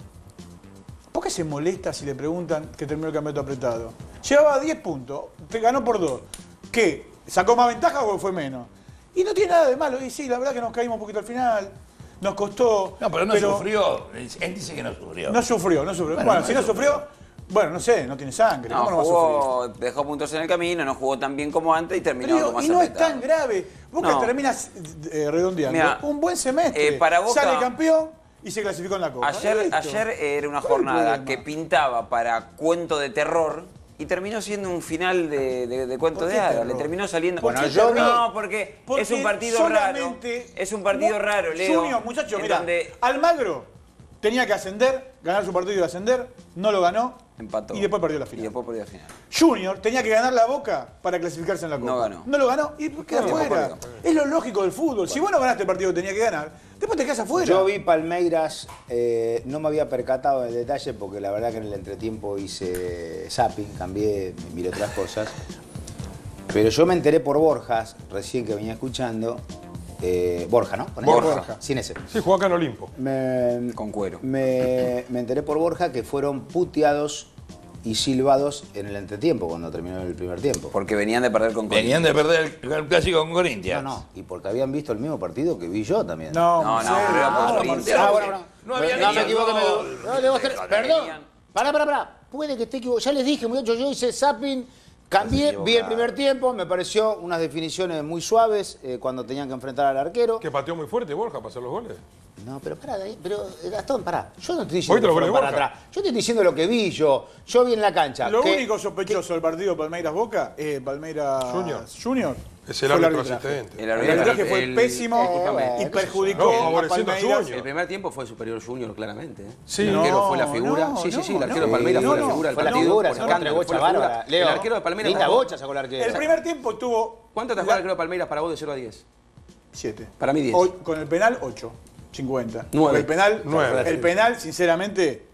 ¿Por qué se molesta si le preguntan que terminó el campeonato apretado? Llevaba 10 puntos, te ganó por 2. ¿Qué? ¿Sacó más ventaja o fue menos? Y no tiene nada de malo. Y sí, la verdad que nos caímos un poquito al final. Nos costó. No, pero no sufrió. Él dice que no sufrió. No sufrió. Bueno, si no sufrió, bueno, no sé, no tiene sangre. No, ¿Cómo no va a sufrir? jugó, dejó puntos en el camino, no jugó tan bien como antes y terminó Pero digo, como más y no es apretado. tan grave. Boca No. terminas redondeando. Mirá, Un buen semestre. para Boca- Sale campeón y se clasificó en la Copa. Ayer Listo. era una ¿Cuál es el jornada problema? que pintaba para cuento de terror y terminó siendo un final de cuento ¿Por de qué hadas. terror? Le terminó saliendo. ¿Por qué yo terror? no, porque es un partido raro. solamente- Es un partido raro, Leo. Junior, muchachos, en mira, donde Almagro tenía que ascender, ganar su partido y ascender, no lo ganó. empató. Y después perdió la Y final. después perdió la final. Junior tenía que ganar la Boca para clasificarse en la Copa. No ganó. No lo ganó y queda No, afuera. tampoco. Es lo lógico del fútbol. Si vos no ganaste el partido que tenía que ganar, después te quedas afuera. Yo vi Palmeiras, no me había percatado del detalle porque la verdad que en el entretiempo hice zapping, cambié, miré otras cosas. Pero yo me enteré por Borjas, recién que venía escuchando. Borja, ¿no? Ponele Borja. Sin ese. Sí, jugó acá en Olimpo. Con cuero. Me enteré por Borja que fueron puteados y silbados en el entretiempo cuando terminó el primer tiempo. Porque venían de perder con Venían de perder el clásico con Corinthians. No, y porque habían visto el mismo partido que vi yo también. No, No, Marcelo, pero era por Corinthians. Ah, bueno. No había No me ni equivoqué, gol. no, le voy a hacer- No Perdón. tenían. Pará. Puede que esté equivocado. Ya les dije, muchachos, yo hice zapping, cambié, vi el primer tiempo, me pareció unas definiciones muy suaves cuando tenían que enfrentar al arquero. Que pateó muy fuerte Borja para hacer los goles. No, pero pará, Gastón, pará. Yo no estoy ¿Oíste diciendo los que fueron goles de para Borja? atrás. Yo te estoy diciendo lo que vi yo. Yo vi en la cancha. Lo que- único sospechoso del partido Palmeiras-Boca, Palmeiras Junior, Es el fue árbitro arbitraje. asistente. El El arbitraje. arbitraje fue pésimo y qué sé perjudicó yo. No, a favoreciendo a Palmeiras. Junior. El primer tiempo fue superior Junior, claramente. ¿eh? Sí. El arquero No, fue la figura. no, sí, el no, arquero de no. Palmeiras fue No, la figura del fue la partido. figura, por sacó una contra, bocha fue la figura. bárbara. Leo, El arquero de Palmeiras linda jugó. bocha sacó el arquero. El primer tiempo tuvo ¿Cuánto atajó el arquero de Palmeiras para vos de 0 a 10? 7. Para mí 10. Con el penal 8, 50. 9. El penal, 9. el penal sinceramente,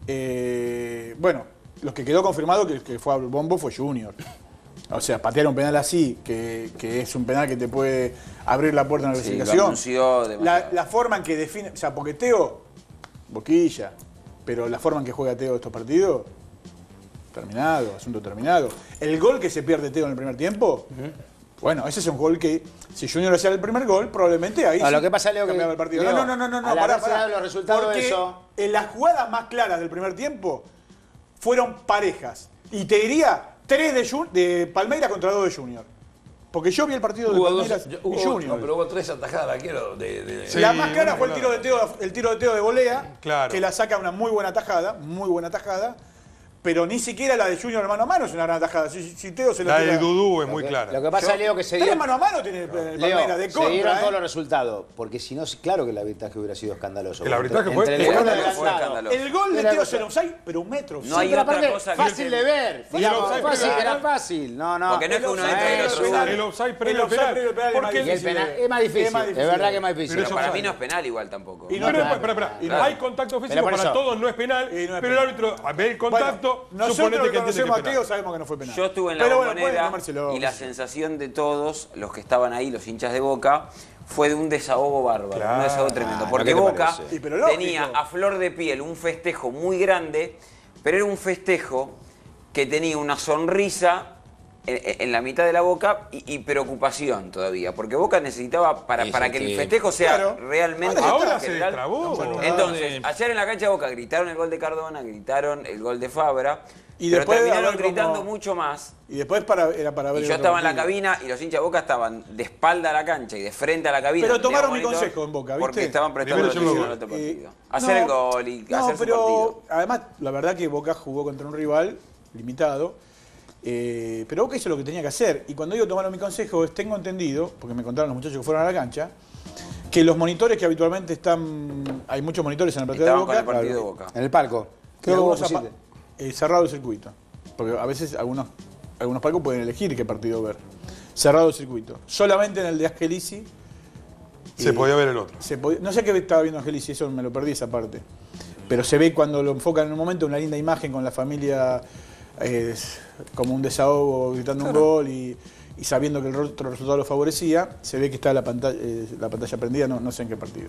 bueno, los que quedó confirmado que fue al bombo fue Junior. O sea, patear un penal así, que es un penal que te puede abrir la puerta en la Sí, lo clasificación. anunció demasiado. La forma en que define, o sea, porque Teo, boquilla, pero la forma en que juega Teo estos partidos, terminado, asunto terminado. El gol que se pierde Teo en el primer tiempo, bueno, ese es un gol que, si Junior hacía el primer gol, probablemente ahí No, sí lo que pasa, Leo, que- cambiaba el partido. Leo, No, al haberse dado los resultados Porque de eso- en las jugadas más claras del primer tiempo fueron parejas. Y te diría 3 de Palmeiras contra 2 de Junior. Porque yo vi el partido de Palmeiras y Junior. No, pero hubo 3 atajadas de arquero Sí, La más clara fue una el tiro de Teo de volea, Claro. que la saca una muy buena tajada, pero ni siquiera la de Junior mano a mano es una gran atajada. Si Teo se La tira... de Dudú es muy clara. Lo que pasa, Leo, que se Tres dio... mano a mano tiene Palmeiras de se contra. dieron todos los resultados. Porque si no, claro que el arbitraje hubiera sido escandaloso. El arbitraje fue Entre el gol escandaloso. El gol de Teo es en offside, pero un metro. No hay otra cosa que fácil de ver. Y el offside Fácil, previo era fácil. No, no. Porque no es que uno entra y el otro sale. El offside previo al penal. Porque Y el penal es más difícil. Es verdad que es más difícil. Pero para mí no es penal igual tampoco. Y no, Pero, claro. espera. Hay contacto físico, Pero por para eso. todos no es penal, Y no es pero el penal. árbitro ve el contacto, Nosotros suponete que que entiende que conocemos es a Teo penal. sabemos que no fue penal. Yo estuve en la Pero bueno, Bombonera pueden tomárselo. y la sensación de todos los que estaban ahí, los hinchas de Boca, fue de un desahogo bárbaro, Claro. un desahogo tremendo. ¿qué Porque te Boca parece? Y pero lógico. tenía a flor de piel un festejo muy grande, pero era un festejo que tenía una sonrisa en la mitad de la boca y preocupación todavía. Porque Boca necesitaba, para que el festejo sea Claro. realmente Ahora se general. destrabó. Entonces, ayer en la cancha de Boca gritaron el gol de Cardona, gritaron el gol de Fabra, Y pero después, a terminaron ver gritando cómo- mucho más. Y después era para ver Y el yo otro estaba en la partido. cabina y los hinchas de Boca estaban de espalda a la cancha y de frente a la cabina. Pero no tenían tomaron mi monitor, consejo en Boca, ¿viste? Porque estaban prestando Primero atención yo al otro me partido. Hacer el gol y no, hacer su pero partido. además, la verdad que Boca jugó contra un rival limitado. Pero Boca hizo lo que tenía que hacer. Y cuando digo tomaron mi consejo, tengo entendido, porque me contaron los muchachos que fueron a la cancha, que los monitores que habitualmente están... Hay muchos monitores en el partido de Estaban con Boca. el partido de Boca. En el palco. Y Creo que vos algunos pusiste. cerrado el circuito. Porque a veces algunos palcos pueden elegir qué partido ver. Cerrado el circuito. Solamente en el de Angelici. Se podía ver el otro. No sé qué estaba viendo Angelici, eso me lo perdí esa parte. Pero se ve cuando lo enfocan en un momento una linda imagen con la familia como un desahogo gritando un gol y sabiendo que el otro resultado lo favorecía. Se ve que está la pantalla prendida, no sé en qué partido.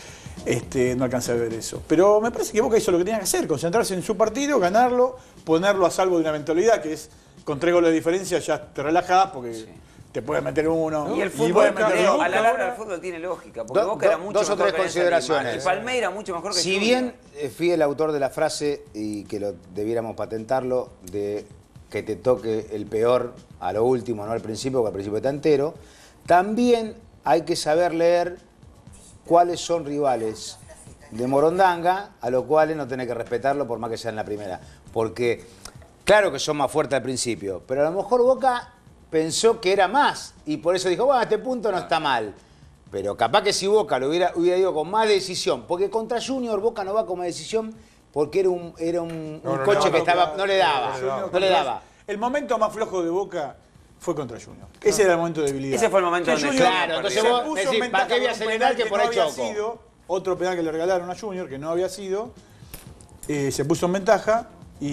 No alcancé a ver eso. Pero me parece que Boca hizo lo que tenía que hacer, concentrarse en su partido, ganarlo, ponerlo a salvo de una eventualidad que es con 3 goles de diferencia ya te relajás porque te pueden meter uno. Y el Boca- fútbol, Boca- Leo, Boca a la larga ahora- el fútbol tiene lógica, porque Do- Boca era do- mucho dos o mejor tres que Alianza consideraciones. Lima. Y Palmeiras mucho mejor que Si Junior. bien fui el autor de la frase y que lo debiéramos patentarlo, de que te toque el peor a lo último, no al principio, porque al principio está entero, también hay que saber leer cuáles son rivales de Morondanga, a los cuales no tenés que respetarlo por más que sea en la primera. Porque claro que son más fuertes al principio, pero a lo mejor Boca pensó que era más y por eso dijo, bueno, a este punto no está mal. Pero capaz que si Boca lo hubiera ido con más decisión, porque contra Junior Boca no va con más decisión porque era un coche que no le daba. El momento más flojo de Boca fue contra Junior. Ese era el momento de debilidad. Ese fue el momento Que donde Junior Claro, entonces se vos puso decís, en ventaja ¿para qué voy a con un acelerar penal que por no ahí había choco? sido, otro penal que le regalaron a Junior, que no había sido, se puso en ventaja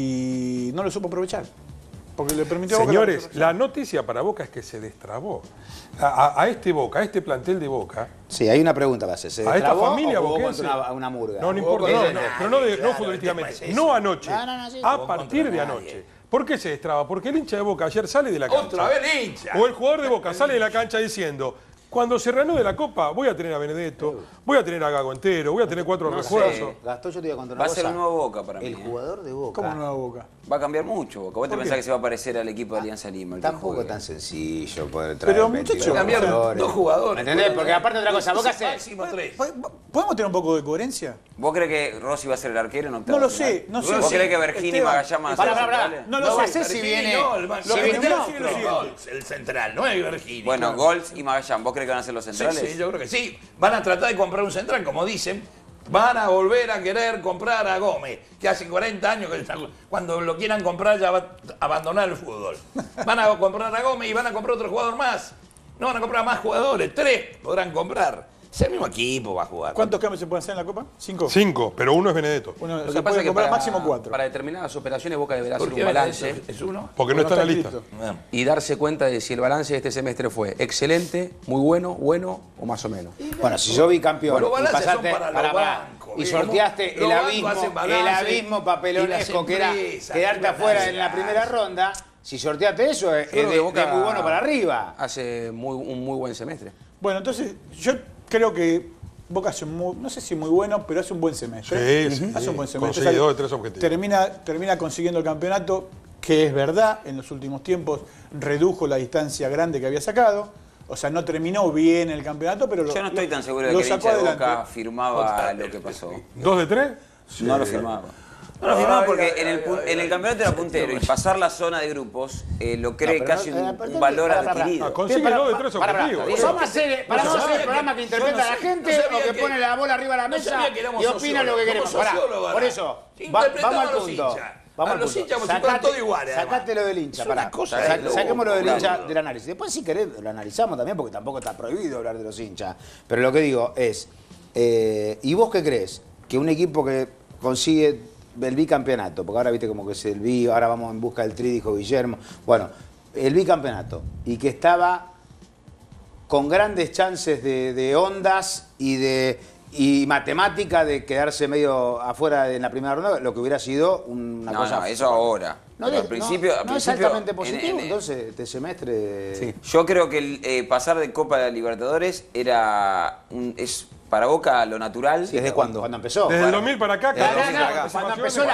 y no lo supo aprovechar. Porque le permitió a Boca Señores, la la noticia para Boca es que se destrabó. A este Boca, a este plantel de Boca, Sí, hay una pregunta que hace. ¿Se a esta destrabó familia o jugó boquense. contra una murga? No, no importa, Jugó no, contra- pero no, no Claro, futbolísticamente, el tema es no ese. anoche, sí. a Jugó partir contra de nadie. anoche. ¿Por qué se destraba? Porque el hincha de Boca ayer sale de la cancha. Otra vez el hincha. O el jugador de Boca sale de la cancha diciendo, cuando se reanude la Copa voy a tener a Benedetto, voy a tener a Gago entero, voy a tener 4 refuerzos. Gastón, yo te iba a contar una Va a cosa. ser un nuevo Boca para mí. El jugador de Boca. ¿Cómo nueva Boca? Va a cambiar mucho Boca. ¿Vos te pensás que se va a parecer al equipo de Alianza Lima? el que Tampoco juegue? tan sencillo poder traer Pero, 22 muchacho, Cambiaron jugadores. 2 jugadores. ¿Me entendés? Porque aparte otra cosa, Boca hace... Máximo 3. ¿Podemos tener un poco de coherencia? ¿Vos crees que Rossi va a ser el arquero en octavo No lo final? sé, no sé. ¿Vos Sí. crees que Bergini y Esteban, Magallán van a ser Pará, los pará, centrales? No lo sé. si viene... No, el Lo que si te viene quiero decir es lo siguiente. Gols, el central, no es Bergini. Bueno, Gols y Magallán, ¿vos crees que van a ser los Sí, centrales? sí, yo creo que sí. Van a tratar de comprar un central, como dicen. Van a volver a querer comprar a Gómez, que hace 40 años que cuando lo quieran comprar ya va a abandonar el fútbol. Van a comprar a Gómez y van a comprar otro jugador más. No van a comprar más jugadores, 3 podrán comprar. Es el mismo equipo va a jugar. ¿Cuántos cambios se pueden hacer en la Copa? 5. 5, pero uno es Benedetto. Uno, Lo se que pasa puede es que comprar para, máximo 4. para determinadas operaciones Boca deberá hacer ¿Por un qué balance es uno? Porque no está en la lista. y darse cuenta de si el balance de este semestre fue excelente, muy bueno, bueno o más o menos. Bueno, si yo vi campeón Los y balances pasaste son para los pará, bancos, y ¿viste? sorteaste Los el bancos hacen balance abismo papelonesco y que era las empresas, quedarte las afuera en la empresas. primera ronda, si sorteaste eso es Creo de que Boca muy bueno para arriba. Hace un muy buen semestre. Bueno, entonces yo creo que Boca hace no sé si muy bueno, pero hace un buen semestre. Sí, sí, Hace un buen semestre. conseguidor de 3 objetivos. Termina consiguiendo el campeonato, que es verdad, en los últimos tiempos redujo la distancia grande que había sacado. O sea, no terminó bien el campeonato, pero Yo no estoy tan seguro de lo que el sacó hincha de adelante. Boca firmaba lo que pasó. ¿2 de 3? No lo firmaba. No, firmaba porque en el campeonato era puntero y pasar la zona de grupos lo cree casi un valor adquirido. Consigue 2 de 3 objetivos. ¿Vamos a hacer el programa que interpreta a la gente o que pone la bola arriba de la mesa y opina lo que queremos? Por eso, vamos al punto. A los hinchas son todos iguales. Sacate lo del hincha, saquemos lo del hincha del análisis. Después si querés lo analizamos también porque tampoco está prohibido hablar de los hinchas. Pero lo que digo es, ¿y vos qué crees? Que un equipo que consigue el bicampeonato, porque ahora viste como que es el bi, ahora vamos en busca del tri, dijo Guillermo. Bueno, el bicampeonato y que estaba con grandes chances de ondas y matemática de quedarse medio afuera en la primera ronda, lo que hubiera sido una cosa... No, eso ahora. Al principio, es altamente positivo, entonces, este semestre... Sí. Yo creo que pasar de Copa de Libertadores es para Boca lo natural. Sí, ¿desde cuándo? Cuando empezó. Desde el 2000 para acá. Cuando empezó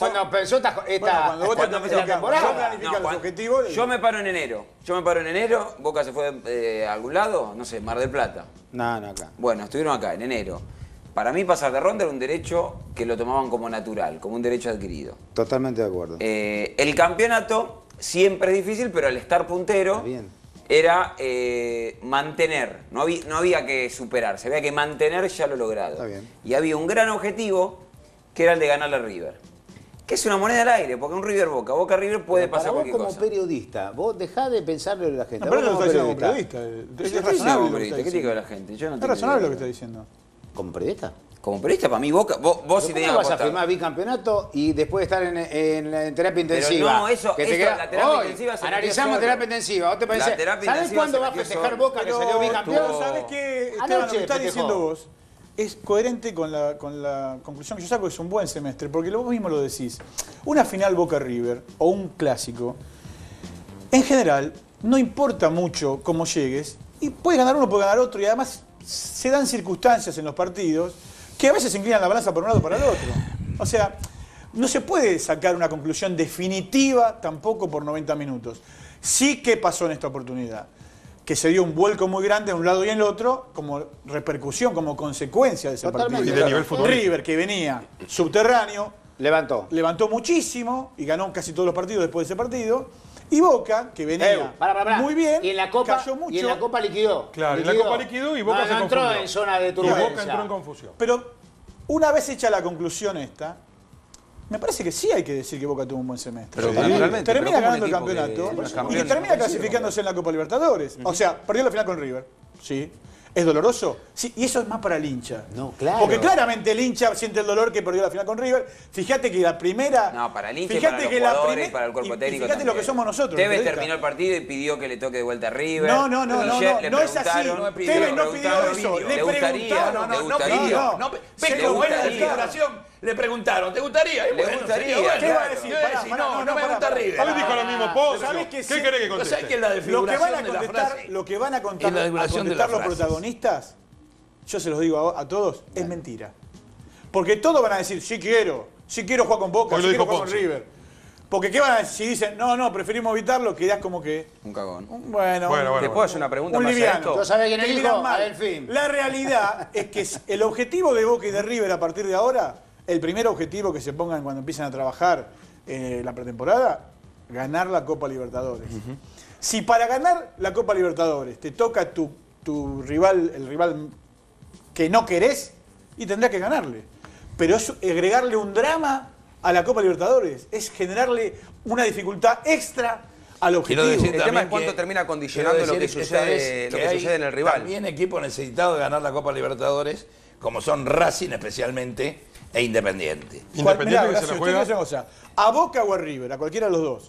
esta temporada. Yo me paro en enero. Boca se fue a algún lado, no sé, Mar del Plata. No, acá. Bueno, estuvieron acá, en enero. Para mí pasar de ronda era un derecho que lo tomaban como natural, como un derecho adquirido. Totalmente de acuerdo. El campeonato siempre es difícil, pero al estar puntero era mantener. No había que superarse, había que mantener ya lo logrado. Está bien. Y había un gran objetivo que era el de ganarle a River. Que es una moneda al aire, porque un River Boca. Boca River puede pasar cualquier cosa. Vos como periodista, vos dejá de pensarle a la gente. No, pero no lo está diciendo como periodista. Es razonable lo que está ¿Qué diciendo. digo la gente? Yo no Es razonable lo que está diciendo. ¿Como periodista? Como periodista, para mí Boca, vos si tenías que vas a firmar bicampeonato y después de estar en terapia intensiva? Pero no, la terapia intensiva se analizamos terapia intensiva. ¿Vos te parece? ¿Sabés cuándo va a festejar Boca que salió bicampeón? ¿Sabés qué, Esteban, lo que estás diciendo vos es coherente con la conclusión que yo saco, que es un buen semestre, porque vos mismo lo decís. Una final Boca-River o un clásico, en general, no importa mucho cómo llegues, y puede ganar uno, puede ganar otro, y además se dan circunstancias en los partidos que a veces se inclinan la balanza por un lado o para el otro. O sea, no se puede sacar una conclusión definitiva tampoco por 90 minutos. Sí que pasó en esta oportunidad, que se dio un vuelco muy grande en un lado y en el otro, como repercusión, como consecuencia de ese partido. Y de nivel futbolístico. River, que venía subterráneo, levantó muchísimo y ganó casi todos los partidos después de ese partido. Y Boca, que venía muy bien, y en la Copa, cayó mucho. Y en la Copa liquidó. Claro, en la Copa liquidó y Boca se confundió. Entró en zona de Y turbulencia. Boca entró en confusión. Pero una vez hecha la conclusión esta, me parece que sí hay que decir que Boca tuvo un buen semestre. Pero naturalmente, termina pero ganando el campeonato y termina clasificándose en la Copa Libertadores. O sea, perdió la final con River. Sí. ¿Es doloroso? Sí, y eso es más para el hincha. No, claro. Porque claramente el hincha siente el dolor que perdió la final con River. Fíjate que la primera... No, para el hincha y para los jugadores, para el cuerpo técnico fíjate también. lo que somos nosotros. Tevez terminó el partido y pidió que le toque de vuelta a River. No es así. Tevez no pidió eso. Le preguntaron. ¿Ves cómo era la figuración? Le preguntaron, ¿te gustaría? Le gustaría. ¿Qué va a decir? No me gusta River. Ahí dijo lo mismo Pozo. ¿Qué querés que ¿Sabés conteste? qué es la desfiguración de la frase? Lo que van a contar Es la desfiguración de las los frases. protagonistas, yo se los digo a todos, es mentira. Porque todos van a decir, sí quiero jugar con Boca, Hoy sí lo quiero dijo jugar con Ponce. River. Porque ¿qué van a decir? Si dicen, no, preferimos evitarlo, quedás como que... Un cagón. ¿Te puedo hacer una pregunta un más a liviano. esto? ¿Tú sabés quién Te elijo? miran mal. A Delfín. La realidad es que el objetivo de Boca y de River a partir de ahora, el primer objetivo que se pongan cuando empiezan a trabajar la pretemporada, ganar la Copa Libertadores. Si para ganar la Copa Libertadores te toca tu rival, el rival que no querés, y tendrás que ganarle. Pero es agregarle un drama a la Copa Libertadores, es generarle una dificultad extra al objetivo. El tema es cuánto termina condicionando lo que sucede en el rival. También equipos necesitados de ganar la Copa Libertadores, como son Racing especialmente, e Independiente. Independiente Mirá, que se la Horacio, juega. estoy diciendo una cosa. A Boca o a River, a cualquiera de los dos,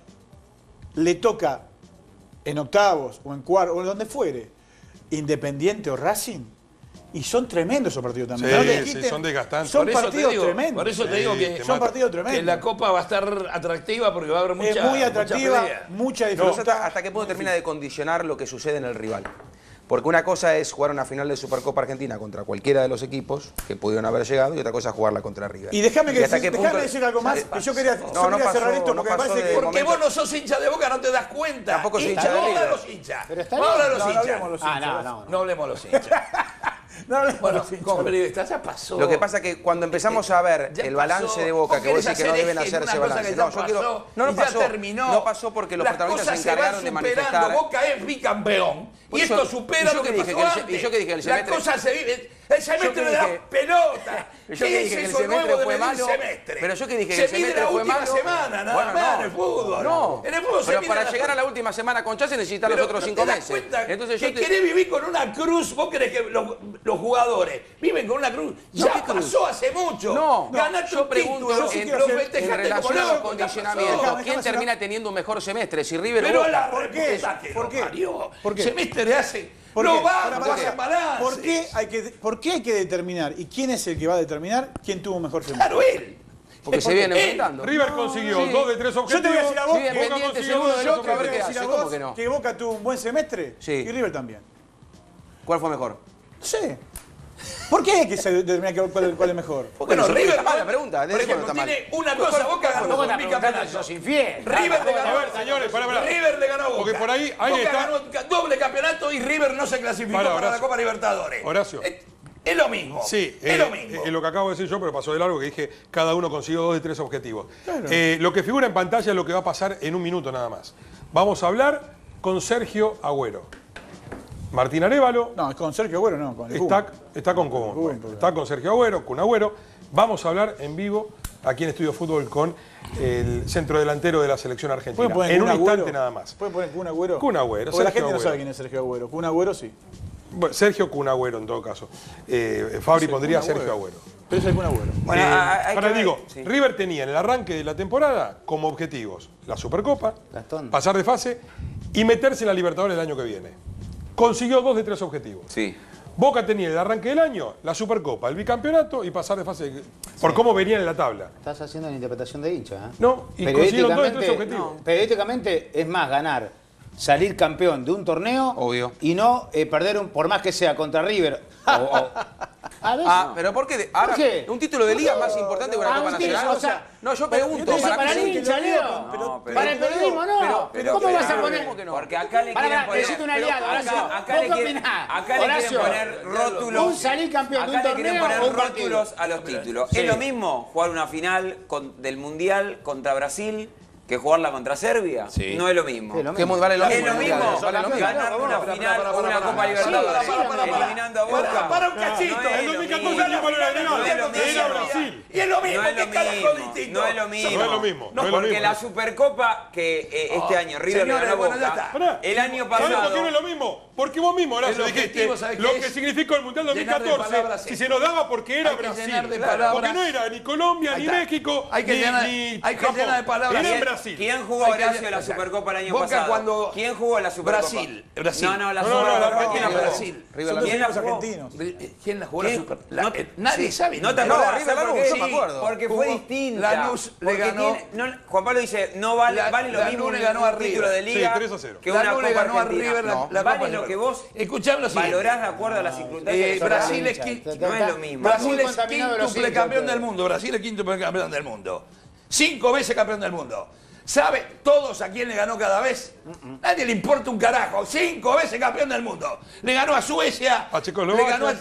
le toca en octavos o en cuartos o en donde fuere, Independiente o Racing, y son tremendos esos partidos también. Sí, No le sí, quiten, son desgastantes. Son Por eso partidos te digo, tremendos. Por eso te digo que son partidos tremendos. que la Copa va a estar atractiva porque va a haber mucha Es muy atractiva, pelea. mucha Pero dificultad. ¿hasta qué punto termina de condicionar lo que sucede en el rival? Porque una cosa es jugar una final de Supercopa Argentina contra cualquiera de los equipos que pudieron haber llegado y otra cosa es jugarla contra River. Y déjame hasta qué punto- decir algo más, que yo quería, No cerrar esto porque me pasó parece de que... Porque vos no sos hincha de Boca, no te das cuenta. Tampoco soy Hincha, hincha de no River. habla los hinchas. Pero está No habla bien. los No, no hinchas. hablemos los hinchas. No hablemos los hinchas. Bueno, como periodista, ya pasó. Lo que pasa es que cuando empezamos a ver el balance de Boca, que vos decís que no deben hacer ese balance. No, yo quiero. No pasó. No pasó porque los protagonistas se encargaron de manifestar. Boca es bicampeón. Y esto supera lo que pasó antes. Y yo que dije el semestre. La cosa se vive. El semestre de la pelota. Yo que dije que el semestre fue malo. Pero yo que dije que el semestre fue malo. Se mide la última semana, nada más, en el fútbol. No. En el fútbol pero para llegar a la última semana con Chance necesitas los otros 5 meses. Entonces yo querés vivir con una cruz. Vos querés que los jugadores viven con una cruz. Ya pasó hace mucho. No. Ganaste un título. En relación a los condicionamientos, ¿quién termina teniendo un mejor semestre? Si River o Boca. ¿Por qué? ¿Por qué? Semestre hace... No vamos a balance. ¿Por qué hay que determinar? ¿Y quién es el que va a determinar quién tuvo mejor semestre? Claro, él. Porque se viene enfrentando. River consiguió 2 de 3 objetivos. Yo te voy a decir a vos, Boca consiguió 2 de 3 objetivos. A ver qué hace. ¿Cómo que no? Que Boca tuvo un buen semestre y River también. ¿Cuál fue mejor? No sé. ¿Por qué hay que determinar cuál es mejor? Bueno, River, mala pregunta. Por ejemplo, tiene una cosa, Boca ganó un bicampeonato. River le ganó. Señores, River le ganó a Boca. Porque por ahí Boca está. ganó doble campeonato y River no se clasificó para la Copa Libertadores. Horacio. Es lo mismo. Sí, es lo mismo. Es lo que acabo de decir yo, pero pasó de largo, que dije cada uno consiguió 2 de 3 objetivos. Claro. Lo que figura en pantalla es lo que va a pasar en un minuto nada más. Vamos a hablar con Sergio Agüero. Martín Arévalo. No, con Sergio Agüero no, con el está con Kun. Está con Sergio Agüero, Kun Agüero. Vamos a hablar en vivo aquí en Estudio Fútbol con el centrodelantero de la selección argentina. En un instante nada más. ¿Pueden poner Kun Agüero? Kun Agüero. Porque la gente no sabe quién es Sergio Agüero. Kun Agüero sí. Bueno, Sergio Kun Agüero en todo caso. Fabri pondría Sergio Agüero. Pero es el Kun Agüero. Bueno, ahora digo, sí. River tenía en el arranque de la temporada como objetivos la Supercopa, pasar de fase y meterse en la Libertadores el año que viene. Consiguió 2 de 3 objetivos. Sí. Boca tenía en el arranque del año la Supercopa, el bicampeonato y pasar de fase por cómo venían en la tabla. Estás haciendo una interpretación de hincha, ¿eh? No, y consiguieron 2 de 3 objetivos. No, periodísticamente es más ganar, salir campeón de un torneo. Obvio. Y no perder por más que sea contra River. Pero ¿por qué? Ahora, un título de liga más importante que una Copa Nacional. O sea, no, yo pregunto. Para el hincha, Leo. Para el periodismo no. ¿Cómo vas a poner? Porque acá le quieren poner. Necesito un aliado, acá le quieren poner rótulos. Un salir campeón de un torneo. Acá le quieren poner rótulos a los títulos. Es lo mismo jugar una final del Mundial contra Brasil que jugarla contra Serbia. No es lo mismo. ¿Qué vale lo mismo? Es lo mismo. Ganar una final o una Copa Libertadores eliminando a Boca. Para un cachito. En 2014 el equipo era Brasil. Y es lo mismo. ¿Qué carajo distinto? No es lo mismo. No es lo mismo. Porque la Supercopa que este año River le ganó a Boca, el año pasado... ¿Por qué no es lo mismo? Porque vos mismo, Horacio, dijiste lo que significó el Mundial 2014, si se nos daba porque era Brasil. Porque no era ni Colombia, ni México, ni Japón. Era en Brasil. ¿Quién jugó, Horacio, la Supercopa el año pasado? ¿Quién jugó la Supercopa? Brasil. No, la Supercopa tiene Brasil. ¿Quién la jugó? ¿Quién la jugó la Supercopa? Nadie sabe. No te acordás, porque fue distinta. Lanús le ganó. Juan Pablo dice, no vale lo mismo un título de liga que una Copa ganó a River la Vale lo que vos valorás de acuerdo a las circunstancias. Brasil es no es lo mismo. Brasil es quíntuple campeón del mundo. Brasil es quíntuple campeón del mundo. 5 veces campeón del mundo. ¿Sabe todos a quién le ganó cada vez? Nadie le importa un carajo. 5 veces campeón del mundo. Le ganó a Suecia. A Checoslovaquia.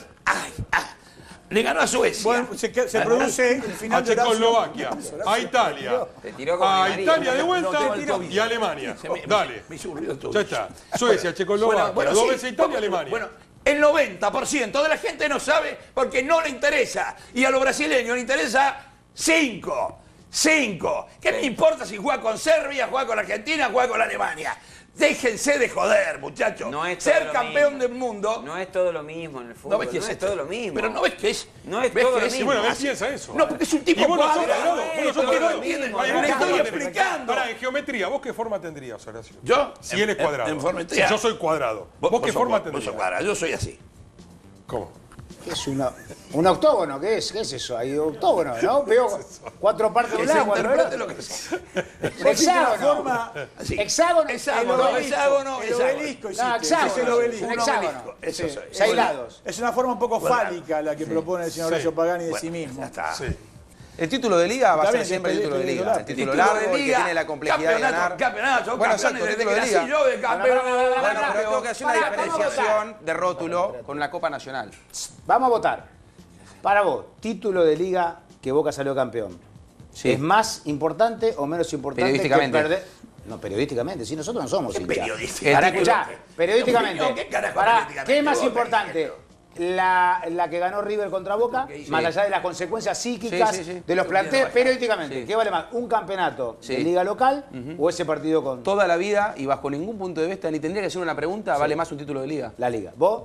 Le ganó a Suecia. Bueno, se produce el final de Checoslovaquia, a Italia, a Italia de vuelta y a Alemania. Dale. Ya está. Suecia, Checoslovaquia, 2 veces Italia, Alemania. Bueno, el 90% de la gente no sabe porque no le interesa. Y a los brasileños le interesa 5. ¿Qué me importa si juega con Serbia, juega con Argentina, juega con Alemania? Déjense de joder, muchachos. Ser campeón del mundo... No es todo lo mismo en el fútbol. No ves que es todo lo mismo. Pero no ves que es... No es todo lo mismo. Y bueno, él piensa eso. No, porque es un tipo cuadrado. Le estoy explicando. Ahora, en geometría, ¿vos qué forma tendrías, Horacio? ¿Yo? Si él es cuadrado. En geometría. Si yo soy cuadrado. ¿Vos qué forma tendrías? Vos sos cuadrado. Yo soy así. ¿Cómo? ¿Qué es un octógono? ¿Qué es eso? Hay octógono, ¿no? Veo 4 partes de un lado. Interprete lo que sea. Hexágono. Hexágono. Hexágono. El obelisco. Hexágono. 6 lados. Es una forma un poco fálica la que propone el señor Horacio Pagani de sí mismo. Ya está. El título de liga va a Está ser bien, siempre el título de liga. El título Título largo, de el que liga, tiene la complejidad de ganar. Campeonato, Bueno, campeones exacto, desde título que de nací liga. yo de campeón. Bueno, pero tengo que hacer una diferenciación de rótulo con la Copa Nacional. Vamos a votar. Para vos, título de liga que Boca salió campeón. Sí. ¿Es más importante o menos importante Periodísticamente. que perder? No, periodísticamente, sí, nosotros no somos hinchas. periodísticamente? Para escuchar, periodísticamente. ¿Qué carajo Pará, periodísticamente? ¿qué es más Vos, importante? La que ganó River contra Boca, más allá de las consecuencias psíquicas Sí, sí, sí. de los planteles, periodísticamente. Sí. ¿Qué vale más? ¿Un campeonato Sí. de liga local o ese partido con Toda la vida y bajo ningún punto de vista, ni tendría que ser una pregunta, vale más un título de liga. la liga? ¿Vos?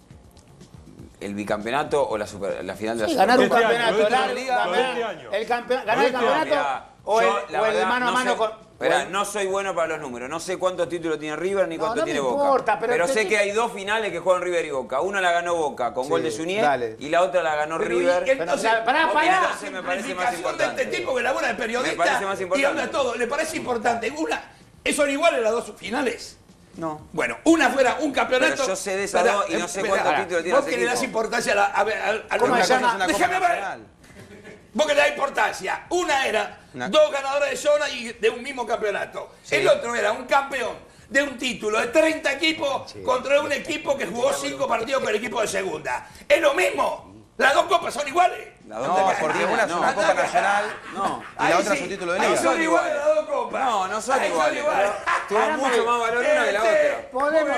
¿El bicampeonato o la final de la Sí, ganar un Este año, campeonato lo de este largo, año, lo de este ganar año. ganar el campeonato Mirá, o yo, el la verdad, mano a no mano sé- con... Esperá, o el- no soy bueno para los números. No sé cuántos títulos tiene River ni cuántos no tiene me Boca. importa, pero sé te- que hay dos finales que juegan River y Boca. Una la ganó Boca con gol de Suñé dale. y la otra la ganó Pero, River. y entonces, pará, entonces me parece más simplificación de importante. este tipo que labura de periodista Me parece más y importante. habla todo. ¿Le parece importante? ¿Son iguales las dos finales? No. Bueno, una fuera un campeonato. Pero yo sé de esas dos y no sé cuántos títulos tiene Vos ese que le das equipo. importancia a ¿Cómo los se llama? Es una Déjame Copa ver. Nacional. Vos que le das importancia. Una era dos ganadores de zona y de un mismo campeonato. El otro era un campeón de un título de 30 equipos contra un equipo que jugó 5 partidos con el equipo de segunda. ¿Es lo mismo? ¿Las dos copas son iguales? La dos No, Copa porque Argentina, una es no. una Copa Nacional y la otra es un título de liga. Son iguales las dos copas. No son Ahí iguales. iguales. Tuvo mucho más valor una que la otra.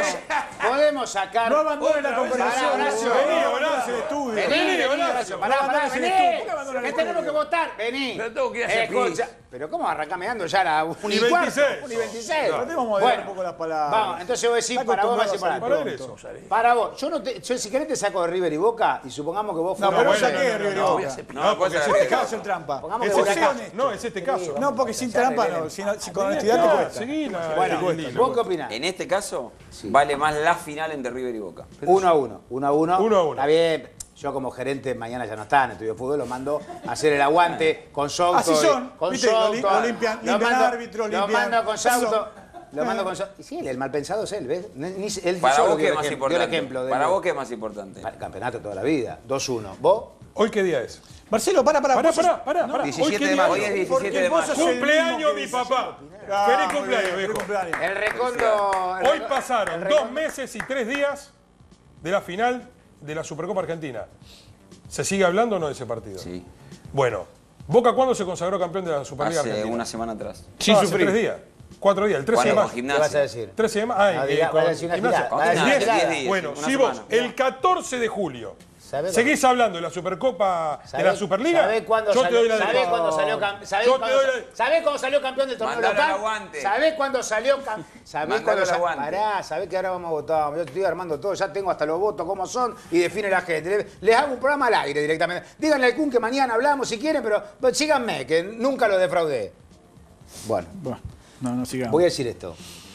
Podemos sacar... No abandonen la conversación. Pará, Horacio. Vení, Horacio, el estudio. Vení, Horacio. Pará, abandones el vení. estudio. ¿Por qué abandonas Que el tenemos estudio? que votar. Vení. Pero tengo que ir a hacer Escucha. pis. Pero ¿cómo arrancá meando ya a la 1 Y 26. 1 y 26? Tratemos de moderar un poco las palabras. Vamos, entonces voy a decir Está para vos, voy a acostumbrado decir a para salir ti. Para eso. Para vos, yo si querés te saco de River y Boca y supongamos que vos No, fueras... pero bueno, saqué de River y Boca. No, porque es ¿Por este qué vas a caso. hacer trampa? Pongamos Es que este Boca- caso. No, es este caso. No, porque sin trampa no. Si con honestidad te cuesta. Seguila. Bueno, ¿vos qué opinás? En este caso, vale más la final entre River y Boca. 1 a 1. 1 a 1. 1 a 1. Está bien. Yo como gerente mañana ya no está en Estudio de Fútbol, lo mando a hacer el aguante con Souto. Así son, Con viste, Souto. lo limpian árbitro, Lo limpian- mando con Así Souto. son. Lo mando con Souto. Y sí, el mal pensado es él, ¿ves? Él Para solo vos, ¿qué dio es más dio el importante? ejemplo de Para vos, ¿qué es más importante? Para el campeonato toda la vida. 2-1. ¿Vos? ¿Hoy qué día es? Marcelo, para. Pará. ¿Hoy 17 qué de día mayo. Hoy es es? 17 de vos mayo. sos el Cumpleaños mismo mi que papá. Ah, Feliz muy cumpleaños, bien, viejo. feliz cumpleaños. El recondo... Hoy pasaron 2 meses y 3 días de la final de la Supercopa Argentina. ¿Se sigue hablando o no de ese partido? Sí. Bueno, ¿Boca cuándo se consagró campeón de la Superliga Hace Argentina? una semana atrás. Sí, hace 3 días. 4 días, el 13 de Bueno, con mayo. ¿Qué gimnasia. vas a decir? 13 de mayo. No, diga, vas a decir una gilada, vas a decir una El 10. gilada. 10 días, Bueno, una si vos semana. el 14 de julio ¿Sabés seguís hablando de la Supercopa, de la Superliga, ¿Sabés cuándo yo te salió, doy la ¿sabés derecha. cuándo salió ¿sabés Yo te cuándo, doy la- ¿sabés cuándo salió campeón del torneo Mandalo local? al aguante. ¿Sabés cuándo salió ¿sabés Mandalo cuándo al aguante. Pará, ¿sabés que ahora vamos a votar? Yo estoy armando todo, ya tengo hasta los votos cómo son y define la gente. Les hago un programa al aire directamente. Díganle al Kun que mañana hablamos si quieren, pero síganme, que nunca lo defraudé. Bueno, No sigamos. voy a decir esto.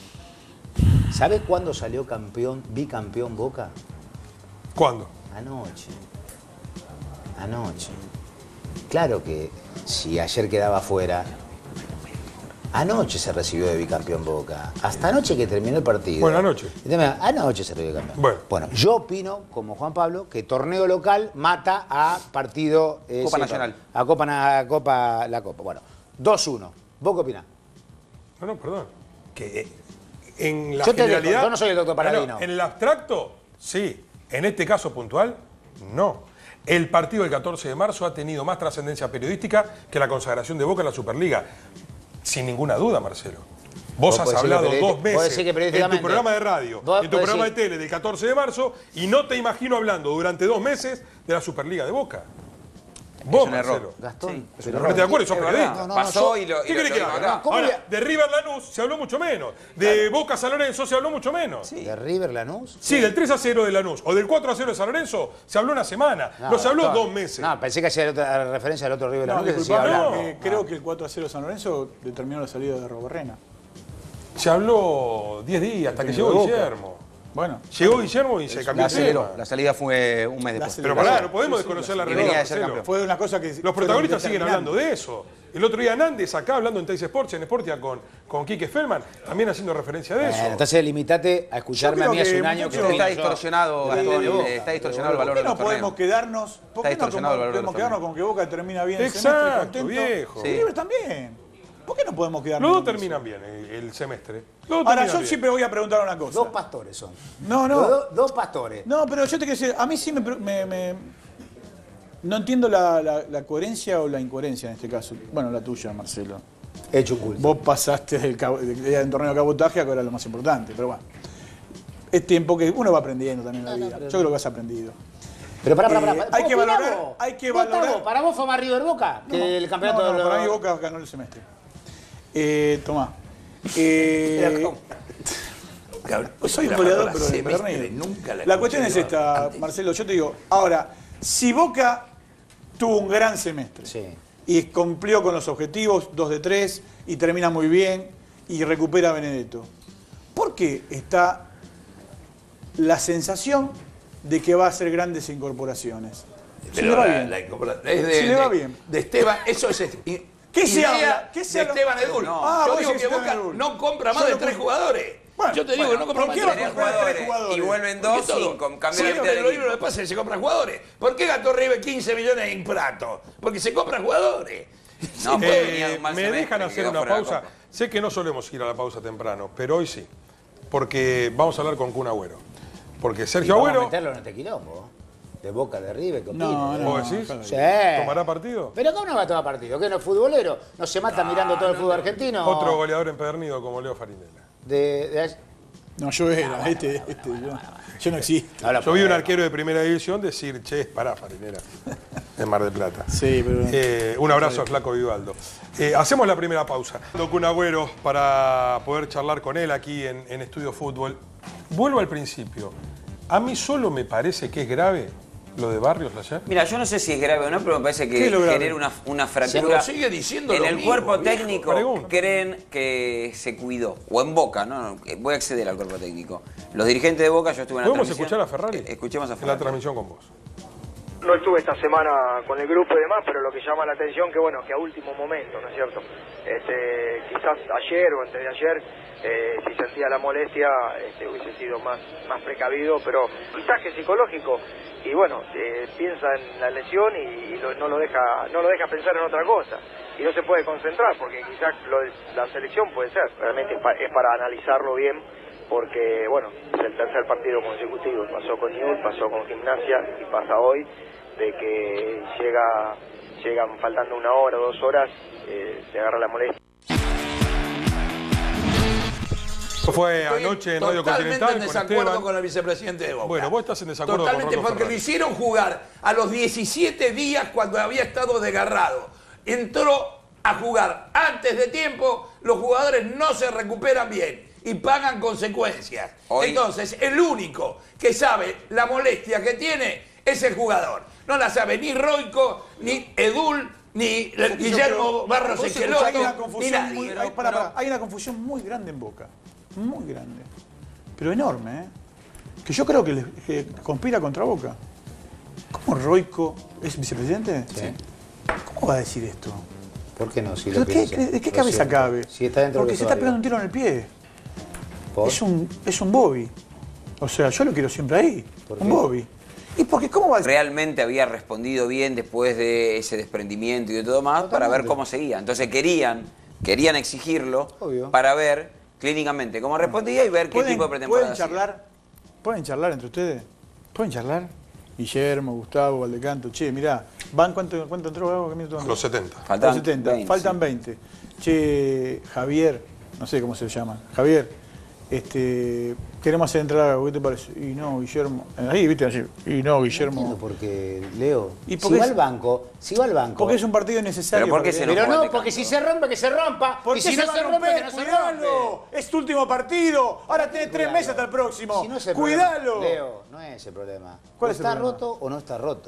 ¿Sabés cuándo salió bicampeón Boca? ¿Cuándo? Anoche. Claro que si ayer quedaba fuera, anoche se recibió de bicampeón Boca. Hasta anoche que terminó el partido. Bueno, anoche. Anoche se recibió de campeón. Bueno. Yo opino, como Juan Pablo, que torneo local mata a partido... Copa Nacional. A la Copa. Bueno, 2-1. ¿Vos qué opinás? No, perdón. Que en la Yo te dejo, generalidad... yo no soy el doctor Paladino. En el abstracto, sí. En este caso puntual, no. El partido del 14 de marzo ha tenido más trascendencia periodística que la consagración de Boca en la Superliga. Sin ninguna duda, Marcelo. Vos has podés decir hablado que 2 vos decís meses que en tu periodísticamente- programa de radio, Vos en tu podés programa de decir- tele del 14 de marzo y no te imagino hablando durante 2 meses de la Superliga de Boca. Vos, un error. Marcelo. Gastón. ¿No te de acuerdo? Sos Es periodista. verdad. Pasó y lo ¿Qué querés que digo haga? acá. ¿Cómo Ahora, voy a- de River Lanús se habló mucho menos. De Boca San Lorenzo se habló mucho menos. ¿De River Lanús? Sí, del 3-0 de Lanús o del 4-0 de San Lorenzo se habló una semana. No se habló Gastón. 2 meses. No, pensé que hacía otra referencia al otro River No, Lanús que se disculpame, sigue hablando. creo que el 4-0 San Lorenzo determinó la salida de Roborrena. Se habló 10 días hasta que de llegó Boca. Guillermo. Bueno. Llegó Guillermo y se cambió el tema. La salida fue un mes después. Pero pará, no podemos desconocer la realidad, Marcelo. Fue una cosa que... Los protagonistas siguen hablando de eso. El otro día Nández, acá hablando en Teis Sports, en Sportia con Quique Feldman, también haciendo referencia de eso. Entonces limitate a escucharme a mí hace un año que está distorsionado, Gastón, está distorsionado el valor de los torneos. ¿Por qué no podemos quedarnos con que Boca termina bien el semestre contento? Viejo. Sí. River también. ¿Por qué no podemos quedarnos? Los dos terminan bien el semestre. Ahora, yo siempre voy a preguntar una cosa. Dos pastores son. No. Dos pastores. No, pero yo te quiero decir, a mí sí no entiendo la coherencia o la incoherencia en este caso. Bueno, la tuya, Marcelo. Hecho un culto. Vos pasaste del torneo de cabotaje a que era lo más importante, pero bueno. Es tiempo que uno va aprendiendo también en la vida. Yo creo que has aprendido. Pero pará. Hay que valorar. ¿Para vos fue más River Boca que el campeonato de para mí Boca ganó el semestre. Tomá. Soy un goleador, pero de la cuestión es esta, Marcelo. Yo te digo, ahora, si Boca tuvo un gran semestre y cumplió con los objetivos, 2 de 3, y termina muy bien y recupera a Benedetto, ¿por qué está la sensación de que va a hacer grandes incorporaciones? Si le va bien. De Esteban, eso es... ¿Qué se habla? De Esteban Edul. Yo digo que Boca no compra más de 3 jugadores. Yo te digo que no compra más de 3 jugadores. Y vuelven 2 sin cambiar el libro de pases se compran jugadores. ¿Por qué gastó River 15 millones en Prato? Porque se compran jugadores. No, me dejan hacer una pausa. Sé que no solemos ir a la pausa temprano, pero hoy sí. Porque vamos a hablar con Kun Agüero. Porque Sergio Agüero... Vamos a meterlo en este quilombo. De Boca, de River, ¿qué opina? ¿Vos decís? Sí. ¿Tomará partido? ¿Pero cómo no va a tomar partido? ¿Qué no es futbolero? ¿No se mata mirando todo el fútbol argentino? Otro goleador empedernido como Leo Farinella. No, yo era, yo no existo. Yo vi un arquero de primera división decir, che, pará, Farinella, en Mar del Plata. Sí, pero... un abrazo a Flaco Vivaldo. Hacemos la primera pausa. Kun Agüero para poder charlar con él aquí en Estudio Fútbol. Vuelvo al principio. A mí solo me parece que es grave lo de Barrios ayer. Mira, yo no sé si es grave o no, pero me parece que genera una fractura. Sigue diciendo en el cuerpo técnico. Creen que se cuidó. O en Boca, ¿no? Voy a acceder al cuerpo técnico. Los dirigentes de Boca, yo estuve en la transmisión. ¿Podemos escuchar a Ferrari? Escuchemos a Ferrari. En la transmisión con vos. No estuve esta semana con el grupo y demás, pero lo que llama la atención que bueno, que a último momento, ¿no es cierto? Quizás ayer o antes de ayer, si sentía la molestia, hubiese sido más precavido, pero quizás que psicológico. Y bueno, piensa en la lesión y no lo deja pensar en otra cosa. Y no se puede concentrar, porque quizás lo de la selección puede ser. Realmente es para analizarlo bien, porque bueno, es el tercer partido consecutivo. Pasó con Newell's, pasó con Gimnasia y pasa hoy, de que llegan faltando 1 hora, 2 horas, se agarra la molestia. Fue anoche en Radio Continental. Totalmente en desacuerdo con el vicepresidente de Boca. Bueno, vos estás en desacuerdo totalmente, con Rocco porque lo hicieron jugar a los 17 días cuando había estado desgarrado. Entró a jugar antes de tiempo, los jugadores no se recuperan bien y pagan consecuencias. Entonces, el único que sabe la molestia que tiene es el jugador. No la sabe ni Roico, ni Edul, ni Guillermo Barros Esqueloto, ni nadie. Hay una confusión muy grande en Boca. Muy grande. Pero enorme, ¿eh? Que yo creo que conspira contra Boca. ¿Cómo Roico es vicepresidente? Sí. ¿Cómo va a decir esto? ¿Por qué no? Si ¿Pero ¿de qué cabeza cabe? Si está dentro porque se está pegando un tiro en el pie. ¿Por? Es un Bobby. O sea, yo lo quiero siempre ahí. Un Bobby. ¿Y porque cómo va a decir? Realmente había respondido bien después de ese desprendimiento y de todo más para ver cómo seguía. Entonces querían exigirlo para ver clínicamente cómo respondía y ver qué tipo de pretemporada ¿Pueden charlar entre ustedes? ¿Pueden charlar? Guillermo, Gustavo, Valdecanto. Che, mirá, ¿cuánto entró? A los 70. Faltan 20. Che, Javier, no sé cómo se llama. Javier, queremos hacer entrar algo, ¿qué te parece? Y no, Guillermo. Ahí, viste, allí. Y no, Guillermo. No entiendo porque, Leo, si va al banco. Porque es un partido innecesario. Pero no, porque si se rompe, que se rompa. Y si no se rompe, que no se rompe. Es tu último partido. Ahora tenés 3 meses hasta el próximo. Si no es el Cuidalo. Leo, no es el problema. ¿Cuál es el problema? ¿Está roto o no está roto?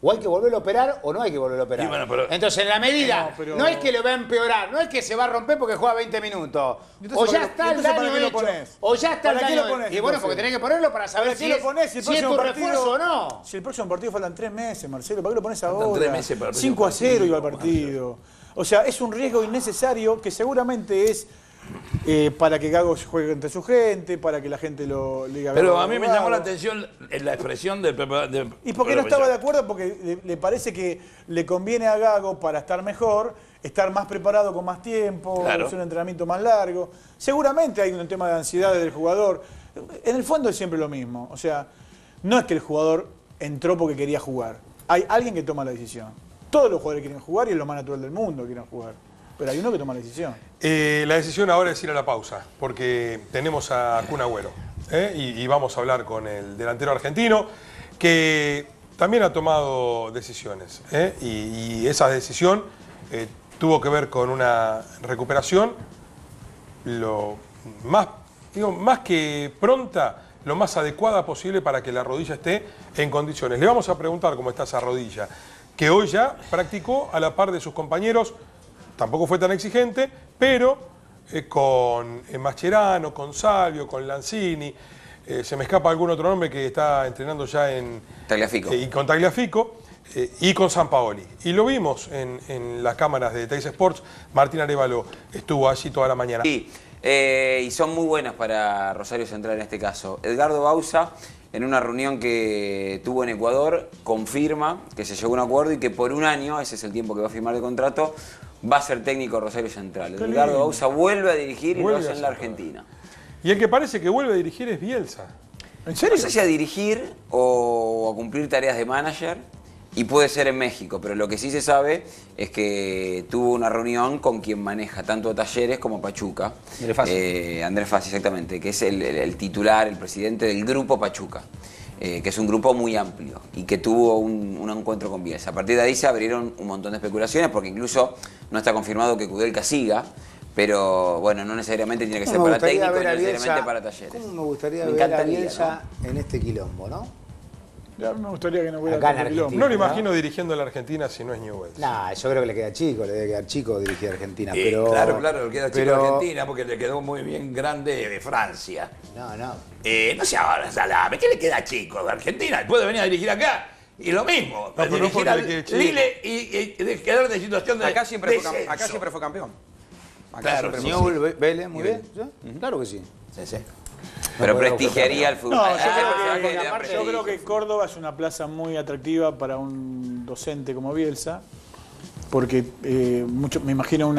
O hay que volverlo a operar o no hay que volverlo a operar. Y bueno, pero- Entonces, en la medida, No, pero- no es que lo va a empeorar, no es que se va a romper porque juega 20 minutos. Entonces, O ya ¿para qué- está el entonces, ¿para daño qué lo hecho. pones? O ya está el ¿Para qué daño lo pones, hecho. Y bueno, entonces? porque tenés que ponerlo para saber ¿Para qué si lo es, pones? si es tu refuerzo o no. Si el próximo partido faltan 3 meses, Marcelo, ¿para qué lo pones Faltan ahora? 3 meses para el próximo 5-0 iba el partido, partido. O sea, es un riesgo innecesario que seguramente es para que Gago juegue entre su gente, para que la gente lo le diga. Pero Gago, a mí me Gago. llamó la atención la expresión del preparador. ¿Y por qué no estaba de acuerdo? Porque le parece que le conviene a Gago, para estar mejor, estar más preparado con más tiempo, Claro. hacer un entrenamiento más largo. Seguramente hay un tema de ansiedad del jugador. En el fondo es siempre lo mismo. O sea, no es que el jugador entró porque quería jugar. Hay alguien que toma la decisión. Todos los jugadores quieren jugar y es lo más natural del mundo, quieren jugar. Pero hay uno que toma la decisión. La decisión ahora es ir a la pausa, porque tenemos a Kun Agüero, y vamos a hablar con el delantero argentino, que también ha tomado decisiones, y esa decisión tuvo que ver con una recuperación lo más, más que pronta, lo más adecuada posible para que la rodilla esté en condiciones. Le vamos a preguntar cómo está esa rodilla, que hoy ya practicó a la par de sus compañeros. Tampoco fue tan exigente, pero con Mascherano, con Salvio, con Lanzini, se me escapa algún otro nombre que está entrenando ya en Tagliafico. Y con Tagliafico, y con Sampaoli. Y lo vimos en las cámaras de Teis Sports. Martín Arévalo estuvo allí toda la mañana. Sí, y son muy buenas para Rosario Central en este caso. Edgardo Bauza, en una reunión que tuvo en Ecuador, confirma que se llegó a un acuerdo y que por un año, ese es el tiempo que va a firmar el contrato, va a ser técnico de Rosario Central. Qué Edgardo lindo. Bauza vuelve a dirigir y Vuelve lo hace a en la hacer. Argentina. Y el que parece que vuelve a dirigir es Bielsa. ¿En No serio? sé si a dirigir o a cumplir tareas de manager, y puede ser en México, pero lo que sí se sabe es que tuvo una reunión con quien maneja tanto a Talleres como a Pachuca. Andrés Fassi. Andrés Fassi, exactamente, que es el titular, el presidente del Grupo Pachuca, que es un grupo muy amplio y que tuvo un encuentro con Bielsa. A partir de ahí se abrieron un montón de especulaciones, porque incluso no está confirmado que Kudelka siga, pero bueno, no necesariamente tiene que ser ¿Cómo me para gustaría técnico, ver a necesariamente Bielsa? para Talleres. ¿Cómo me gustaría Me ver a encantaría, Bielsa en este quilombo, no? A mí me gustaría que no hubiera Acá en tanto quilombo. Argentina. No lo imagino dirigiendo a la Argentina si no es Newell's. Nah, yo creo que le queda chico, le debe quedar chico dirigir a Argentina. Claro, le queda chico pero- a Argentina porque le quedó muy bien grande de Francia. No, no. No sé ahora, Salame, ¿qué le queda chico de Argentina? Puede venir a dirigir acá y lo mismo. pero no dirigir porque al le quede chico. Lille y de quedar de situación de Acá siempre fue descenso. campeón. Acá Claro, siempre sí, fue sí. Newell's, Vélez, muy bien. ¿Sí? Claro que sí. Sí, sí. Pero No, prestigiaría al fútbol. No, Ah, yo creo le dan que prestigio. Córdoba es una plaza muy atractiva para un docente como Bielsa, porque me imagino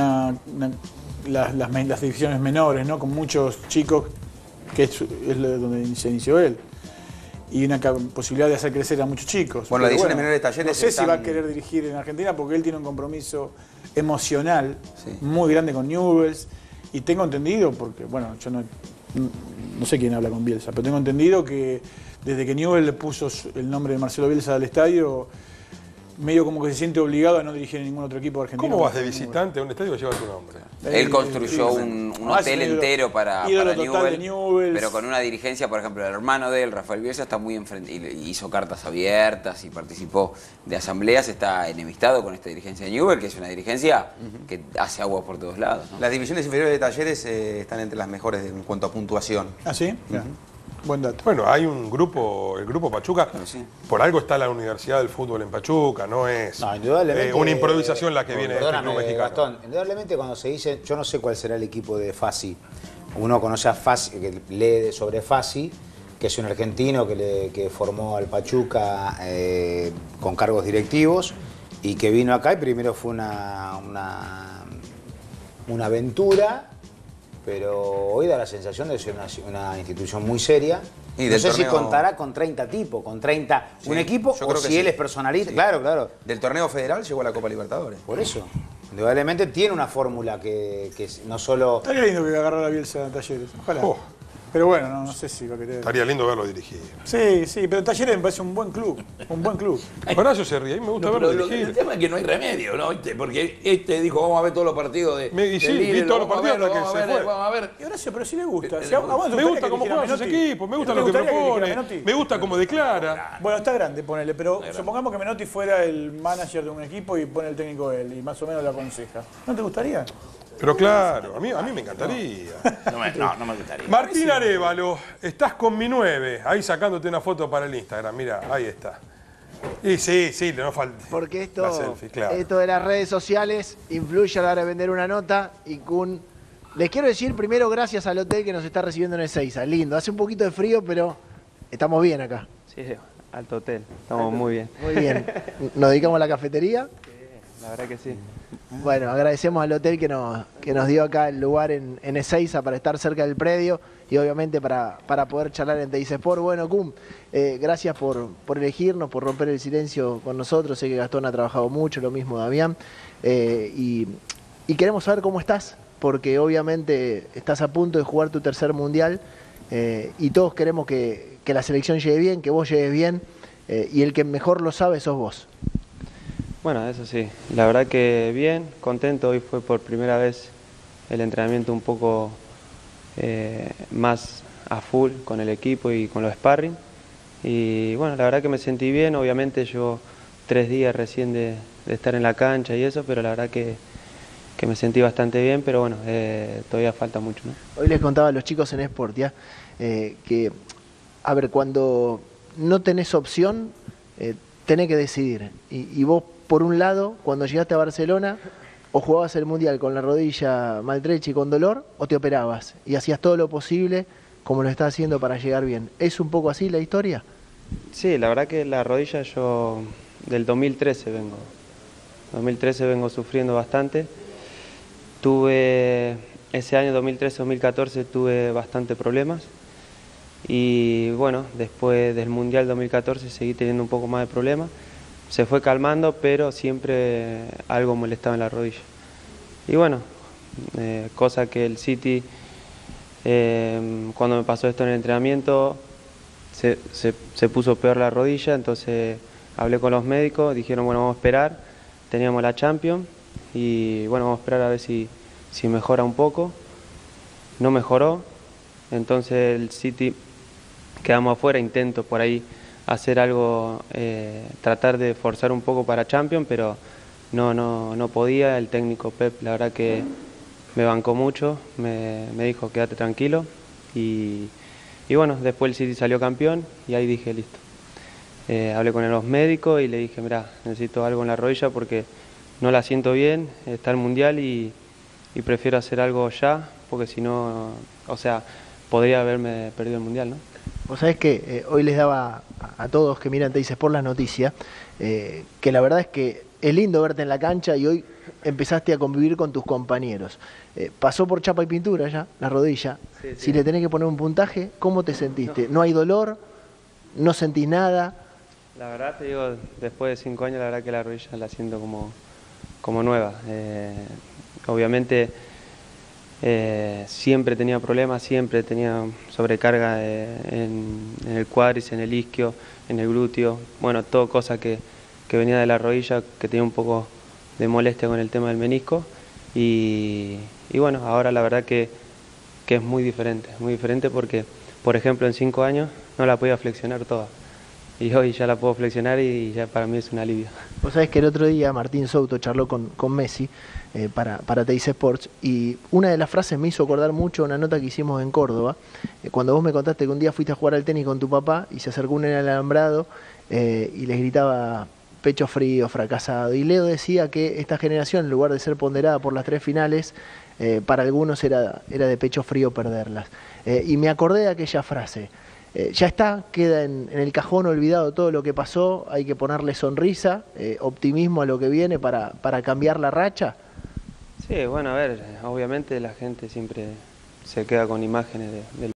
las divisiones menores, ¿no? Con muchos chicos, que es donde se inició él, y una posibilidad de hacer crecer a muchos chicos. Bueno, las Pero divisiones menores de Talleres no sé si va a están- querer dirigir en Argentina, porque él tiene un compromiso emocional Sí. muy grande con Newell's, y tengo entendido, porque bueno, yo no sé quién habla con Bielsa, pero tengo entendido que desde que Newell's le puso el nombre de Marcelo Bielsa al estadio, medio como que se siente obligado a no dirigir en ningún otro equipo argentino. ¿Cómo vas de visitante a un estadio que lleva tu nombre? Él construyó Sí, un Ah, hotel sí, entero para ídolo total de Newell, Newell's. pero con una dirigencia, por ejemplo, el hermano de él, Rafael Bielsa, está muy enfrente, y hizo cartas abiertas y participó de asambleas, está enemistado con esta dirigencia de Newell, que es una dirigencia que hace agua por todos lados, ¿no? Las divisiones inferiores de Talleres están entre las mejores en cuanto a puntuación. ¿Ah, sí? Buen dato. Bueno, hay un grupo, el Grupo Pachuca, sí. por algo está la Universidad del Fútbol en Pachuca, no es No, indudablemente. una improvisación la que viene de este Perdóname, club mexicano. Gastón, indudablemente cuando se dice, yo no sé cuál será el equipo de Fassi. Uno conoce a Fassi, que lee sobre Fassi, que es un argentino que formó al Pachuca con cargos directivos y que vino acá y primero fue una aventura, pero hoy da la sensación de ser una institución muy seria. Y No del sé si torneo- contará con 30 tipos, con 30 un Sí, equipo, yo o creo que si sí. él es personalista. Sí. Claro, claro. Del torneo federal llegó a la Copa Libertadores. Por eso. Indudablemente tiene una fórmula que no solo... Estaría lindo que agarrara la Bielsa a Talleres. Ojalá. Oh, Pero bueno, no sé si va a querer. Estaría lindo verlo dirigir. Sí, sí, pero Talleres me parece un buen club. Un buen club. Horacio se ríe, a mí me gusta verlo dirigir. El tema es que no hay remedio, ¿no? Porque dijo, vamos a ver todos los partidos de. Y sí, vi todos los partidos hasta que se fue. Vamos a ver. Y Horacio, pero sí le gusta. Me gusta cómo juegan sus equipos, me gusta lo que propone, me gusta cómo declara. Bueno, está grande, ponele, pero supongamos que Menotti fuera el manager de un equipo y pone el técnico él y más o menos le aconseja. ¿No te gustaría? Pero claro, a mí me encantaría. No me gustaría. Martín Arévalo, estás con mi 9, ahí sacándote una foto para el Instagram, mira, ahí está. Y sí, no falta. Porque la selfie, claro. esto de las redes sociales influye a la hora de vender una nota y Kun... Les quiero decir primero gracias al hotel que nos está recibiendo en Ezeiza. Lindo, hace un poquito de frío, pero estamos bien acá. Sí, alto hotel, estamos muy bien. Muy bien. ¿Nos dedicamos a la cafetería? La verdad que sí. Bueno, agradecemos al hotel que nos dio acá el lugar en Ezeiza para estar cerca del predio y obviamente para poder charlar en Teis Sport. Bueno, Kun, gracias por elegirnos, por romper el silencio con nosotros. Sé que Gastón ha trabajado mucho, lo mismo Damián. Y queremos saber cómo estás, porque obviamente estás a punto de jugar tu tercer mundial y todos queremos que la selección llegue bien, que vos llegues bien y el que mejor lo sabe sos vos. Bueno, eso sí, la verdad que bien, contento. Hoy fue por primera vez el entrenamiento un poco más a full con el equipo y con los sparring. Y bueno, la verdad que me sentí bien. Obviamente yo 3 días recién de estar en la cancha y eso, pero la verdad que me sentí bastante bien, pero bueno, todavía falta mucho, ¿no? Hoy les contaba a los chicos en Sportia que, a ver, cuando no tenés opción, tenés que decidir. Y vos, por un lado, cuando llegaste a Barcelona, o jugabas el Mundial con la rodilla maltrecha y con dolor, o te operabas y hacías todo lo posible como lo estás haciendo para llegar bien. ¿Es un poco así la historia? Sí, la verdad que la rodilla yo del 2013 vengo sufriendo bastante. Tuve ese año 2013-2014 tuve bastante problemas y bueno, después del Mundial 2014 seguí teniendo un poco más de problemas. Se fue calmando, pero siempre algo molestaba en la rodilla. Y bueno, cosa que el City, cuando me pasó esto en el entrenamiento, se puso peor la rodilla, entonces hablé con los médicos, dijeron, bueno, vamos a esperar, teníamos la Champions, y bueno, vamos a esperar a ver si mejora un poco. No mejoró, entonces el City quedamos afuera, intento por ahí hacer algo, tratar de forzar un poco para Champions, pero no podía. El técnico Pep, la verdad que me bancó mucho, me dijo quédate tranquilo y bueno, después el City salió campeón y ahí dije listo. Hablé con los médicos y le dije mirá, necesito algo en la rodilla porque no la siento bien, está el Mundial y prefiero hacer algo ya, porque si no, o sea, podría haberme perdido el Mundial, ¿no? Vos sabés que hoy les daba a todos que miran Teis Sport las noticias, que la verdad es que es lindo verte en la cancha y hoy empezaste a convivir con tus compañeros. Pasó por chapa y pintura ya, la rodilla. Sí, sí. Si le tenés que poner un puntaje, ¿cómo te sentiste? ¿No hay dolor? ¿No sentís nada? La verdad te digo, después de 5 años, la verdad que la rodilla la siento como nueva. Obviamente siempre tenía problemas, siempre tenía sobrecarga en el cuádriceps, en el isquio, en el glúteo, bueno, todo cosa que venía de la rodilla, que tenía un poco de molestia con el tema del menisco y bueno, ahora la verdad que es muy diferente porque, por ejemplo, en 5 años no la podía flexionar toda y hoy ya la puedo flexionar y ya para mí es un alivio. Vos sabés que el otro día Martín Souto charló con Messi para Teis Sports y una de las frases me hizo acordar mucho a una nota que hicimos en Córdoba, cuando vos me contaste que un día fuiste a jugar al tenis con tu papá y se acercó un alambrado y les gritaba pecho frío, fracasado, y Leo decía que esta generación, en lugar de ser ponderada por las 3 finales, para algunos era de pecho frío perderlas. Y me acordé de aquella frase. Ya está, queda en el cajón olvidado todo lo que pasó, hay que ponerle sonrisa, optimismo a lo que viene para cambiar la racha. Sí, bueno, a ver, obviamente la gente siempre se queda con imágenes del